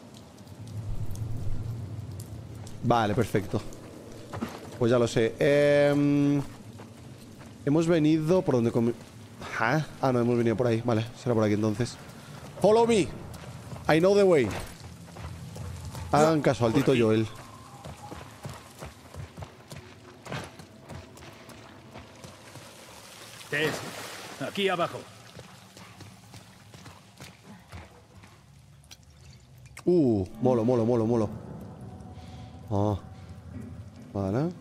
Vale, perfecto. Pues ya lo sé. Eh, hemos venido... ¿Por dónde? Comi ¿Ah? ah, no, hemos venido por ahí. Vale, será por aquí entonces. Follow me. I know the way. Hagan caso al Tito Joel. Tess, aquí abajo. Uh, molo, molo, molo, molo. Ah. Vale.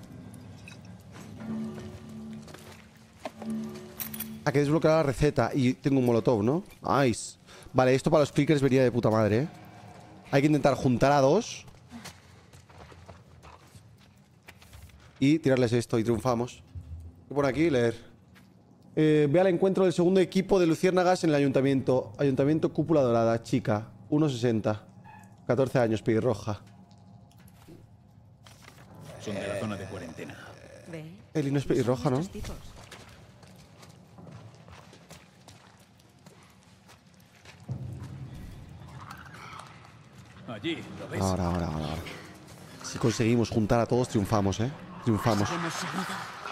Hay que desbloquear la receta. Y tengo un molotov, ¿no? Nice. Vale, esto para los clickers vería de puta madre, ¿eh? Hay que intentar juntar a dos y tirarles esto y triunfamos. ¿Qué pone aquí? Leer. Eh, ve al encuentro del segundo equipo de luciérnagas en el ayuntamiento. Ayuntamiento Cúpula Dorada, chica. uno sesenta. catorce años, pelirroja. Son de la zona de cuarentena. Eli no es pelirroja, ¿no? Allí, ¿lo ves? Ahora, ahora, ahora, ahora. Si conseguimos juntar a todos, triunfamos, ¿eh? Triunfamos. Hemos seguido.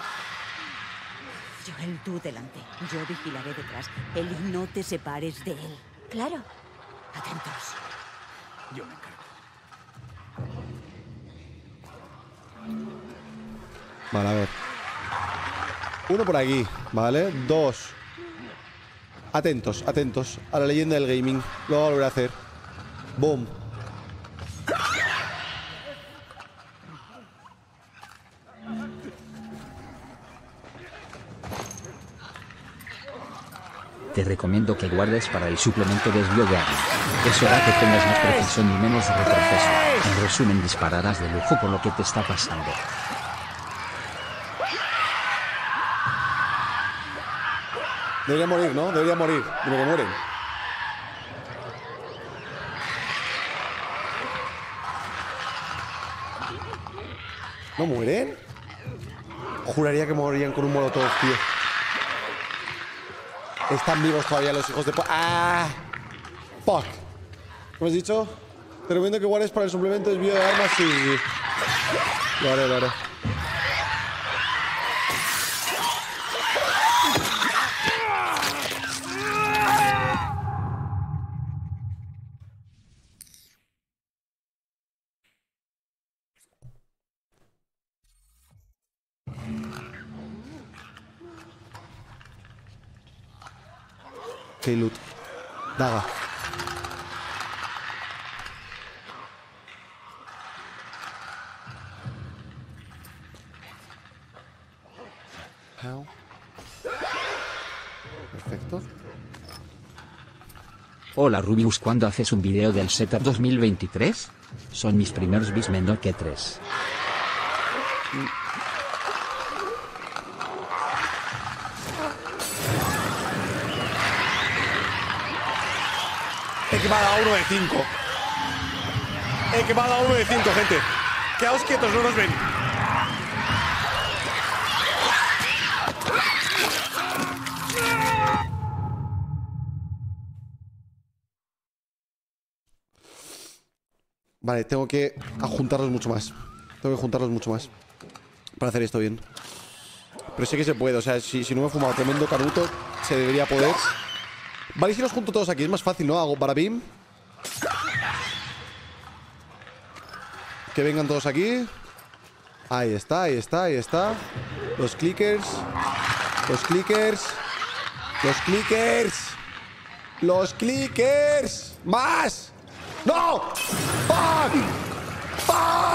Joel, tú delante. Yo vigilaré detrás. Eli, no te separes de él. Claro. Atentos. Yo me encargo. Vale, a ver. Uno por aquí, ¿vale? Dos. Atentos, atentos a la leyenda del gaming. Lo voy a volver a hacer. Boom. Te recomiendo que guardes para el suplemento desvío de arma. Eso hará que tengas más precisión y menos retroceso. En resumen, dispararás de lujo por lo que te está pasando. Debería morir, ¿no? Debería morir. Dime que mueren. ¿No mueren? Juraría que morirían con un molotov, tío. Están vivos todavía los hijos de... ¡Ah! Fuck. ¿Qué me has dicho? Te recomiendo que guardes para el suplemento desvío de armas. Sí, sí. Lo haré, lo haré. Ok, loot. Daga. How? Perfecto. Hola Rubius, ¿cuándo haces un video del setup dos mil veintitrés? Son mis primeros bis menor que tres. He quemado a uno de cinco. He quemado a uno de cinco, gente. Quedaos quietos, no nos ven. Vale, tengo que juntarlos mucho más. Tengo que juntarlos mucho más para hacer esto bien. Pero sé que se puede, o sea, si, si no me he fumado tremendo canuto, se debería poder. Vale, y si los junto todos aquí, es más fácil, ¿no? Hago para bim. Que vengan todos aquí. Ahí está, ahí está, ahí está. Los clickers. Los clickers. Los clickers. Los clickers. ¡Más! ¡No! ¡Fuck! ¡Fuck!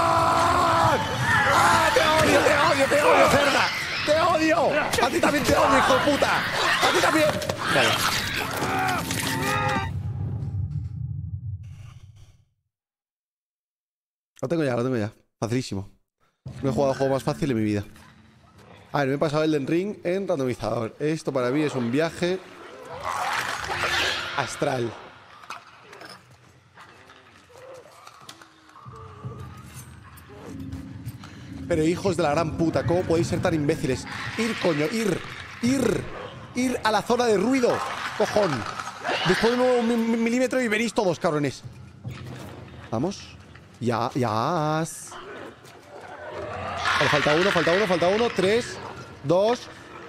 ¡Ah, te odio, te odio, te odio, cerda! ¡Te odio! ¡A ti también te odio, hijo de puta! ¡A ti también! Vale. Lo tengo ya, lo tengo ya. Facilísimo. No he jugado el juego más fácil en mi vida. A ver, me he pasado el Elden Ring en randomizador. Esto para mí es un viaje astral. Pero hijos de la gran puta, ¿cómo podéis ser tan imbéciles? Ir, coño, ir, ir, ir a la zona de ruido, cojón. Después de un milímetro y venís todos, cabrones. Vamos. Ya, ya. Vale, falta uno, falta uno, falta uno. Tres, dos.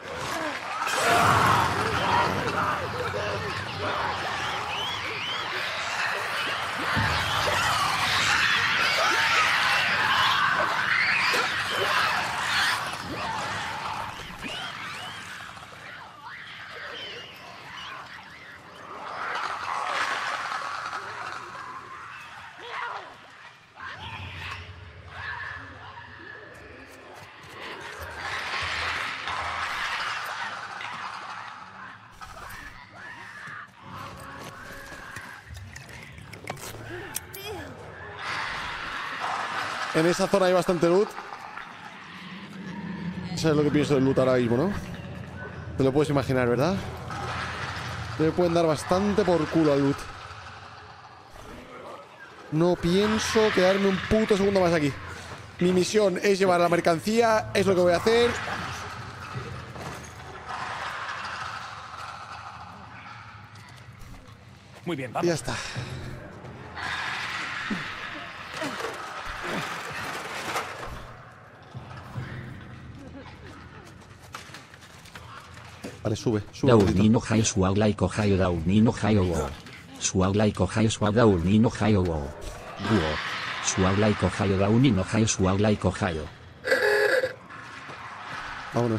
En esa zona hay bastante loot. ¿Sabes lo que pienso del loot ahora mismo, no? Te lo puedes imaginar, ¿verdad? Le pueden dar bastante por culo al loot. No pienso quedarme un puto segundo más aquí. Mi misión es llevar la mercancía. Es lo que voy a hacer. Muy bien, vamos. Y ya está. Vale, sube, sube. Daunino Hayo Swag like Ohio Daunino Hayo Wo. Swag like Ohio Swag Daunino Hayo Wo. Wo. Swag like Ohio Daunino Hayo Swag like Ohio. Vámonos.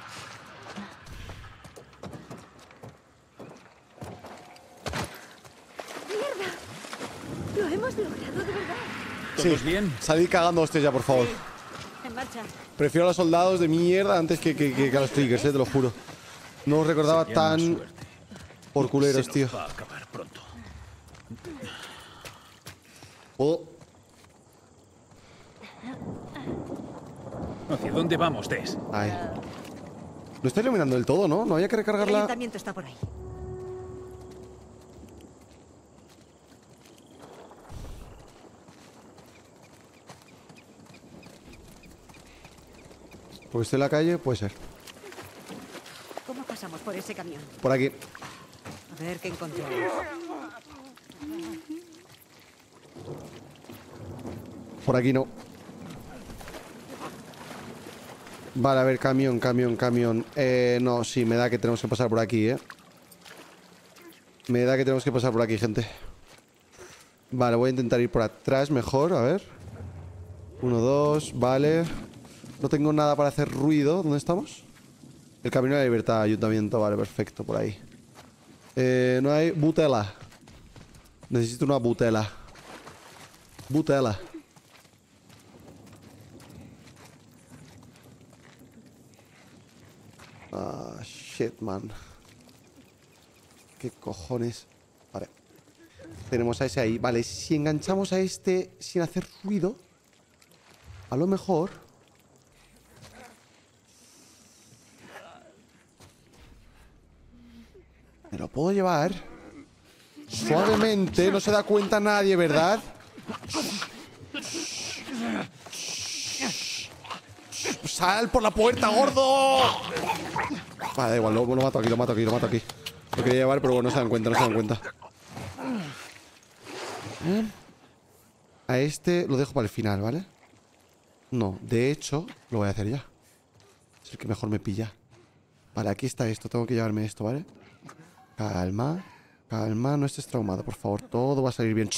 ¡Mierda! Lo hemos logrado, de verdad. ¿Todos sí, bien? Salid cagando hostias ya, por favor. Sí. En marcha. Prefiero a los soldados de mierda antes que, que, que, que a los triggers, eh, te lo juro. No os recordaba tan por culeros, tío. Va a acabar pronto. ¿Puedo? ¿Hacia dónde vamos, Tess? Ahí. No está iluminando del todo, ¿no? No había que El recargarla. ayuntamiento está por ahí. Porque estoy en la calle, puede ser. ¿Cómo pasamos por ese camión? Por aquí. A ver qué encontramos. Por aquí no. Vale, a ver, camión, camión, camión. Eh, no, sí, me da que tenemos que pasar por aquí, eh. Me da que tenemos que pasar por aquí, gente. Vale, voy a intentar ir por atrás mejor, a ver. Uno, dos, vale. No tengo nada para hacer ruido. ¿Dónde estamos? El Camino de la Libertad, ayuntamiento. Vale, perfecto, por ahí. Eh, no hay butela. Necesito una butela. Butela. Ah, shit, man. ¿Qué cojones? Vale. Tenemos a ese ahí. Vale, si enganchamos a este sin hacer ruido, a lo mejor... Me lo puedo llevar suavemente, no se da cuenta nadie, ¿verdad? ¡Sal por la puerta, gordo! Vale, da igual, lo, lo mato aquí, lo mato aquí, lo mato aquí. Lo quería llevar, pero bueno, no se dan cuenta, no se dan cuenta. ¿Eh? A este lo dejo para el final, ¿vale? No, de hecho, lo voy a hacer ya. Es el que mejor me pilla. Vale, aquí está esto, tengo que llevarme esto, ¿vale? Calma, calma, no estés traumado, por favor. Todo va a salir bien.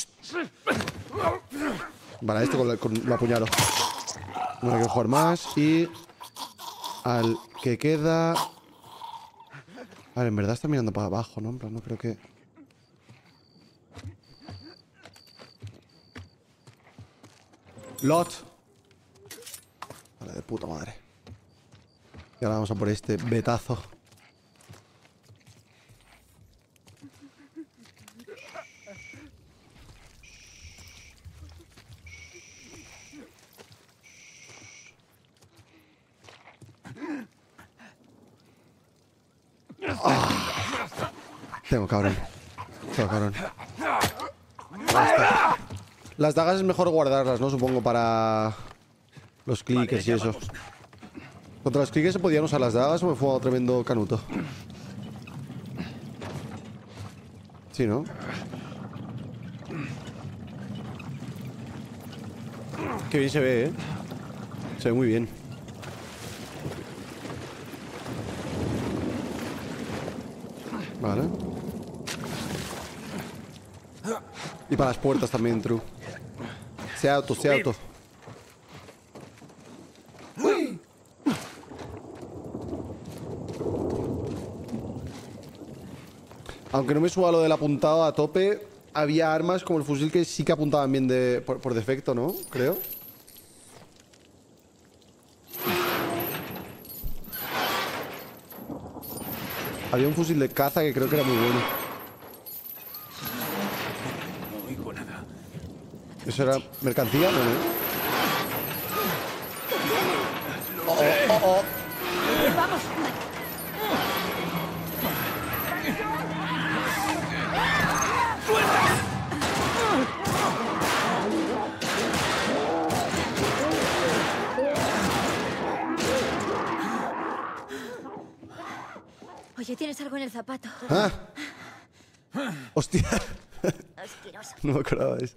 Vale, este con, la, con lo apuñalo. No hay que jugar más. Y al que queda... Vale, en verdad está mirando para abajo, ¿no? En plan, no creo que... Lot. Vale, de puta madre. Y ahora vamos a por este betazo. Oh. Tengo cabrón. Tengo cabrón. Basta. Las dagas es mejor guardarlas, ¿no? Supongo para los clickers y eso. Contra los clickers se podían usar las dagas o me fue un tremendo canuto. Sí, ¿no? Qué bien se ve, ¿eh? Se ve muy bien. Vale. Y para las puertas también, true. Se auto, se auto. Uy. Aunque no me suba lo del apuntado a tope, había armas como el fusil que sí que apuntaban bien de, por, por defecto, ¿no? Creo. Había un fusil de caza que creo que era muy bueno. No oigo nada. ¿Eso era mercancía? No, no. Oh, oh, oh, oh. Vamos. Oye, ¿tienes algo en el zapato? Ah. Hostia. Asqueroso. No me acordaba de eso.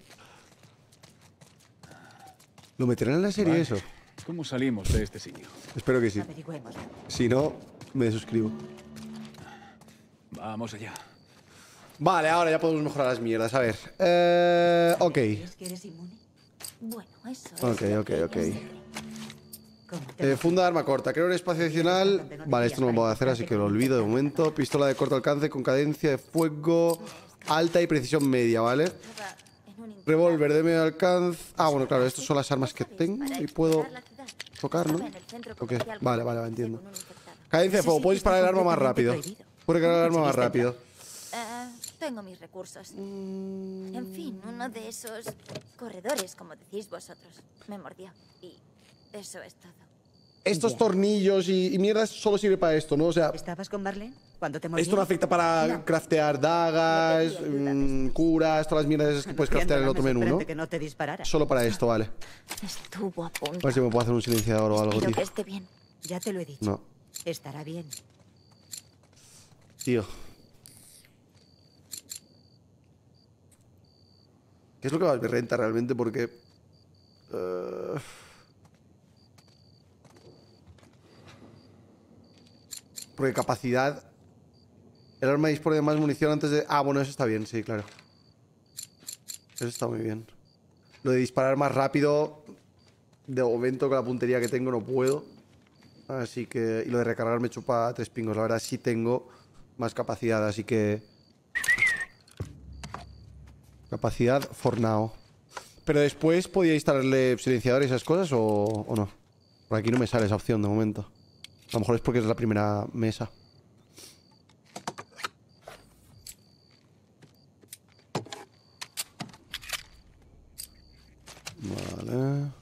¿Lo meterán en la serie Vale. eso? ¿Cómo salimos de este sitio? Espero que sí. Averigüémoslo. Si no, me suscribo. Vamos allá. Vale, ahora ya podemos mejorar las mierdas. A ver. Eh, ok. ¿Es que eres inmune? Bueno, eso es. Ok, ok, ok. Eh, funda de arma corta. Creo un espacio adicional. Vale, esto no lo puedo hacer, así que lo olvido de momento. Pistola de corto alcance con cadencia de fuego alta y precisión media, ¿vale? Revólver de medio alcance. Ah, bueno, claro, estas son las armas que tengo y puedo tocar, ¿no? Ok, vale, vale, vale, entiendo. Cadencia de fuego. Puedo disparar el arma más rápido. Puedo cargar el arma más rápido. Eh, tengo mis recursos. En fin, uno de esos corredores, como decís vosotros, me mordió. Y eso es todo. Estos tornillos y, y mierdas solo sirve para esto, ¿no? O sea, ¿Estabas con Marlene cuando te mordió? esto no afecta para craftear dagas, mmm, curas, todas las mierdas esas que puedes craftear en el otro menú, ¿no? Que no te disparara. Solo para esto, vale. Estuvo a punto. A ver si me puedo hacer un silenciador o algo, Espero tío. que esté bien. Ya te lo he dicho. No. Estará bien. Tío. ¿Qué es lo que más me renta realmente? Porque... Uh... Porque capacidad... El arma dispone de más munición antes de... Ah, bueno, eso está bien, sí, claro. Eso está muy bien. Lo de disparar más rápido... De momento con la puntería que tengo no puedo. Así que... Y lo de recargar me chupa tres pingos. La verdad sí tengo más capacidad, así que... Capacidad for now. Pero después podía instalarle silenciador y esas cosas o, o no. Por aquí no me sale esa opción de momento. A lo mejor es porque es la primera mesa. Vale.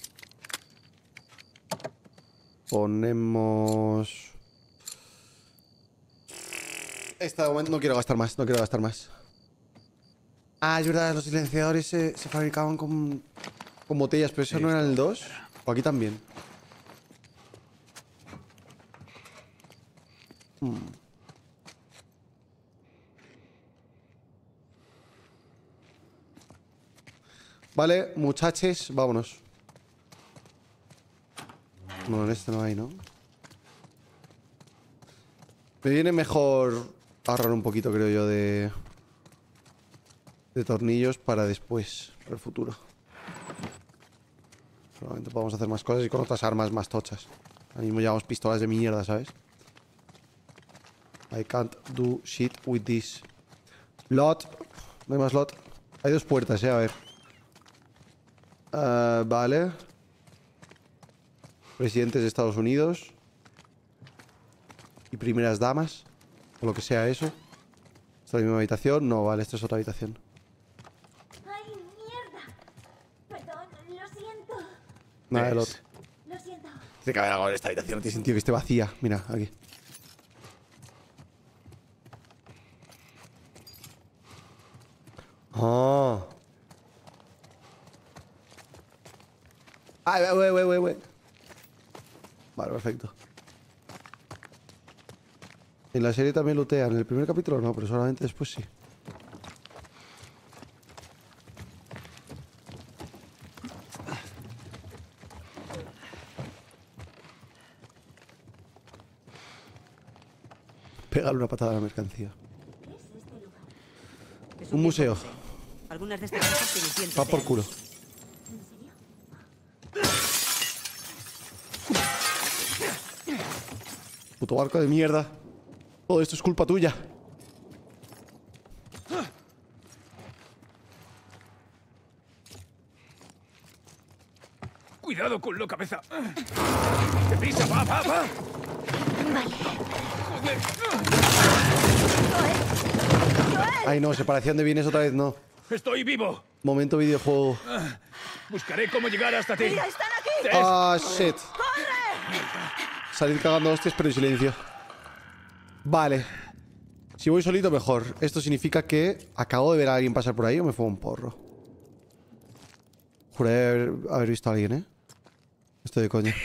Ponemos... Esta de momento no quiero gastar más, no quiero gastar más. Ah, es verdad, los silenciadores se, se fabricaban con, con botellas, pero eso no era en el dos. O aquí también. Hmm. Vale, muchachos, vámonos. No, en este no hay, ¿no? Me viene mejor ahorrar un poquito, creo yo, de... De tornillos para después, para el futuro. Probablemente podamos hacer más cosas y con otras armas más tochas. Ahora mismo llevamos pistolas de mierda, ¿sabes? I can't do shit with this. Lot. No hay más lot. Hay dos puertas, eh, a ver. Uh, vale. Presidentes de Estados Unidos. Y primeras damas. O lo que sea eso. ¿Esta es la misma habitación? No, vale, esta es otra habitación. ¡Ay, mierda! Perdón, lo siento. Nada, el otro. Lo siento. Tiene que haber algo en esta habitación. No tiene sentido que esté vacía. Mira, aquí. Oh. Ay, wey, wey, wey, wey. Vale, perfecto. En la serie también lootean. En el primer capítulo no, pero solamente después sí. Pégale una patada a la mercancía. Es Un museo. Algunas de estas cosas tienen cientos Va de por años. culo. Puto barco de mierda. Todo esto es culpa tuya. Cuidado con la cabeza. ¡Deprisa, va, va, va! Ay, no, separación de bienes otra vez, no. ¡Estoy vivo! Momento videojuego. Buscaré cómo llegar hasta ti. ¡Mira, están aquí! Ah, shit. Salir cagando hostias, pero en silencio. Vale. Si voy solito, mejor. Esto significa que acabo de ver a alguien pasar por ahí o me fue un porro. Juré haber, haber visto a alguien, ¿eh? Estoy de coña.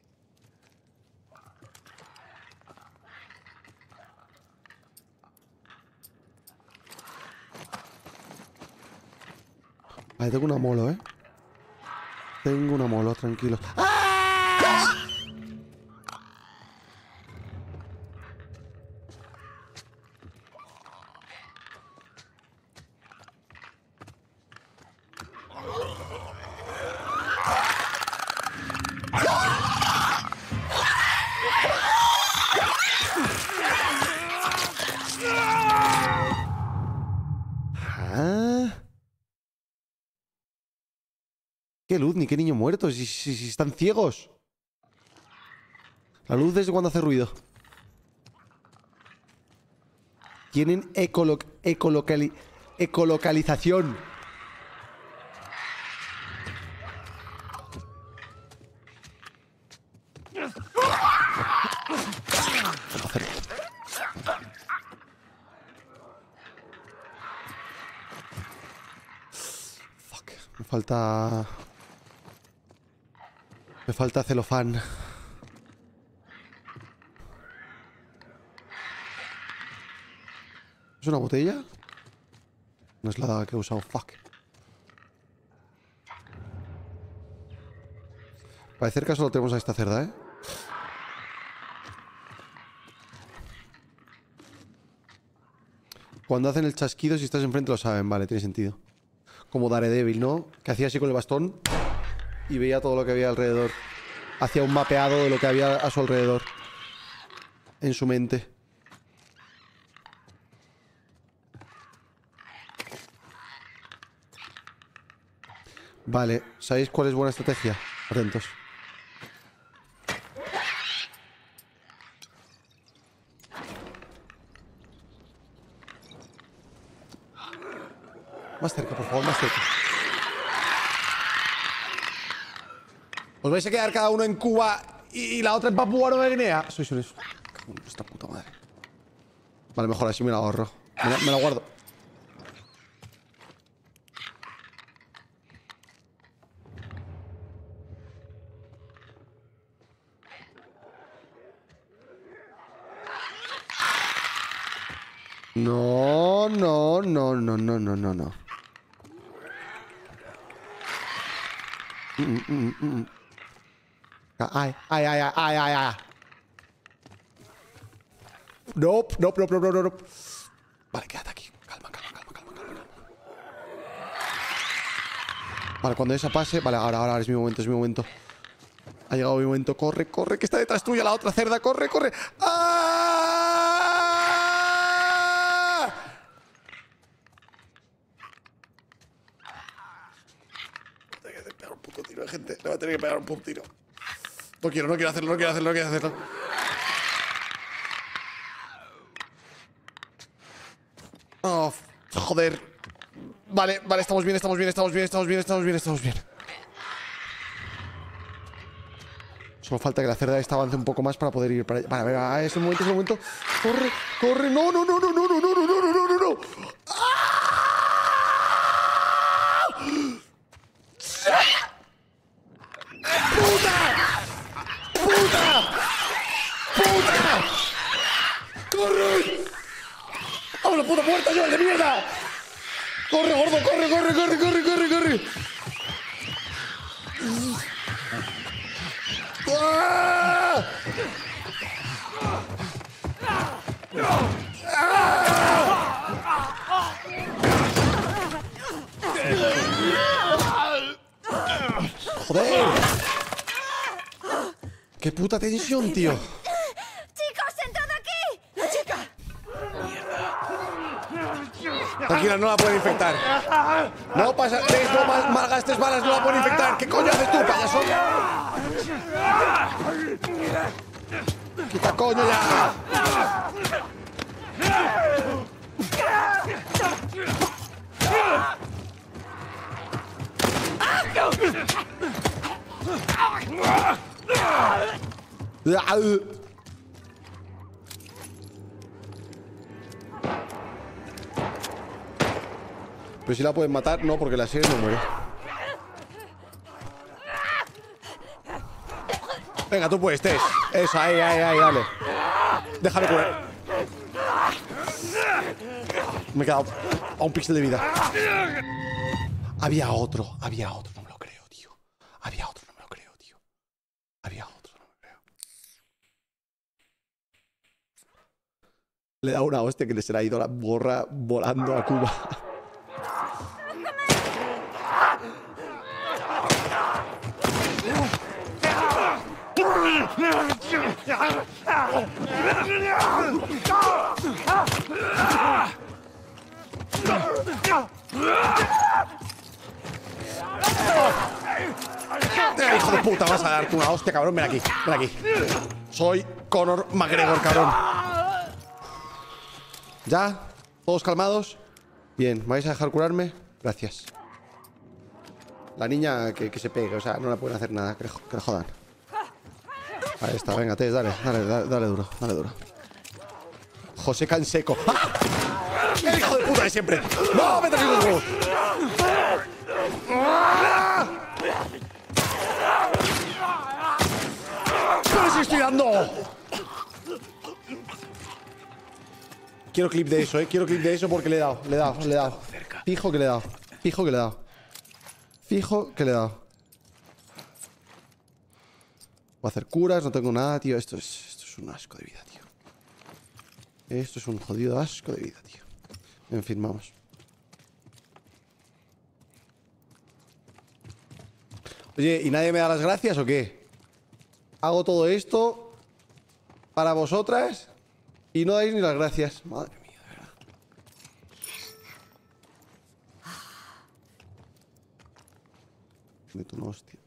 Vale, tengo una molo, ¿eh? Tengo una molo, tranquilo. ¿Qué luz? Ni qué niño muerto. Si, si, si están ciegos. La luz desde cuando hace ruido. Tienen ecolo ecolocali ecolocalización. Fuck. Me falta... Me falta celofán. ¿Es una botella? No es la que he usado. Fuck. Parece que solo tenemos a esta cerda, ¿eh? Cuando hacen el chasquido, si estás enfrente lo saben. Vale, tiene sentido. Como Daredevil, ¿no? Que hacía así con el bastón y veía todo lo que había alrededor. Hacía un mapeado de lo que había a su alrededor. En su mente. Vale, ¿sabéis cuál es buena estrategia? Atentos. Más cerca, por favor, más cerca. ¿Os vais a quedar cada uno en Cuba y la otra en Papúa Nueva Guinea? Sois unos... Cago en vuestra puta madre. Vale, mejor así me la ahorro. Me la, me la guardo. No, no, no, no, no, no, no, no. Mm, mm, mm, mm. Ay, ay, ay, ay, ay, ay, ay. Nope, nope, nope, nope, nope, nope. Vale, quédate aquí. Calma, calma, calma, calma, calma. Vale, cuando esa pase... Vale, ahora, ahora, ahora es mi momento, es mi momento. Ha llegado mi momento. Corre, corre, que está detrás tuya la otra cerda. Corre, corre. ¡Ah! gente. Le voy a tener que pegar un pum tiro. No quiero, no quiero hacerlo, no quiero hacerlo, no quiero hacerlo. Oh, joder. Vale, vale, estamos bien, estamos bien, estamos bien, estamos bien, estamos bien, estamos bien. Solo falta que la cerda esta avance un poco más para poder ir para allá. Vale, venga, es el momento, es el momento. Corre, corre, no, no, no, no, no, no, no, no, no, no, no, no. ¡Puta! ¡Puta! ¡Puta! ¡Corre! ¡Vamos, la puta puerta, yo, de mierda! ¡Corre, gordo, corre, corre, corre, corre, corre, corre! ¡Ah! ¡Joder! ¡Qué puta tensión, tío! ¡Chicos, entrad aquí! ¡La chica! Tranquila, no la pueden infectar. No pasa, no mal, malgastes balas, no la pueden infectar. ¿Qué coño haces tú, payaso? ¡Quita coño ya! Pero si la pueden matar, no, porque la serie no muere. Venga, tú puedes, Tess. Eso, ahí, ahí, ahí, dale. Déjame curar. Me he quedado a un píxel de vida. Había otro, había otro, no me lo creo, tío. Había otro, no me lo creo, tío. Había otro, no me lo creo. Le he dado una hostia que le se le ha ido la borra volando a Cuba. Eh, hijo de puta, vas a darte una hostia, cabrón. Ven aquí, ven aquí. Soy Conor McGregor, cabrón. ¿Ya? ¿Todos calmados? Bien, ¿me vais a dejar curarme? Gracias. La niña que, que se pegue, o sea, no la pueden hacer nada, que le, que le jodan. Ahí está, venga, Tess, dale, dale, dale, dale duro, dale duro. José Canseco. ¡Ah! ¡El hijo de puta de siempre! ¡No, vete a los huevos! ¡Ah! ¡No les estoy dando! Quiero clip de eso, eh. Quiero clip de eso porque le he dado, le he dado, le he dado. Fijo que le he dado, fijo que le he dado. Fijo que le he dado. Voy a hacer curas, no tengo nada, tío. Esto es, esto es un asco de vida, tío. Esto es un jodido asco de vida, tío. En fin, vamos. Oye, ¿y nadie me da las gracias o qué? Hago todo esto para vosotras y no dais ni las gracias. Madre mía, de verdad. Meto una hostia.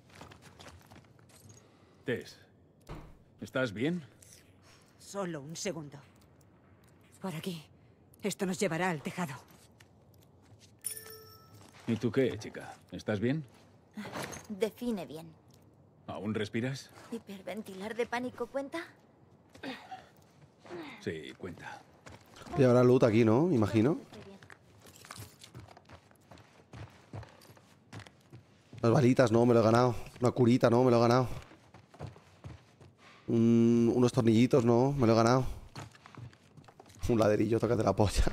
Tess, ¿estás bien? Solo un segundo. Por aquí. Esto nos llevará al tejado. ¿Y tú qué, chica? ¿Estás bien? Define bien. ¿Aún respiras? ¿Hiperventilar de pánico cuenta? Sí, cuenta. Y habrá loot aquí, ¿no? Imagino. Las balitas, no, me lo he ganado. Una curita, no, me lo he ganado. Un, unos tornillitos, no, me lo he ganado. Un ladrillo, tócate la polla.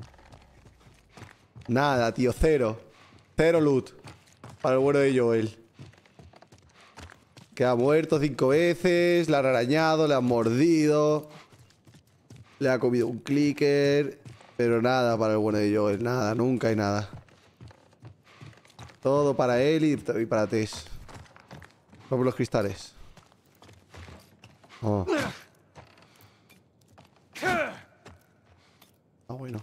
Nada, tío, cero. Cero loot. Para el bueno de Joel. Que ha muerto cinco veces, le han arañado, le han mordido. Le ha comido un clicker. Pero nada para el bueno de Joel, nada, nunca hay nada. Todo para él y, y para Tess. Rompe los cristales. Oh. Ah, bueno.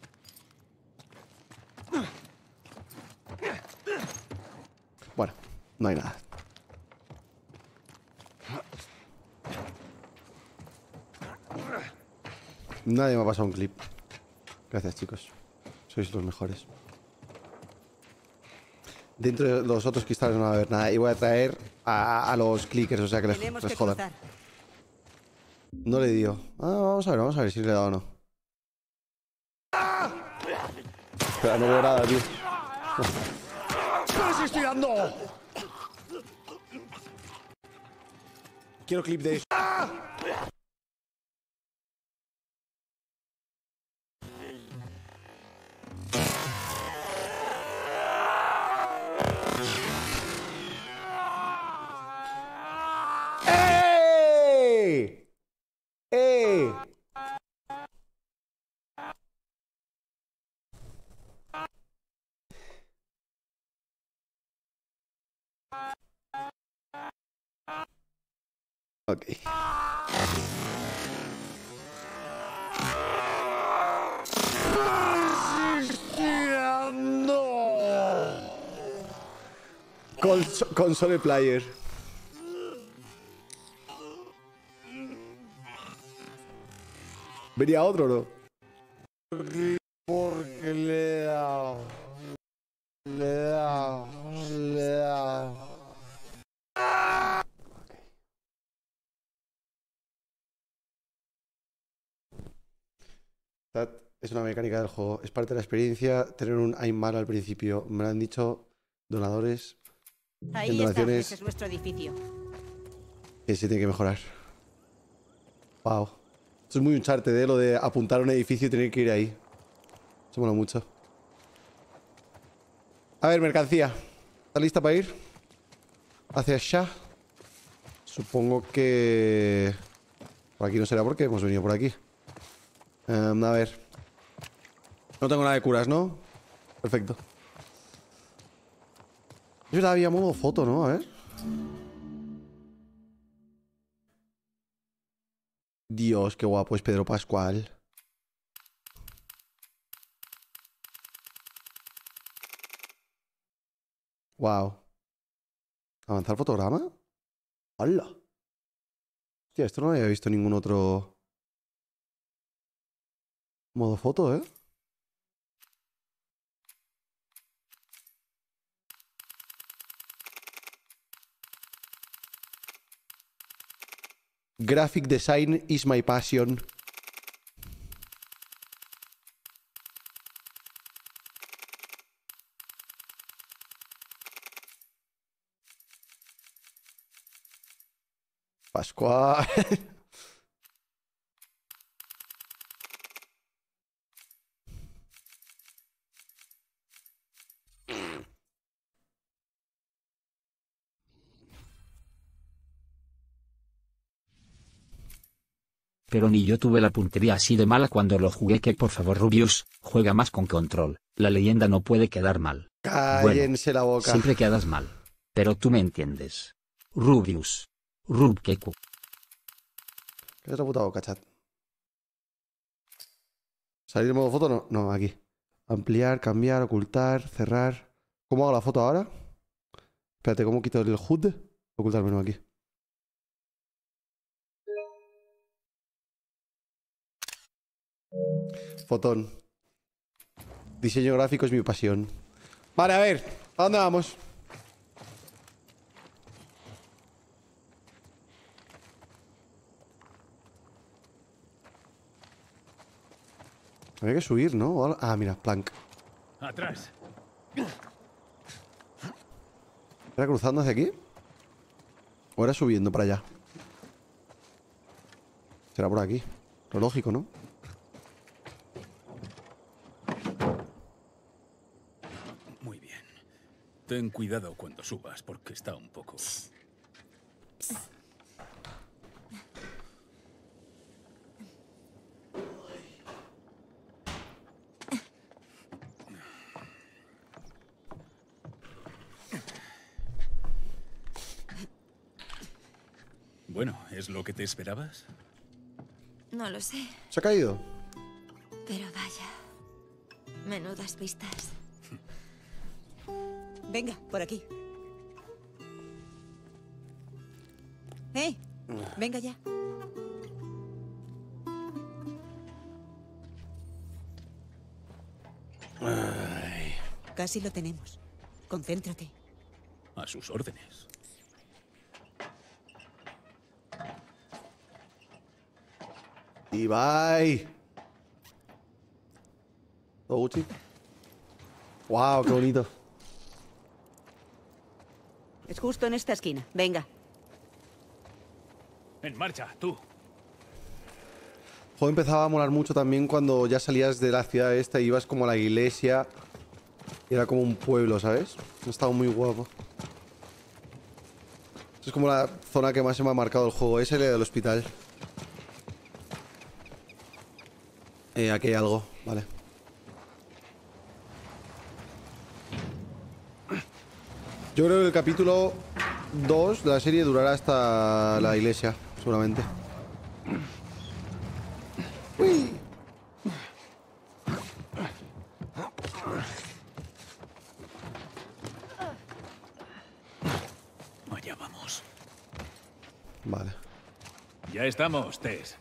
Bueno, No hay nada. Nadie me ha pasado un clip. Gracias, chicos. Sois los mejores. Dentro de los otros cristales no va a haber nada. Y voy a traer a, a los clickers, o sea que les, les jodan. No le dio. Ah, vamos a ver, vamos a ver si le he dado o no. Espera, no veo nada, tío. ¡No les estoy dando! Quiero clip de eso. ¡Ey! ¡Ey! Ok. Cons console player. ¿Venía otro o no? Porque le he dado. Le he dado. Le he dado. Es una mecánica del juego. Es parte de la experiencia tener un Aymar al principio. Me lo han dicho donadores. Ahí está, ese es nuestro edificio. Que se tiene que mejorar. Wow. Esto es muy Uncharted, ¿eh? Lo de apuntar a un edificio y tener que ir ahí. Eso mola mucho. A ver, mercancía. ¿Estás lista para ir? Hacia allá. Supongo que... Por aquí no será porque hemos venido por aquí. Um, a ver. No tengo nada de curas, ¿no? Perfecto. Yo la había modo foto, ¿no? A ver. Dios, qué guapo es Pedro Pascual. Wow. ¿Avanzar fotograma? ¡Hala! Hostia, esto no lo había visto en ningún otro modo foto, ¿eh? Graphic design is my passion. Pascual. Pero ni yo tuve la puntería así de mala cuando lo jugué. Que por favor, Rubius, juega más con control. La leyenda no puede quedar mal. Cállense bueno, la boca. Siempre quedas mal. Pero tú me entiendes. Rubius. Rubkeku. ¿Qué es la puta boca, chat? ¿Salir de modo foto? No, no, aquí. Ampliar, cambiar, ocultar, cerrar. ¿Cómo hago la foto ahora? Espérate, ¿cómo quito el H U D? Ocultar menú aquí. Fotón. Diseño gráfico es mi pasión. Vale, a ver. ¿A dónde vamos? Había que subir, ¿no? Ah, mira, plank. Atrás. ¿Era cruzando hacia aquí? ¿O era subiendo para allá? Será por aquí. Lo lógico, ¿no? Muy bien. Ten cuidado cuando subas, porque está un poco... Bueno, ¿es lo que te esperabas? No lo sé, ¿Se ha caído? pero vaya. Menudas pistas. Venga, por aquí. ¡Eh! Venga ya. Ay. Casi lo tenemos. Concéntrate. A sus órdenes. Y bye. ¿Todo Gucci? ¡Wow! ¡Qué bonito! Es justo en esta esquina. Venga. En marcha, tú. El juego empezaba a molar mucho también cuando ya salías de la ciudad esta y ibas como a la iglesia. Y era como un pueblo, ¿sabes? Estaba muy guapo. Es como la zona que más se me ha marcado el juego. Es el del hospital. Eh, aquí hay algo, vale. Yo creo que el capítulo dos de la serie durará hasta la iglesia, seguramente. Uy. Allá vamos. Vale. Ya estamos, Tess.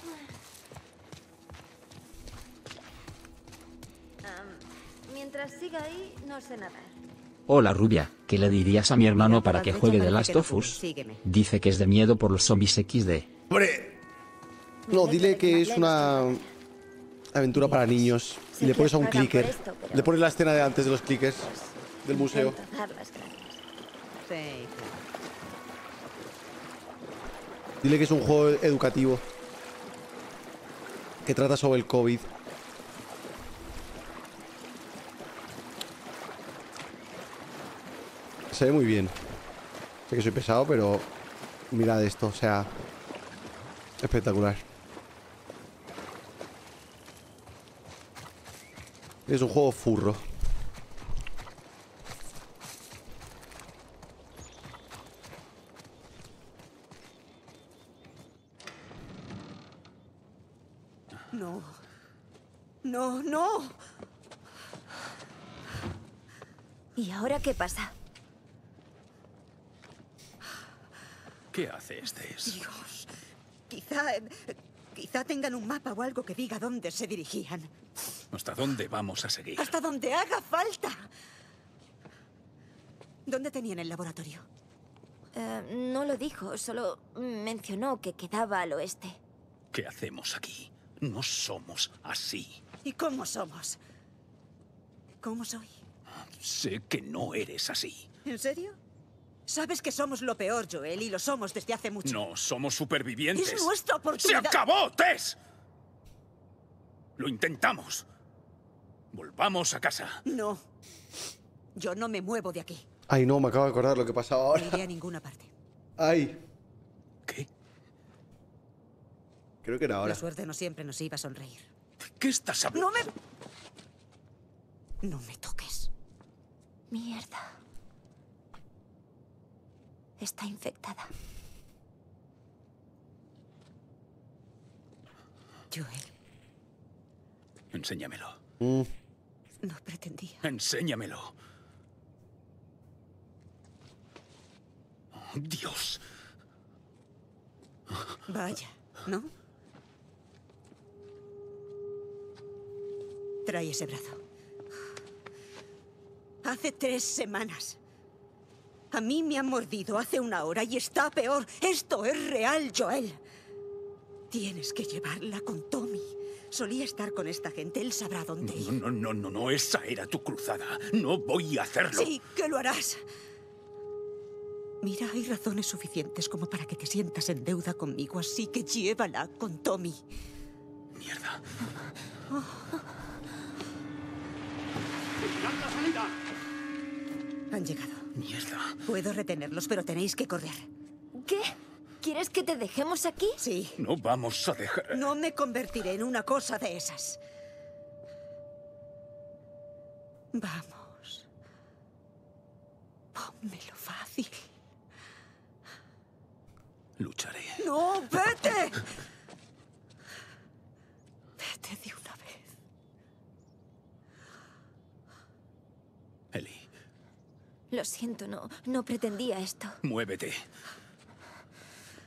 Um, mientras siga ahí, no sé nadar. Hola rubia, ¿qué le dirías a mi hermano para que juegue The Last of Us? Dice que es de miedo por los zombies equis de. ¡Hombre! No, dile que es una aventura para niños. Y le pones a un clicker. Le pones la escena de antes de los clickers del museo. Sí, Dile que es un juego educativo que trata sobre el COVID. Se ve muy bien. Sé que soy pesado, pero mirad esto, o sea, espectacular. Es un juego furro. No. No, no. ¿Y ahora qué pasa? ¿Qué haces, Tess? Dios. Quizá... Quizá tengan un mapa o algo que diga dónde se dirigían. ¿Hasta dónde vamos a seguir? Hasta donde haga falta. ¿Dónde tenían el laboratorio? Uh, no lo dijo, solo mencionó que quedaba al oeste. ¿Qué hacemos aquí? No somos así. ¿Y cómo somos? ¿Cómo soy? Sé que no eres así. ¿En serio? Sabes que somos lo peor, Joel, y lo somos desde hace mucho. No, somos supervivientes. Es nuestra oportunidad. ¡Se acabó, Tess! Lo intentamos. Volvamos a casa. No. Yo no me muevo de aquí. Ay, no, me acabo de acordar lo que pasaba ahora. No iré a ninguna parte. Ay. ¿Qué? Creo que era ahora. La suerte no siempre nos iba a sonreír. ¿Qué estás hablando? No me... No me toques. Mierda. Está infectada. Joel. Enséñamelo. Mm. No pretendía. Enséñamelo. Oh, Dios. Vaya, ¿no? Trae ese brazo. Hace tres semanas. A mí me han mordido hace una hora y está peor. Esto es real, Joel. Tienes que llevarla con Tommy. Solía estar con esta gente. Él sabrá dónde ir. No, no, no, no, no. Esa era tu cruzada. No voy a hacerlo. Sí, que lo harás. Mira, hay razones suficientes como para que te sientas en deuda conmigo, así que llévala con Tommy. Mierda. Oh. Han llegado. Mierda. Puedo retenerlos, pero tenéis que correr. ¿Qué? ¿Quieres que te dejemos aquí? Sí. No vamos a dejar... No me convertiré en una cosa de esas. Vamos. Pónmelo fácil. Lucharé. ¡No, vete! Vete de una vez. Ellie. Lo siento, no, no pretendía esto. Muévete.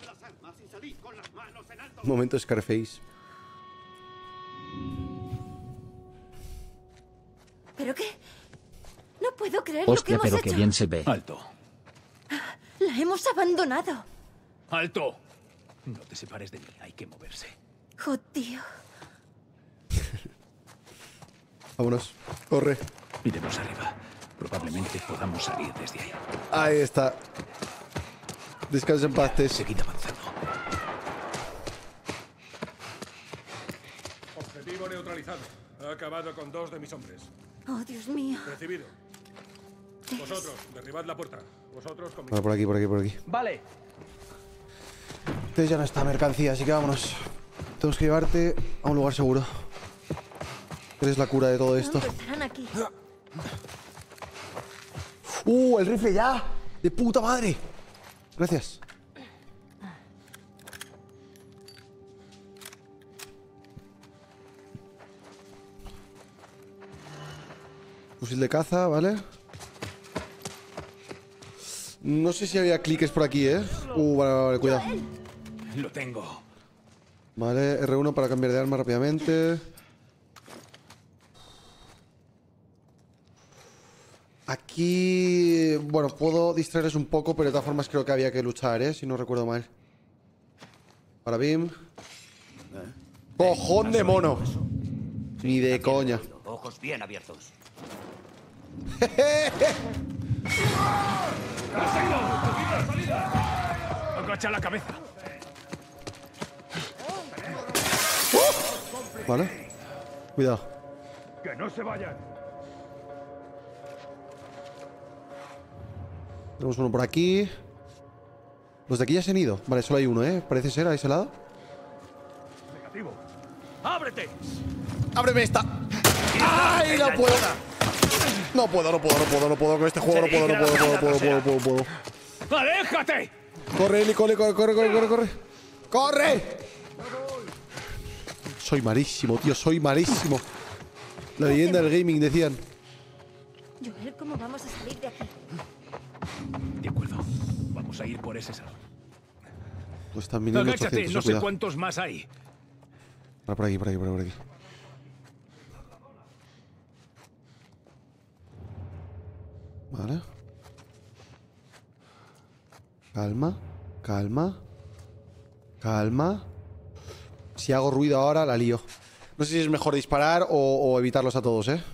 Momento Scarface. ¿Pero qué? No puedo creer Hostia, lo que pero hemos que hecho. bien se ve. Alto. La hemos abandonado. ¡Alto! No te separes de mí, hay que moverse. Oh, tío. Vámonos, corre. Iremos arriba. Probablemente podamos salir desde ahí. Ahí está. Descansa en paz, Tess. Seguid avanzando. Objetivo neutralizado. Ha acabado con dos de mis hombres. Oh, Dios mío. Recibido. Vosotros, derribad la puerta. Vosotros conmigo. Vale, por aquí, por aquí, por aquí. Vale. Tess ya no está mercancía, así que vámonos. Tenemos que llevarte a un lugar seguro. Eres la cura de todo esto. Estarán aquí. ¡Uh! ¡El rifle ya! ¡De puta madre! Gracias. Fusil de caza, ¿vale? No sé si había cliques por aquí, ¿eh? Uh, vale, vale, vale, cuidado. Lo tengo. Vale, R uno para cambiar de arma rápidamente. Aquí... Bueno, puedo distraerles un poco, pero de todas formas creo que había que luchar, ¿eh? Si no recuerdo mal. Para Bim. ¡Cojón de mono! Ni de coña. Ojos bien abiertos. ¡Agacha la cabeza! Vale. Cuidado. Que no se vayan. Tenemos uno por aquí. Los de aquí ya se han ido. Vale, solo hay uno, ¿eh? Parece ser a ese lado. Negativo. ¡Ábrete! ¡Ábreme esta! ¡Ay, no puedo! No puedo, no puedo, no puedo, no puedo. Con este juego no puedo, no puedo, no puedo, no puedo, no puedo, no puedo. ¡Aléjate! Corre, Eli, corre, corre, corre, corre, corre, corre. ¡Corre! Soy malísimo, tío, soy malísimo. La leyenda del gaming, decían. Joel, ¿cómo vamos a salir de aquí? De acuerdo. Vamos a ir por ese salón. Pues están viniendo Agáchate, ochocientos, no sé cuidado. cuántos más hay. Ahora por aquí, por aquí, por aquí, por aquí. Vale. Calma, calma. Calma. Si hago ruido ahora, la lío. No sé si es mejor disparar o, o evitarlos a todos, ¿eh?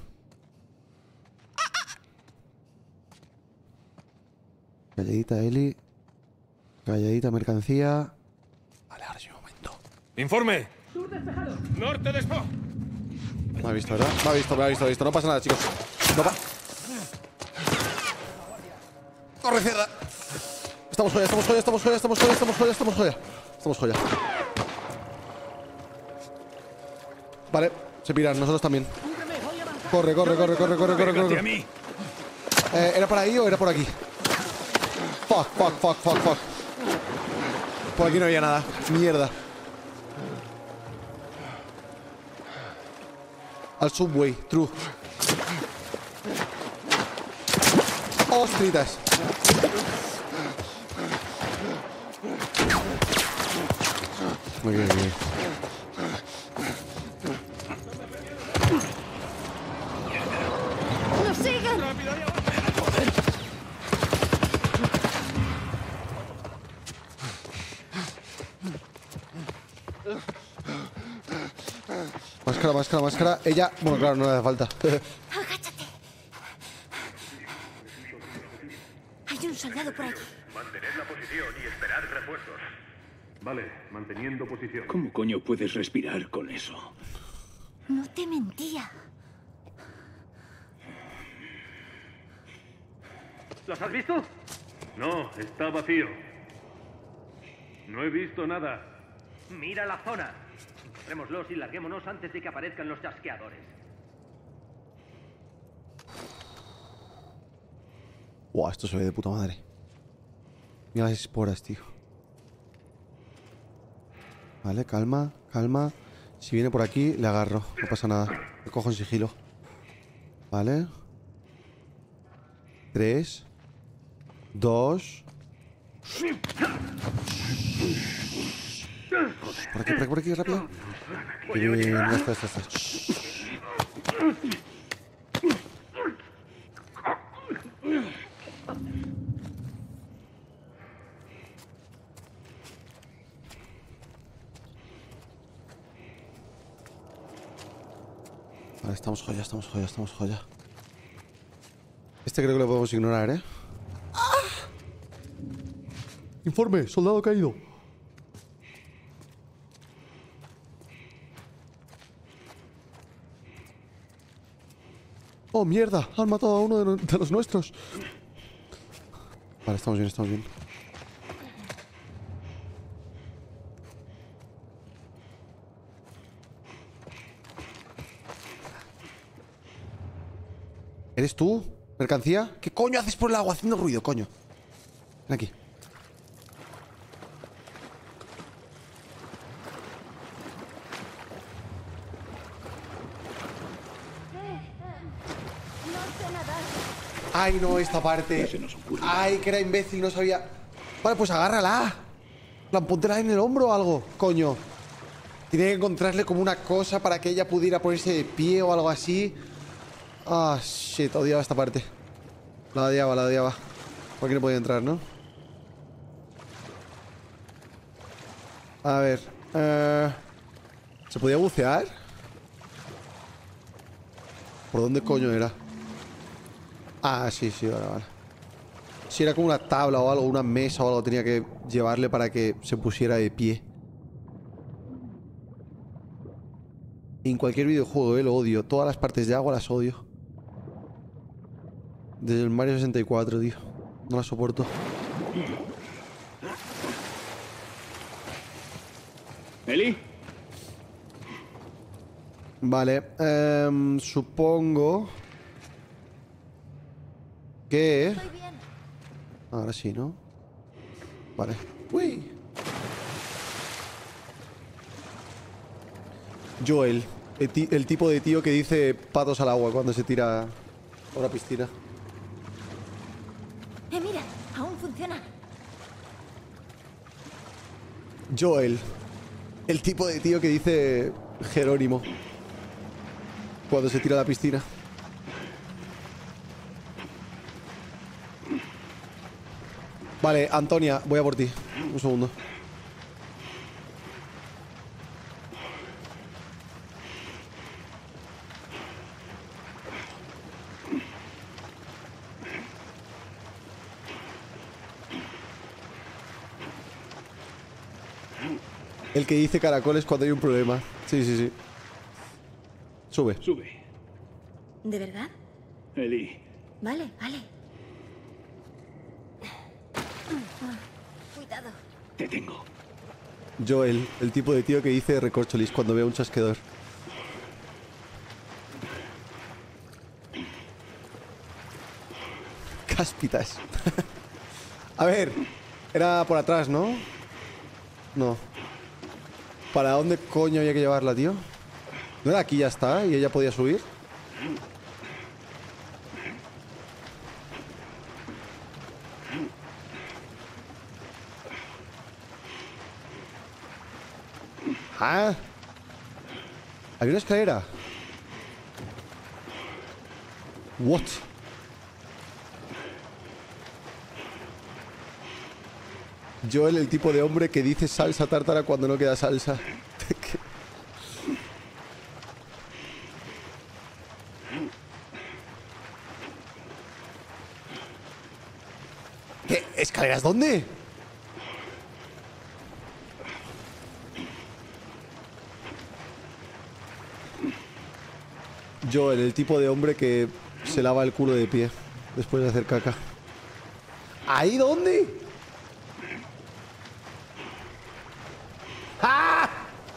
Calladita, Eli. Calladita, mercancía. Vale, ahora sí un momento. ¡Informe! ¡Norte de Spo! Me ha visto, ¿verdad? Me ha visto, me ha visto, me ha visto. No pasa nada, chicos. No pa... ¡Corre, cerda! Estamos joya, estamos joya, estamos joya, estamos joya, estamos joya, estamos joya. Estamos joya. Vale, se piran, nosotros también. Corre, corre, corre, corre, corre, corre, corre. Eh, ¿Era por ahí o era por aquí? Fuck, fuck, fuck, fuck, fuck. Por aquí no había nada. Mierda. Al subway, true. Ostritas. Muy bien, muy bien. ¡Nos siguen! Máscara, máscara, máscara. Ella... Bueno, claro, no le hace falta. Agáchate. Hay un soldado por allí. Mantened la posición y esperad refuerzos. Vale, manteniendo posición. ¿Cómo coño puedes respirar con eso? No te mentía. ¿Los has visto? No, está vacío. No he visto nada. Mira la zona. Encontrémoslos y larguémonos antes de que aparezcan los chasqueadores. Buah, esto se ve de puta madre. Mira las esporas, tío. Vale, calma, calma. Si viene por aquí, le agarro. No pasa nada. Le cojo en sigilo. Vale. Tres. Dos. Por aquí, por aquí, por aquí, rápido. Bien, ya está, ya está. Vale, estamos joya, estamos joya, estamos joya. Este creo que lo podemos ignorar, ¿eh? ¡Ah! Informe, soldado caído. Oh, mierda, han matado a uno de, no de los nuestros. Vale, estamos bien, estamos bien. ¿Eres tú? ¿Mercancía? ¿Qué coño haces por el agua haciendo ruido, coño? Ven aquí. Ay, no, esta parte. Ay, que era imbécil, no sabía. Vale, pues agárrala. La póntela en el hombro o algo, coño. Tiene que encontrarle como una cosa para que ella pudiera ponerse de pie o algo así. Ah, shit, odiaba esta parte. La odiaba, la odiaba. Por aquí no podía entrar, ¿no? A ver. Uh, ¿Se podía bucear? ¿Por dónde coño era? Ah, sí, sí, vale, vale. Si era como una tabla o algo, una mesa o algo, tenía que llevarle para que se pusiera de pie. En cualquier videojuego, eh, lo odio. Todas las partes de agua las odio. Desde el Mario sesenta y cuatro, tío. No las soporto. ¿Eli? Vale. Um, supongo... que... Ahora sí, ¿no? Vale. Uy. Joel. El, el tipo de tío que dice patos al agua cuando se tira a una piscina. Eh, mira, aún funciona. Joel. El tipo de tío que dice Jerónimo cuando se tira a la piscina. Vale, Antonia, voy a por ti. Un segundo. El que dice caracoles cuando hay un problema. Sí, sí, sí. Sube. Sube. ¿De verdad? Eli. Vale, vale. Cuidado. Te tengo. Joel, el tipo de tío que dice recorcholis cuando ve un chasqueador. Cáspitas. A ver, era por atrás, ¿no? No. ¿Para dónde coño había que llevarla, tío? ¿No era aquí ya está y ella podía subir? Ah. ¿Había una escalera? What? Joel, el tipo de hombre que dice salsa tártara cuando no queda salsa. ¿Qué? ¿Escaleras dónde? Joel, el tipo de hombre que se lava el culo de pie después de hacer caca. ¿Ahí dónde? ¡Ah!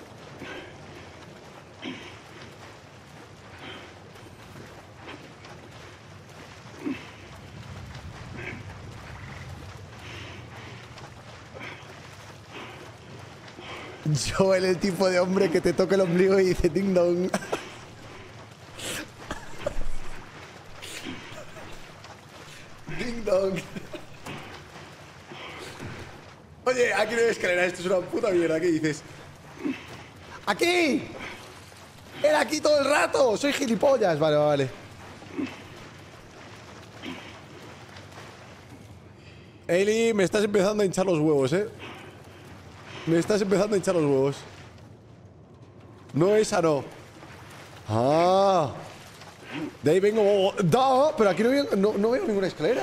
Joel, el tipo de hombre que te toca el ombligo y dice ding dong. Ding dong. Oye, aquí no hay escalera, esto es una puta mierda. ¿Qué dices? ¡Aquí! ¡Era aquí todo el rato! ¡Soy gilipollas! Vale, vale. Eli, me estás empezando a hinchar los huevos, ¿eh? Me estás empezando a hinchar los huevos. No, esa no. Ah. De ahí vengo... ¡Da! Pero aquí no veo, no, no veo ninguna escalera.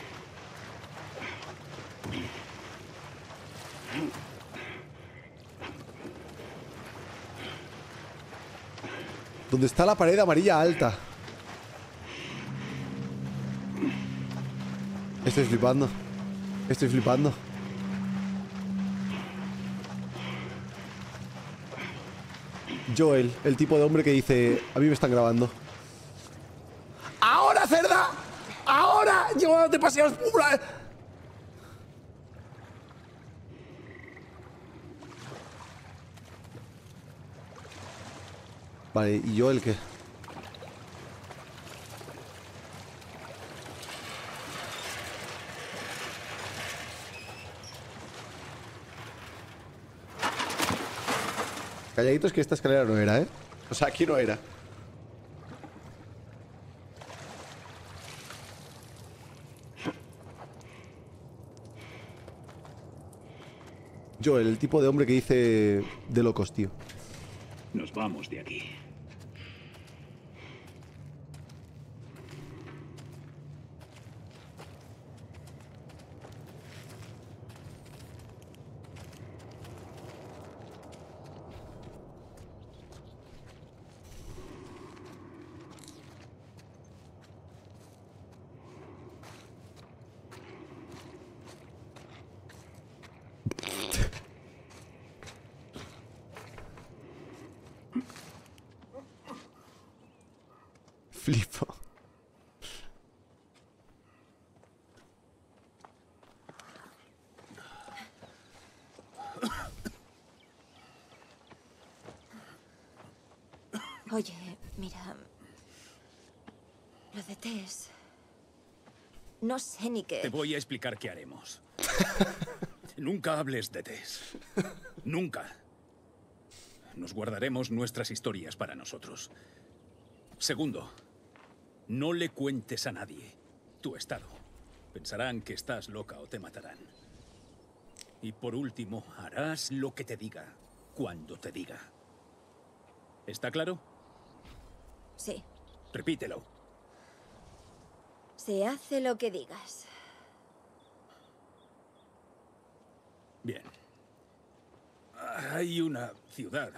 ¿Dónde está la pared amarilla alta? Estoy flipando. Estoy flipando. Joel, el tipo de hombre que dice: a mí me están grabando. ¡Ahora, cerda! ¡Ahora! ¡Llevándote paseos pura! Vale, ¿y Joel qué? Calladitos que esta escalera no era, ¿eh? O sea, aquí no era. Joel, el tipo de hombre que dice de locos, tío. Nos vamos de aquí. Flipo. Oye, mira... Lo de Tess... No sé ni qué... Te voy a explicar qué haremos. Nunca hables de Tess. Nunca. Nos guardaremos nuestras historias para nosotros. Segundo, no le cuentes a nadie tu estado. Pensarán que estás loca o te matarán. Y por último, harás lo que te diga, cuando te diga. ¿Está claro? Sí. Repítelo. Se hace lo que digas. Bien. Hay una ciudad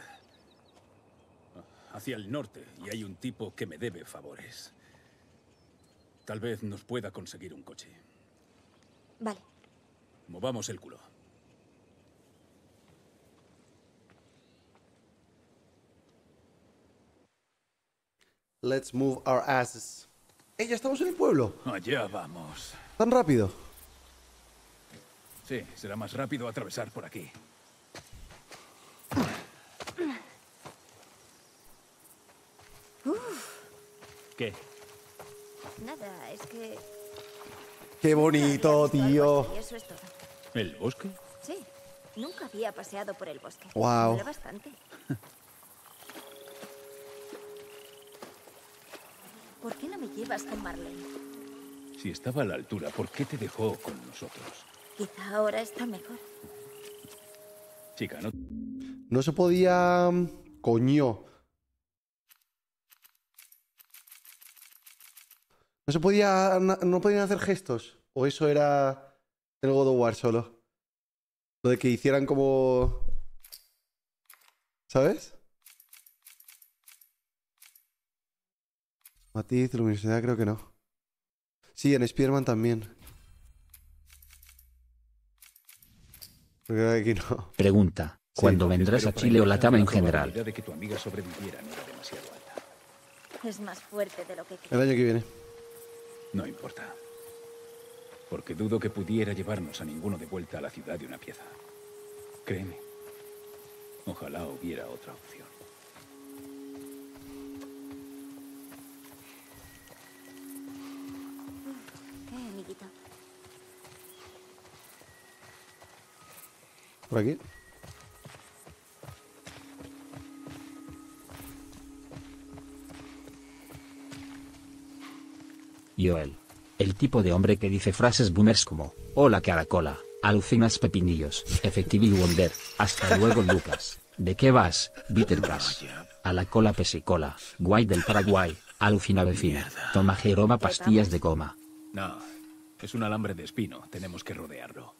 hacia el norte y hay un tipo que me debe favores. Tal vez nos pueda conseguir un coche. Vale. Movamos el culo. Let's move our asses. ¡Eh, ya estamos en el pueblo! Allá vamos. ¿Tan rápido? Sí, será más rápido atravesar por aquí. Uf. ¿Qué? Nada, es que... ¡Qué bonito, tío! Y eso es todo. ¿El bosque? Sí. Nunca había paseado por el bosque. Guau. Mola bastante. ¿Por qué no me llevas con Marlene? Si estaba a la altura, ¿por qué te dejó con nosotros? Quizá ahora está mejor. Chica, no... No se podía... Coño. No se podía... No podían hacer gestos. O eso era... El God of War solo. Lo de que hicieran como... ¿Sabes? Matiz, luminosidad, creo que no. Sí, en Spider-Man también. Pero creo que aquí no. Pregunta. ¿Cuándo Sí. vendrás a Chile o Latam en general? La probabilidad de que tu amiga sobreviviera no era demasiado alta. Es más fuerte de lo que El creo. año que viene. No importa. Porque dudo que pudiera llevarnos a ninguno de vuelta a la ciudad de una pieza. Créeme. Ojalá hubiera otra opción. Eh, amiguito. Por aquí. Joel. El tipo de hombre que dice frases boomers como, hola caracola, alucinas pepinillos, Effective Wonder, hasta luego Lucas, ¿de qué vas, Bitter Cash? A la cola pesicola, guay del Paraguay, alucina vecina, toma Jeroma pastillas de goma. No, es un alambre de espino, tenemos que rodearlo.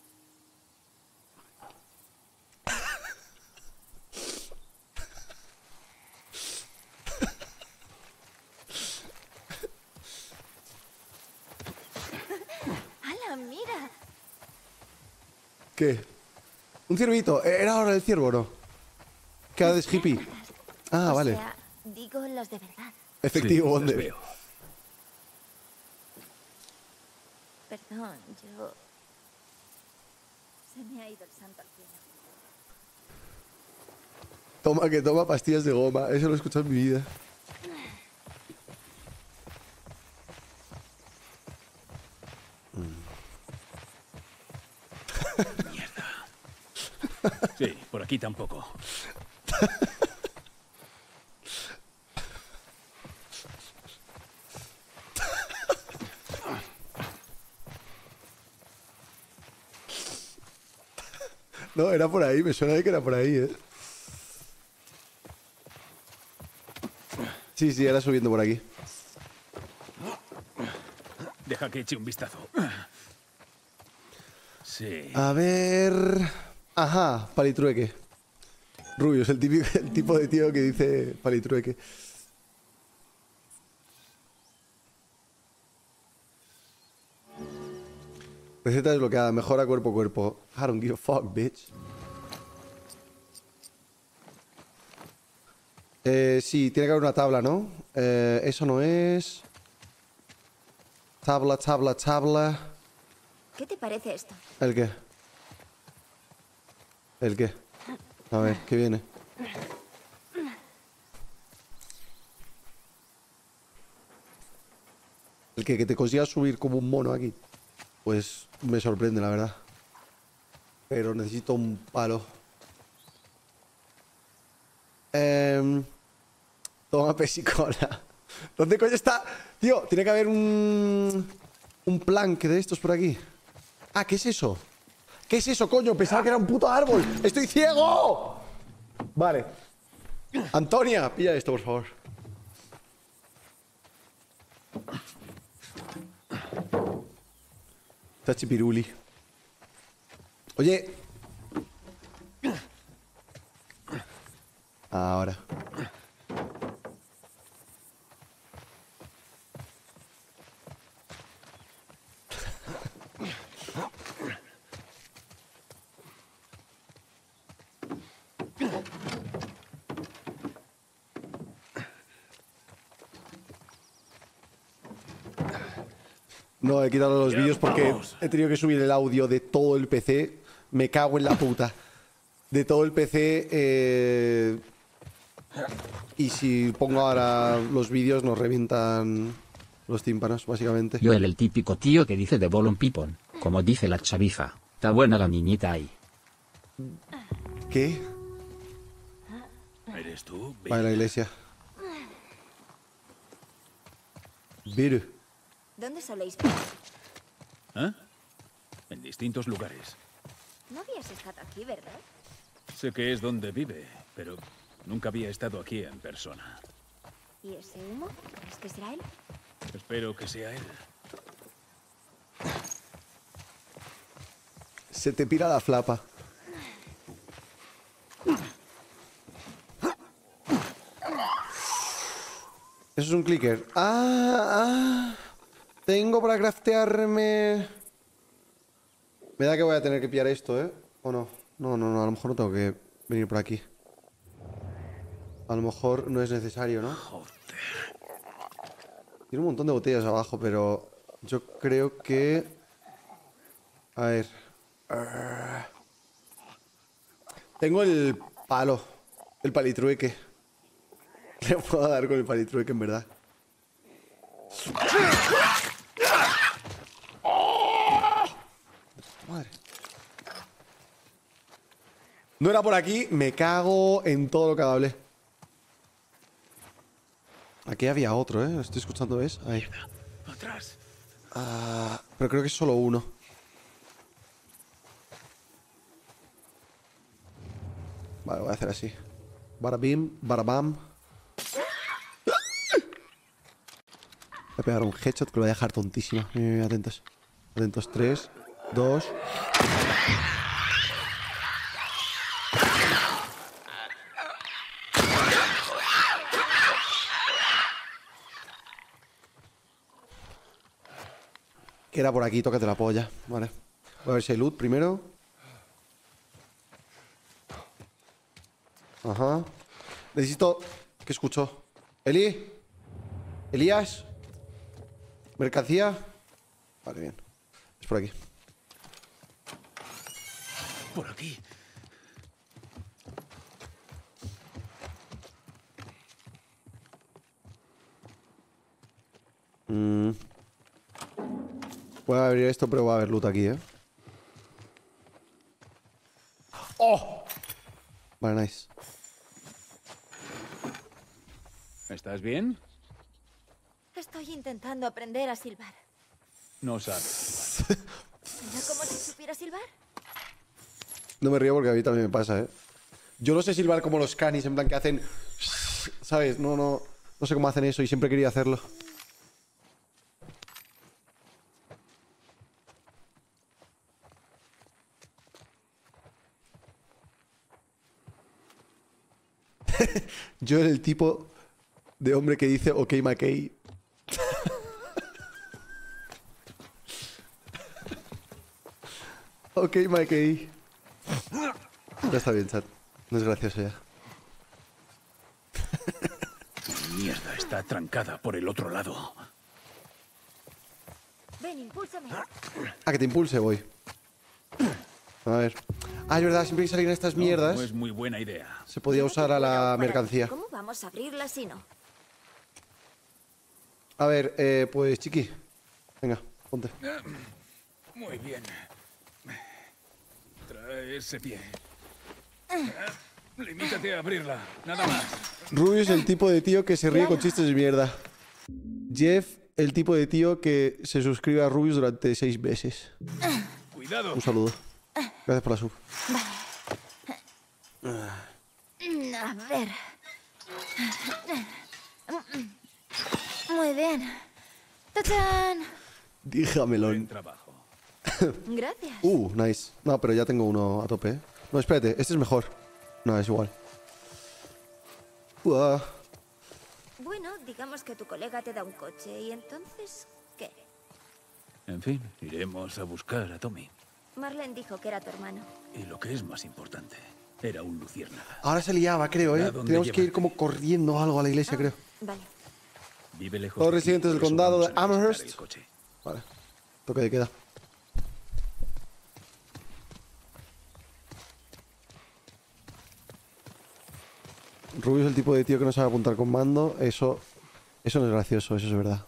¡Hala, mira! ¿Qué? Un ciervito. ¿Era ahora el ciervo o no? ¿Qué ha de hippie? Ah, o vale. sea, digo los de verdad. Efectivo, Sí, ¿dónde? los veo. Perdón, yo... Se me ha ido el santo al cielo. Toma, que toma pastillas de goma. Eso lo he escuchado en mi vida. Sí, por aquí tampoco. No, era por ahí. Me suena de que era por ahí, ¿eh? Sí, sí, era subiendo por aquí. Deja que eche un vistazo. Sí. A ver... Ajá, palitrueque. Rubio, es el, típico, el tipo de tío que dice palitrueque. Receta desbloqueada, mejora cuerpo a cuerpo. I don't give a fuck, bitch. Eh, sí, tiene que haber una tabla, ¿no? Eh, eso no es... Tabla, tabla, tabla... ¿Qué te parece esto? ¿El qué? ¿El qué? A ver, ¿qué viene? El que, que te consigas subir como un mono aquí. Pues me sorprende, la verdad. Pero necesito un palo. Eh, toma pesicola. ¿Dónde coño está? Tío, tiene que haber un... Un plank de estos por aquí. Ah, ¿qué es eso? ¿Qué es eso, coño? Pensaba que era un puto árbol. ¡Estoy ciego! Vale. Antonia, pilla esto, por favor. Tachipiruli. Oye. Ahora. No, he quitado los vídeos porque he tenido que subir el audio de todo el P C. Me cago en la puta. De todo el P C. Eh... Y si pongo ahora los vídeos nos revientan los tímpanos, básicamente. Joel, el típico tío que dice de bolón pipón, como dice la chaviza. Está buena la niñita ahí. ¿Qué? ¿Eres tú? Va a la iglesia. Viru. ¿Dónde soléis ver? ¿Eh? En distintos lugares. No habías estado aquí, ¿verdad? Sé que es donde vive, pero nunca había estado aquí en persona. ¿Y ese humo? ¿Crees que será él? Espero que sea él. Se te pira la flapa. Eso es un clicker. Ah, ah. Tengo para craftearme... Me da que voy a tener que pillar esto, ¿eh? ¿O no? No, no, no. A lo mejor no tengo que venir por aquí. A lo mejor no es necesario, ¿no? Joder. Tiene un montón de botellas abajo, pero... Yo creo que... A ver... Uh... Tengo el palo. El palitrueque. Le puedo dar con el palitrueque, en verdad. Madre. No era por aquí. Me cago en todo lo que hablé. Aquí había otro, ¿eh? Estoy escuchando, ¿ves? Ahí. Atrás. Ah, pero creo que es solo uno. Vale, voy a hacer así. Barabim, barabam. Voy a pegar un headshot que lo voy a dejar tontísimo. Eh, atentos. Atentos. Tres, dos. Que era por aquí, tócate la polla. Vale. Voy a ver si hay loot primero. Ajá. Necesito... ¿Qué escucho? ¿Eli? ¿Elías? ¿Mercancía? Vale, bien. Es por aquí. Por aquí. Mm. Voy a abrir esto, pero va a haber loot aquí, ¿eh? ¡Oh! Vale, nice. ¿Estás bien? Estoy intentando aprender a silbar. No sabes. ¿No como si supiera silbar? No me río porque a mí también me pasa, ¿eh? Yo no sé silbar como los canis, en plan que hacen... ¿Sabes? No, no... No sé cómo hacen eso y siempre quería hacerlo. Yo era el tipo de hombre que dice ok, McKay. Ok, McKay. Ya está bien, chat. No es gracioso ya. Mierda, está trancada por el otro lado. Ven, impúlsame. Ah, que te impulse, voy. A ver. Ah, es verdad, siempre que salen estas mierdas. No, no es muy buena idea. Se podía usar a la mercancía. ¿Cómo vamos a abrirla si no? A ver, eh, pues chiqui. Venga, ponte. Muy bien. Trae ese pie. Limítate a abrirla, nada más. Rubius, el tipo de tío que se ríe con chistes de mierda. Jeff, el tipo de tío que se suscribe a Rubius durante seis meses. Cuidado. Un saludo. Gracias por la sub. Vale. A ver. Muy bien. ¡Tachán! Dígamelo. Trabajo. Gracias. Uh, nice. No, pero ya tengo uno a tope, ¿eh? No, espérate, este es mejor. No, es igual. Uah. Bueno, digamos que tu colega te da un coche y entonces, ¿qué? En fin, iremos a buscar a Tommy. Marlene dijo que era tu hermano. Y lo que es más importante, era un luciérnaga. Ahora se liaba, creo, ¿eh? Tenemos que ir como corriendo o algo a la iglesia, Ah, creo. Vale. Vive lejos Todos de aquí, residentes del por eso condado vamos de a necesitar Amherst. el coche. Vale. Toque de queda. Rubio es el tipo de tío que no sabe apuntar con mando. Eso, eso no es gracioso, eso es verdad.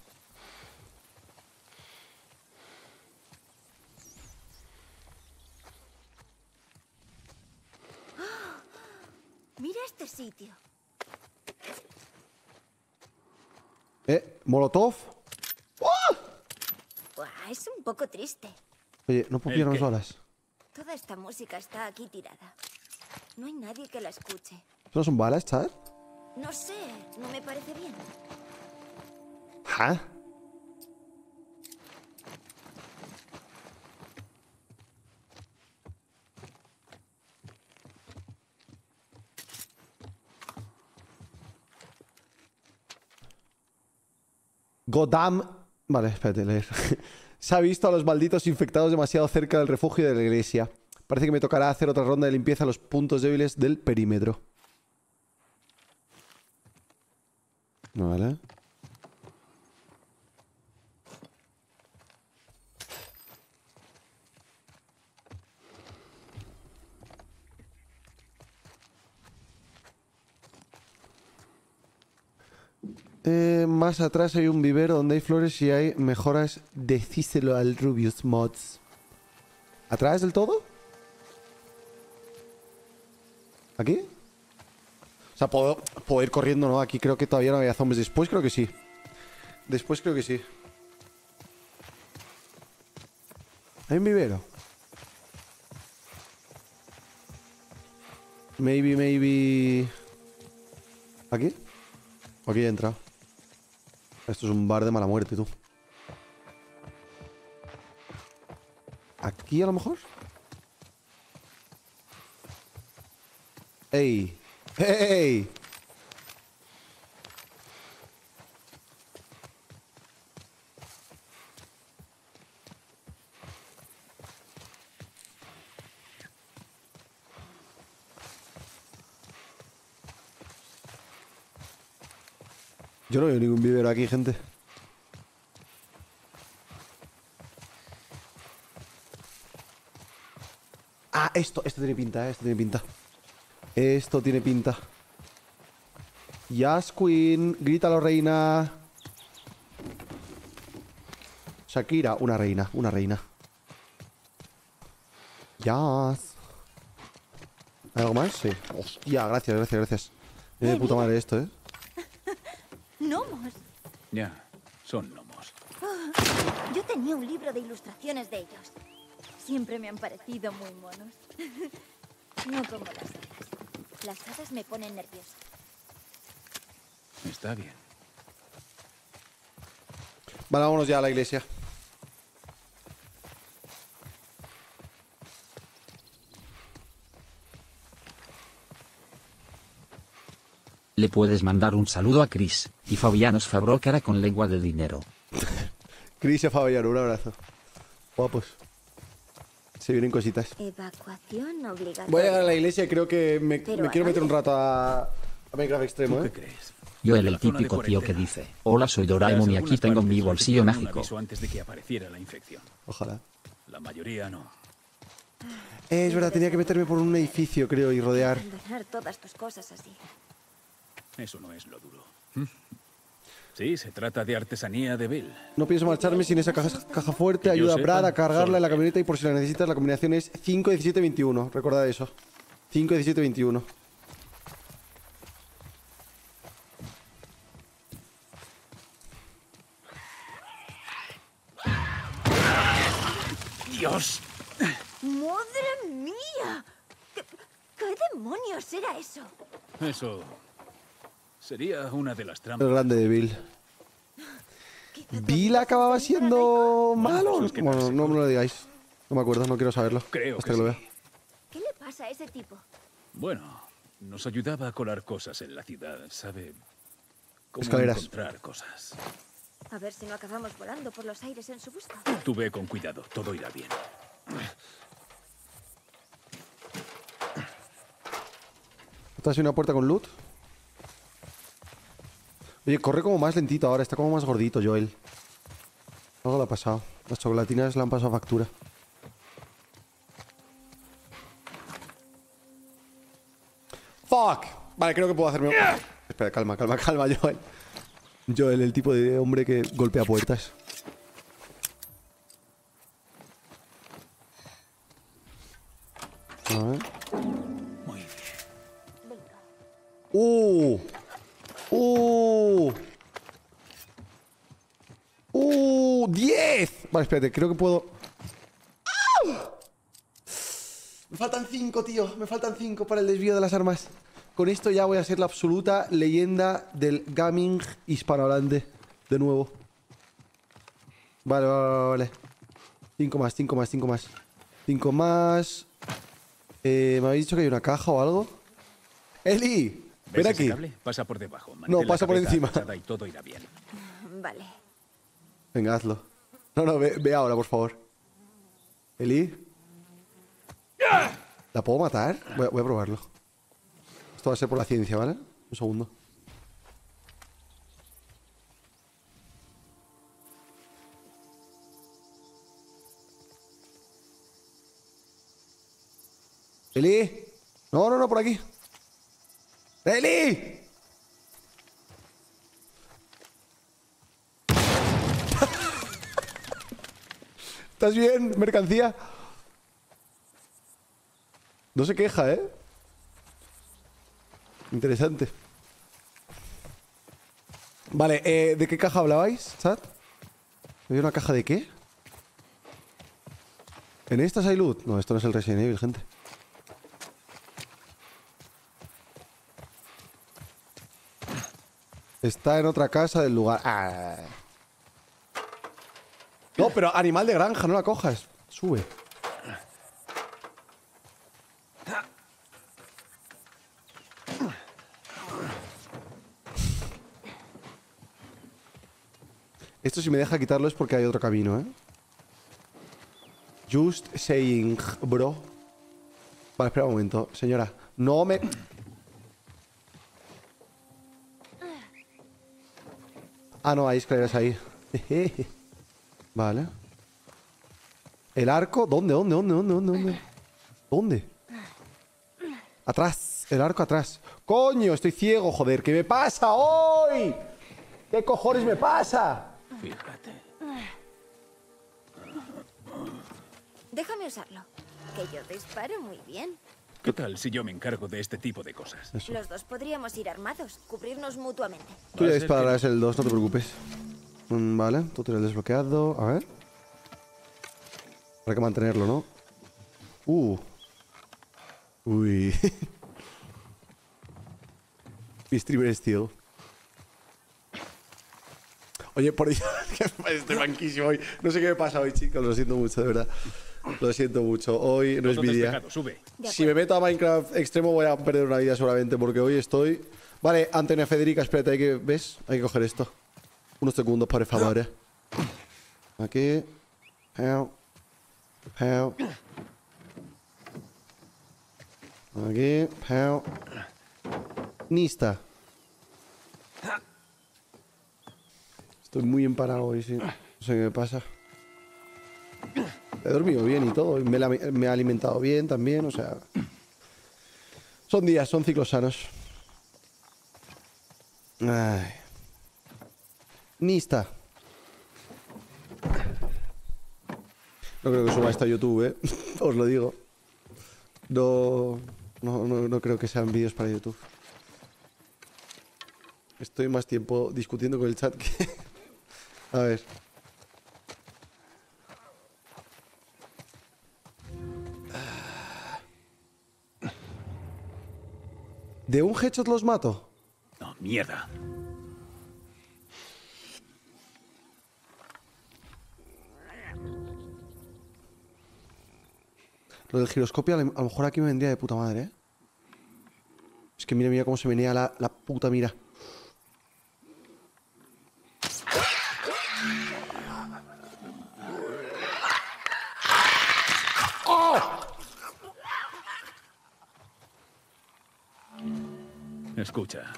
Mira este sitio. ¿Eh? ¿Molotov? ¡Oh! Buah, es un poco triste. Oye, no puedo pillarnos balas. Toda esta música está aquí tirada. No hay nadie que la escuche. ¿Eso no son balas, chat? No sé, no me parece bien. ¿Ah? Godam. Vale, espérate, leer. Se ha visto a los malditos infectados demasiado cerca del refugio de la iglesia. Parece que me tocará hacer otra ronda de limpieza a los puntos débiles del perímetro. Vale. Eh, más atrás hay un vivero donde hay flores y hay mejoras. Decíselo al Rubius Mods. ¿Atrás del todo? ¿Aquí? O sea, puedo, puedo ir corriendo, ¿no? Aquí creo que todavía no había zombies. Después creo que sí. Después creo que sí. ¿Hay un vivero? Maybe, maybe... ¿Aquí? ¿O aquí he entrado? Esto es un bar de mala muerte, tú. ¿Aquí a lo mejor? ¡Ey! ¡Ey! Yo no veo ningún vivero aquí, gente. Ah, esto, esto tiene pinta, eh, esto tiene pinta. Esto tiene pinta. Yes, Queen. Grítalo, reina. Shakira, una reina, una reina. Yes. ¿Hay algo más? Sí. Hostia, gracias, gracias, gracias. Es de puta madre esto, eh. Gnomos. Ya, son gnomos. Oh, yo tenía un libro de ilustraciones de ellos. Siempre me han parecido muy monos. No como las hadas. Las hadas me ponen nerviosa. Está bien. Vale, vámonos ya a la iglesia. Le puedes mandar un saludo a Chris y Fabianos Fabro cara con lengua de dinero. Chris y Fabiano, un abrazo. Guapos. Se vienen cositas. Evacuación obligatoria. Voy a llegar a la iglesia y creo que me, Pero me quiero meter un antes- rato a, a Minecraft Extremo, ¿eh? ¿Qué crees? Yo el, el típico tío que dice, hola soy Doraemon y aquí tengo mi bolsillo mágico. Aviso antes de que apareciera la infección. Ojalá. La mayoría no. Eh, es verdad, tenía que meterme por un edificio, creo, y rodear. Abandonar todas tus cosas así. Eso no es lo duro. ¿Mm? Sí, se trata de artesanía de Bill. No pienso marcharme sin esa caja, caja fuerte. Que yo Ayuda a sepa, Brad a cargarla solo en la camioneta y por si la necesitas, la combinación es cinco diecisiete veintiuno. Recordad eso. cinco diecisiete veintiuno. ¡Dios! ¡Madre mía! ¿Qué, qué demonios era eso? Eso sería una de las trampas. El grande de Bill. ¿Bill acababa siendo malo? Bueno, no me lo digáis. No me acuerdo, no quiero saberlo. Creo hasta que que lo sí. vea. ¿Qué le pasa a ese tipo? Bueno, nos ayudaba a colar cosas en la ciudad, ¿sabe? Cómo Escaleras. encontrar cosas. A ver si no acabamos volando por los aires en su busca. Tú ve con cuidado, todo irá bien. ¿Está así una puerta con loot? Oye, corre como más lentito ahora, está como más gordito, Joel. Algo le ha pasado. Las chocolatinas le han pasado factura. ¡Fuck! Vale, creo que puedo hacerme... Espera, calma, calma, calma, Joel. Joel, el tipo de hombre que golpea puertas. A ver. Muy bien. ¡Uh! ¡Uh! ¡Uh! ¡diez! Vale, espérate, creo que puedo... ¡Ah! Me faltan cinco, tío. Me faltan cinco para el desvío de las armas. Con esto ya voy a ser la absoluta leyenda del gaming hispanohablante. De nuevo. Vale, vale, vale, vale. Cinco más, cinco más, cinco más. Cinco más. Eh, ¿Me habéis dicho que hay una caja o algo? ¡Eli! ¿Ves Ven ese aquí. cable? Pasa por debajo. No, mantén la pasa por cabeza encima. agachada Y todo irá bien. Vale. Venga, hazlo. No, no, ve, ve ahora, por favor. Eli. ¿La puedo matar? Voy a, voy a probarlo. Esto va a ser por la ciencia, ¿vale? Un segundo. Eli. No, no, no, por aquí. Eli. ¿Estás bien, mercancía? No se queja, ¿eh? Interesante. Vale, eh, ¿de qué caja hablabais, chat? ¿Había una caja de qué? ¿En estas hay loot? No, esto no es el Resident Evil, gente. Está en otra casa del lugar. Ah. No, pero animal de granja, no la cojas. Sube. Esto si me deja quitarlo es porque hay otro camino, ¿eh? Just saying, bro. Vale, espera un momento. Señora, no me... Ah, no, hay escaleras ahí. Vale. ¿El arco? ¿Dónde? ¿Dónde? ¿Dónde? ¿Dónde? ¿Dónde? ¿Dónde? ¿Dónde? Atrás. El arco atrás. ¡Coño! Estoy ciego, joder. ¿Qué me pasa hoy? ¿Qué cojones me pasa? Fíjate. Déjame usarlo. Que yo disparo muy bien. ¿Qué tal si yo me encargo de este tipo de cosas? Eso. Los dos podríamos ir armados, cubrirnos mutuamente. Tú ya dispararás el dos, no te preocupes. Mm, vale, tutorial desbloqueado. A ver. Habrá que mantenerlo, ¿no? Uh. Uy. Mi streamer Steel. Oye, por Dios, estoy banquísimo hoy. No sé qué me pasa hoy, chicos. Lo siento mucho, de verdad. Lo siento mucho. Hoy no es mi día. Si me meto a Minecraft extremo voy a perder una vida seguramente porque hoy estoy... Vale, Antonia Federica, espérate, hay que... ¿Ves? Hay que coger esto. Unos segundos, por favor, eh. Aquí. Peo. Peo. Aquí. Peo. Nista. Estoy muy empanado hoy, sí. No sé qué me pasa. He dormido bien y todo. Y me, la, me he alimentado bien también, o sea... Son días, son ciclos sanos. Ay. Nista. No creo que suba esto a YouTube, ¿eh? Os lo digo. No, no, no, no creo que sean vídeos para YouTube. Estoy más tiempo discutiendo con el chat que... A ver. ¿De un headshot los mato? No, mierda. Lo del giroscopio a lo mejor aquí me vendría de puta madre, ¿eh? Es que mira, mira cómo se venía la, la puta mira. Escucha.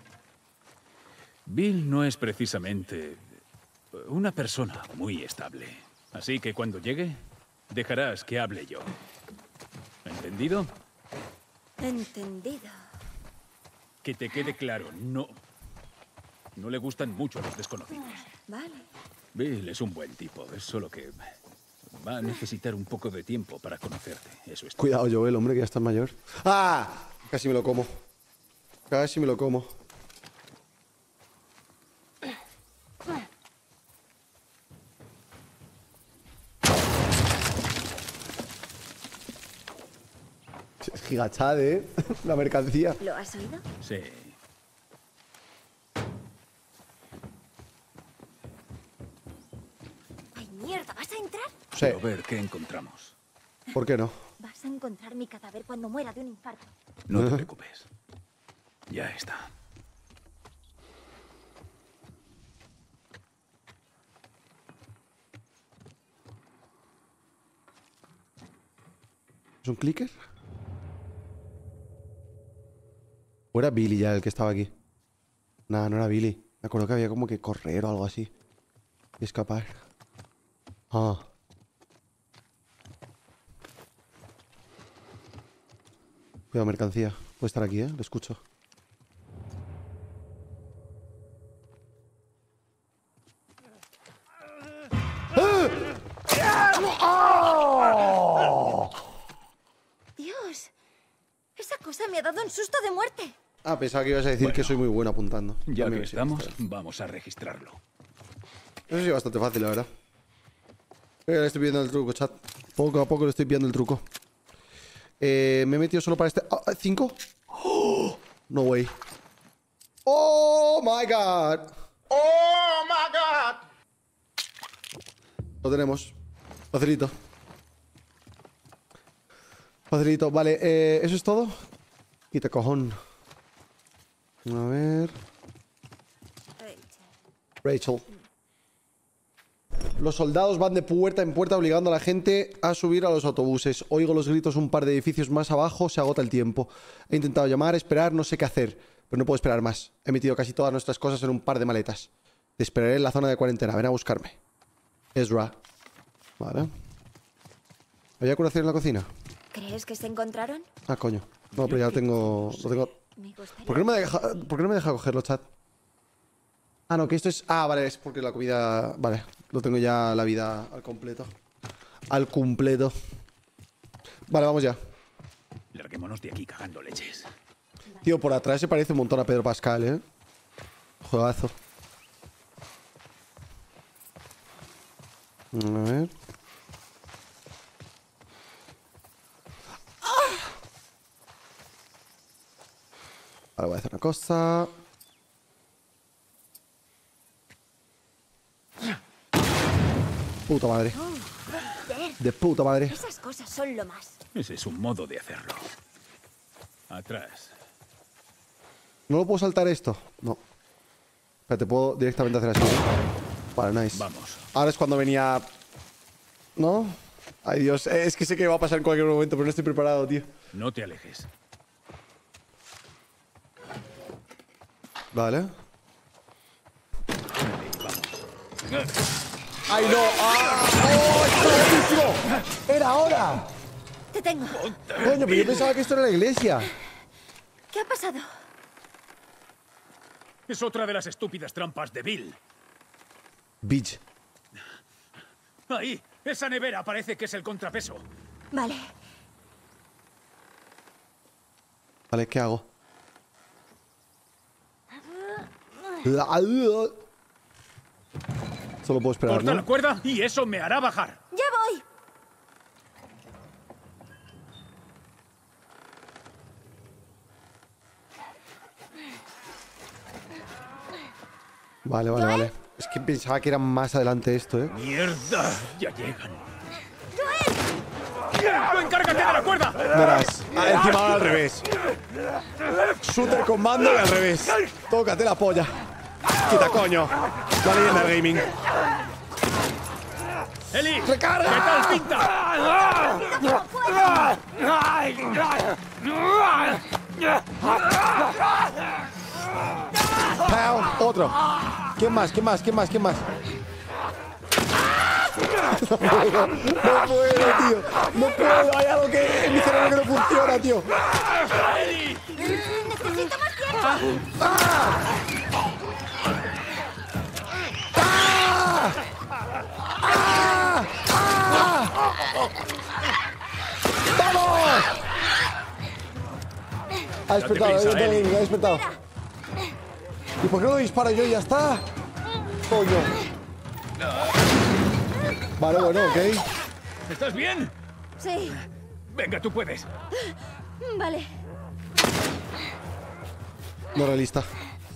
Bill no es precisamente una persona muy estable. Así que cuando llegue, dejarás que hable yo. ¿Entendido? Entendido. Que te quede claro, no... No le gustan mucho a los desconocidos. Vale. Bill es un buen tipo, es solo que... Va a necesitar un poco de tiempo para conocerte, eso es todo. Cuidado, Joel, hombre, que ya estás mayor. ¡Ah! Casi me lo como. Casi me lo como. Es gigachad, ¿eh? La mercancía. ¿Lo has oído? Sí. ¡Ay, mierda! ¿Vas a entrar? Sí. Quiero ver qué encontramos. ¿Por qué no? Vas a encontrar mi cadáver cuando muera de un infarto. No te preocupes. Ya está. ¿Es un clicker? ¿O era Billy ya el que estaba aquí? Nada, no era Billy. Me acuerdo que había como que correr o algo así. Y escapar. Ah. Cuidado, mercancía. Puede estar aquí, ¿eh? Lo escucho. Dios, esa cosa me ha dado un susto de muerte. Ah, pensaba que ibas a decir Bueno, que soy muy bueno apuntando. Ya También que sí, estamos, está vamos a registrarlo. bien. Eso sí, bastante fácil, la verdad. Eh, le estoy viendo el truco, chat. Poco a poco le estoy viendo el truco. Eh, me he metido solo para este... Ah, ¿Cinco? Oh, no way. Oh my god. ¡Oh, my God! Lo tenemos. Facilito. Facilito. Vale, eh, ¿eso es todo? Quita cojón. A ver... Rachel. Los soldados van de puerta en puerta obligando a la gente a subir a los autobuses. Oigo los gritos un par de edificios más abajo, se agota el tiempo. He intentado llamar, esperar, no sé qué hacer, pero no puedo esperar más. He metido casi todas nuestras cosas en un par de maletas. Te esperaré en la zona de cuarentena, ven a buscarme. Ezra. Vale. ¿Había curación en la cocina? ¿Crees que se encontraron? Ah, coño. No, pero ya lo tengo... Lo tengo... ¿Por qué no me deja, ¿por qué no me deja cogerlo, chat? Ah, no, que esto es... Ah, vale, es porque la comida... Vale, lo tengo ya la vida al completo. Al completo. Vale, vamos ya. Larguémonos de aquí cagando leches. Tío, por atrás se parece un montón a Pedro Pascal, ¿eh? Juegazo. A ver... Ahora voy a hacer una cosa... Puta madre. De puta madre. Esas cosas son lo más. Ese es un modo de hacerlo. Atrás. ¿No lo puedo saltar esto? No. Espérate, puedo directamente hacer así. Vale, nice. Vamos. Ahora es cuando venía... ¿No? Ay, Dios. Es que sé que va a pasar en cualquier momento, pero no estoy preparado, tío. No te alejes. Vale. ¡Ay, no! ¡Ah! ¡Oh, está buenísimo! ¡Era ahora! Te tengo. Coño, pero yo pensaba que esto era la iglesia. ¿Qué ha pasado? Es otra de las estúpidas trampas de Bill. Bitch. Ahí, esa nevera parece que es el contrapeso. Vale. Vale, ¿qué hago? Solo puedo esperar, Corta ¿no? la cuerda y eso me hará bajar. ¡Ya voy! Vale, vale, vale. Es que pensaba que era más adelante esto, ¿eh? ¡Mierda! Ya llegan. ¡Tú encárgate de la cuerda! Verás. Ah, encima ahora al revés. Shooter con mando y al revés. Tócate la polla. Quita, coño. La leyenda del gaming. ¡Eli! ¡Recarga! ¿Qué tal pinta? Pow, otro. ¿Quién más? ¿Quién más? ¿Quién más? ¿Quién más? No puedo, no puedo, tío. No puedo. Hay algo que en mi cerebro que no funciona, tío. Necesito más tiempo. ¡Ah! ¡Ah! ¡Ah! ¡Ah! ¡Vamos! Ha despertado, ha despertado, ha despertado. ¿Y por qué no lo disparo yo y ya está? Coño. Vale, bueno, ok. ¿Estás bien? Sí. Venga, tú puedes. Vale. No realista.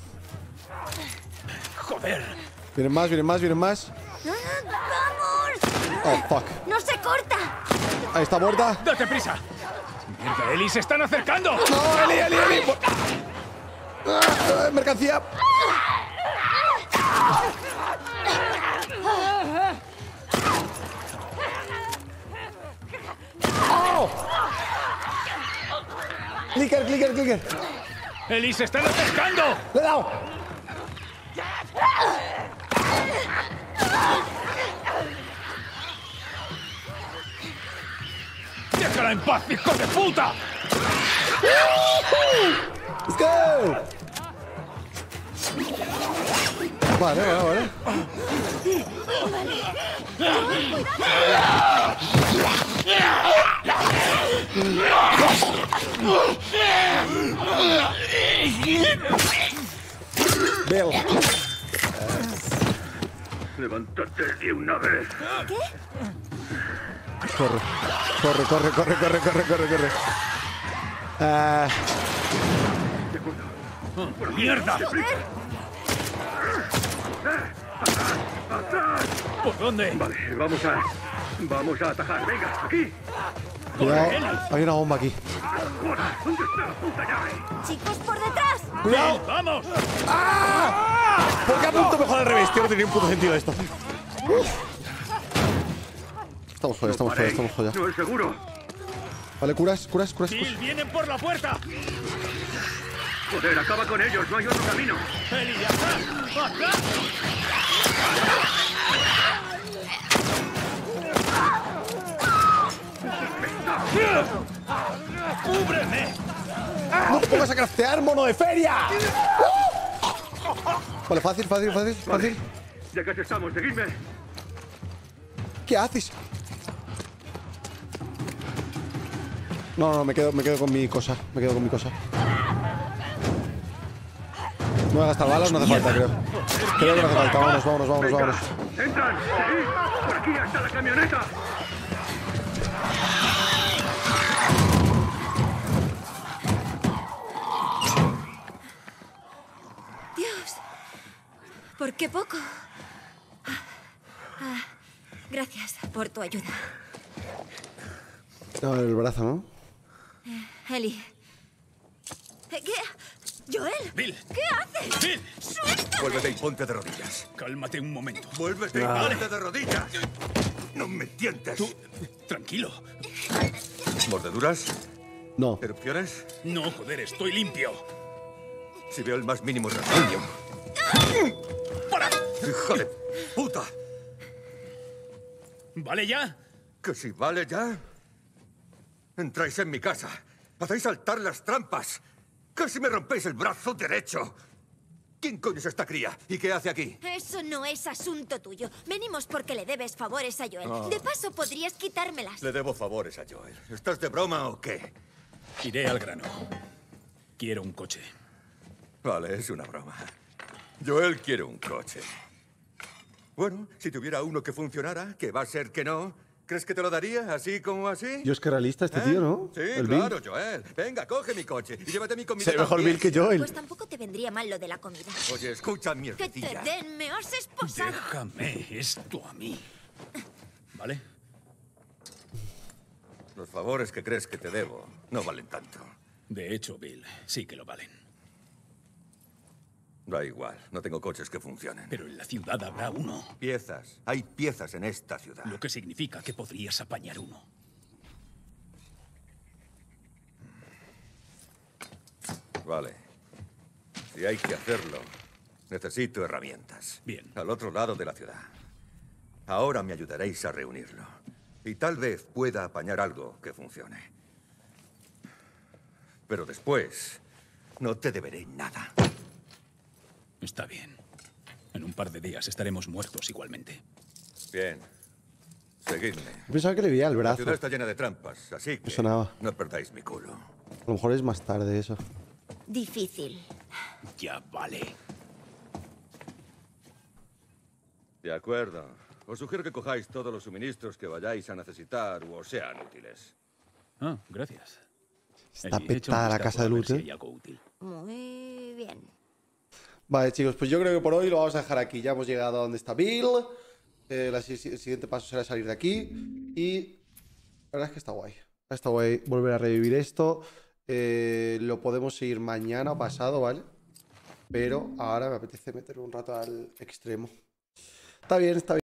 Joder. Vienen más, vienen más, vienen más. ¡Vamos! Oh, fuck. ¡No se corta! Ahí está muerta. ¡Date prisa! ¡Mierda, Eli! ¡Se están acercando! ¡No, Eli, Eli, Eli! Ah, ¡mercancía! ¡Oh! ¡Clicker, clicker, clicker! ¡Eli, se están acercando! ¡Le he dado! ¡Déjala en paz, hijo de puta! ¡Let's go! Vale, vale, vale. Veo. Levántate de una vez. ¿Qué? Corre. Corre, corre, corre, corre, corre, corre, corre. Ah. ¡Por mierda! ¿Por dónde? Vale, vamos a... Vamos a atajar. Venga, aquí. Cuidado, hay una bomba aquí. ¿Dónde está la puta llave? ¡Chicos, por detrás! ¡Cuidado! ¡Vamos! ¡Ah! ¿Por qué apunto mejor al revés? Tío, no tiene un puto sentido esto. Uf. Estamos joya, estamos joya, estamos joya. No es seguro. Vale, curas, curas, curas. Bill, curas. vienen por la puerta. Joder, acaba con ellos. No hay otro camino. Eli, acá. ¡Acá! ¡Cúbreme! ¡No te pongas a craftear, mono de feria! Vale, fácil, fácil, fácil, fácil. Ya casi estamos, seguidme. ¿Qué haces? No, no, me quedo, me quedo con mi cosa. Me quedo con mi cosa. No voy a gastar balas, no hace falta, creo. Creo que no hace falta. Vámonos, vámonos, vámonos, vámonos. ¡Entran! ¡Sí! ¡Por aquí hasta la camioneta! Dios, ¿por qué poco? Ah, gracias por tu ayuda. No, el brazo, ¿no? Eh, Eli. Eh, ¿Qué? ¿Joel? Bill. ¿Qué haces? Bill. ¡Suelta! Vuélvete y ponte de rodillas. Cálmate un momento. Vuélvete Ah. y ponte de rodillas. No me tientes. Tú, tranquilo. ¿Mordeduras? No. ¿Erupciones? No, joder, estoy limpio. Si veo el más mínimo rasguño. ¡Para! ¡Hijo de puta! ¿Vale ya? ¿Que si vale ya? Entráis en mi casa. Hacéis saltar las trampas. Casi me rompéis el brazo derecho. ¿Quién coño es esta cría? ¿Y qué hace aquí? Eso no es asunto tuyo. Venimos porque le debes favores a Joel. Oh. De paso, podrías quitármelas. Le debo favores a Joel. ¿Estás de broma o qué? Iré al grano. Quiero un coche. Vale, es una broma. Joel quiere un coche. Bueno, si tuviera uno que funcionara, que va a ser que no, ¿crees que te lo daría así como así? Dios, qué realista este ¿Eh? tío, ¿no? Sí, El claro, Bill. Joel. Venga, coge mi coche y llévate mi comida. Se ve mejor también. Bill que Joel. Pues tampoco te vendría mal lo de la comida. Oye, escucha, ¡Que te mierdecilla. den! ¡Me has esposado! Déjame esto a mí. ¿Vale? Los favores que crees que te debo no valen tanto. De hecho, Bill, sí que lo valen. Da igual, no tengo coches que funcionen. Pero en la ciudad habrá uno. Piezas. Hay piezas en esta ciudad. Lo que significa que podrías apañar uno. Vale. Si hay que hacerlo, necesito herramientas. Bien. Al otro lado de la ciudad. Ahora me ayudaréis a reunirlo. Y tal vez pueda apañar algo que funcione. Pero después, no te deberé nada. Está bien. En un par de días estaremos muertos igualmente. Bien. Seguidme. Yo pensaba que le veía el La brazo. ciudad está llena de trampas, así que Me sonaba. no perdáis mi culo. A lo mejor es más tarde eso. Difícil. Ya vale. De acuerdo. Os sugiero que cojáis todos los suministros que vayáis a necesitar o os sean útiles. Ah, gracias. Está Eli, echa un petada la vistazo casa a de ver loot, si ¿eh? hay algo útil. Muy bien. Vale, chicos, pues yo creo que por hoy lo vamos a dejar aquí. Ya hemos llegado a donde está Bill. Eh, la, si- el siguiente paso será salir de aquí. Y la verdad es que está guay. Está guay volver a revivir esto. Eh, lo podemos seguir mañana o pasado, ¿vale? Pero ahora me apetece meter un rato al extremo. Está bien, está bien.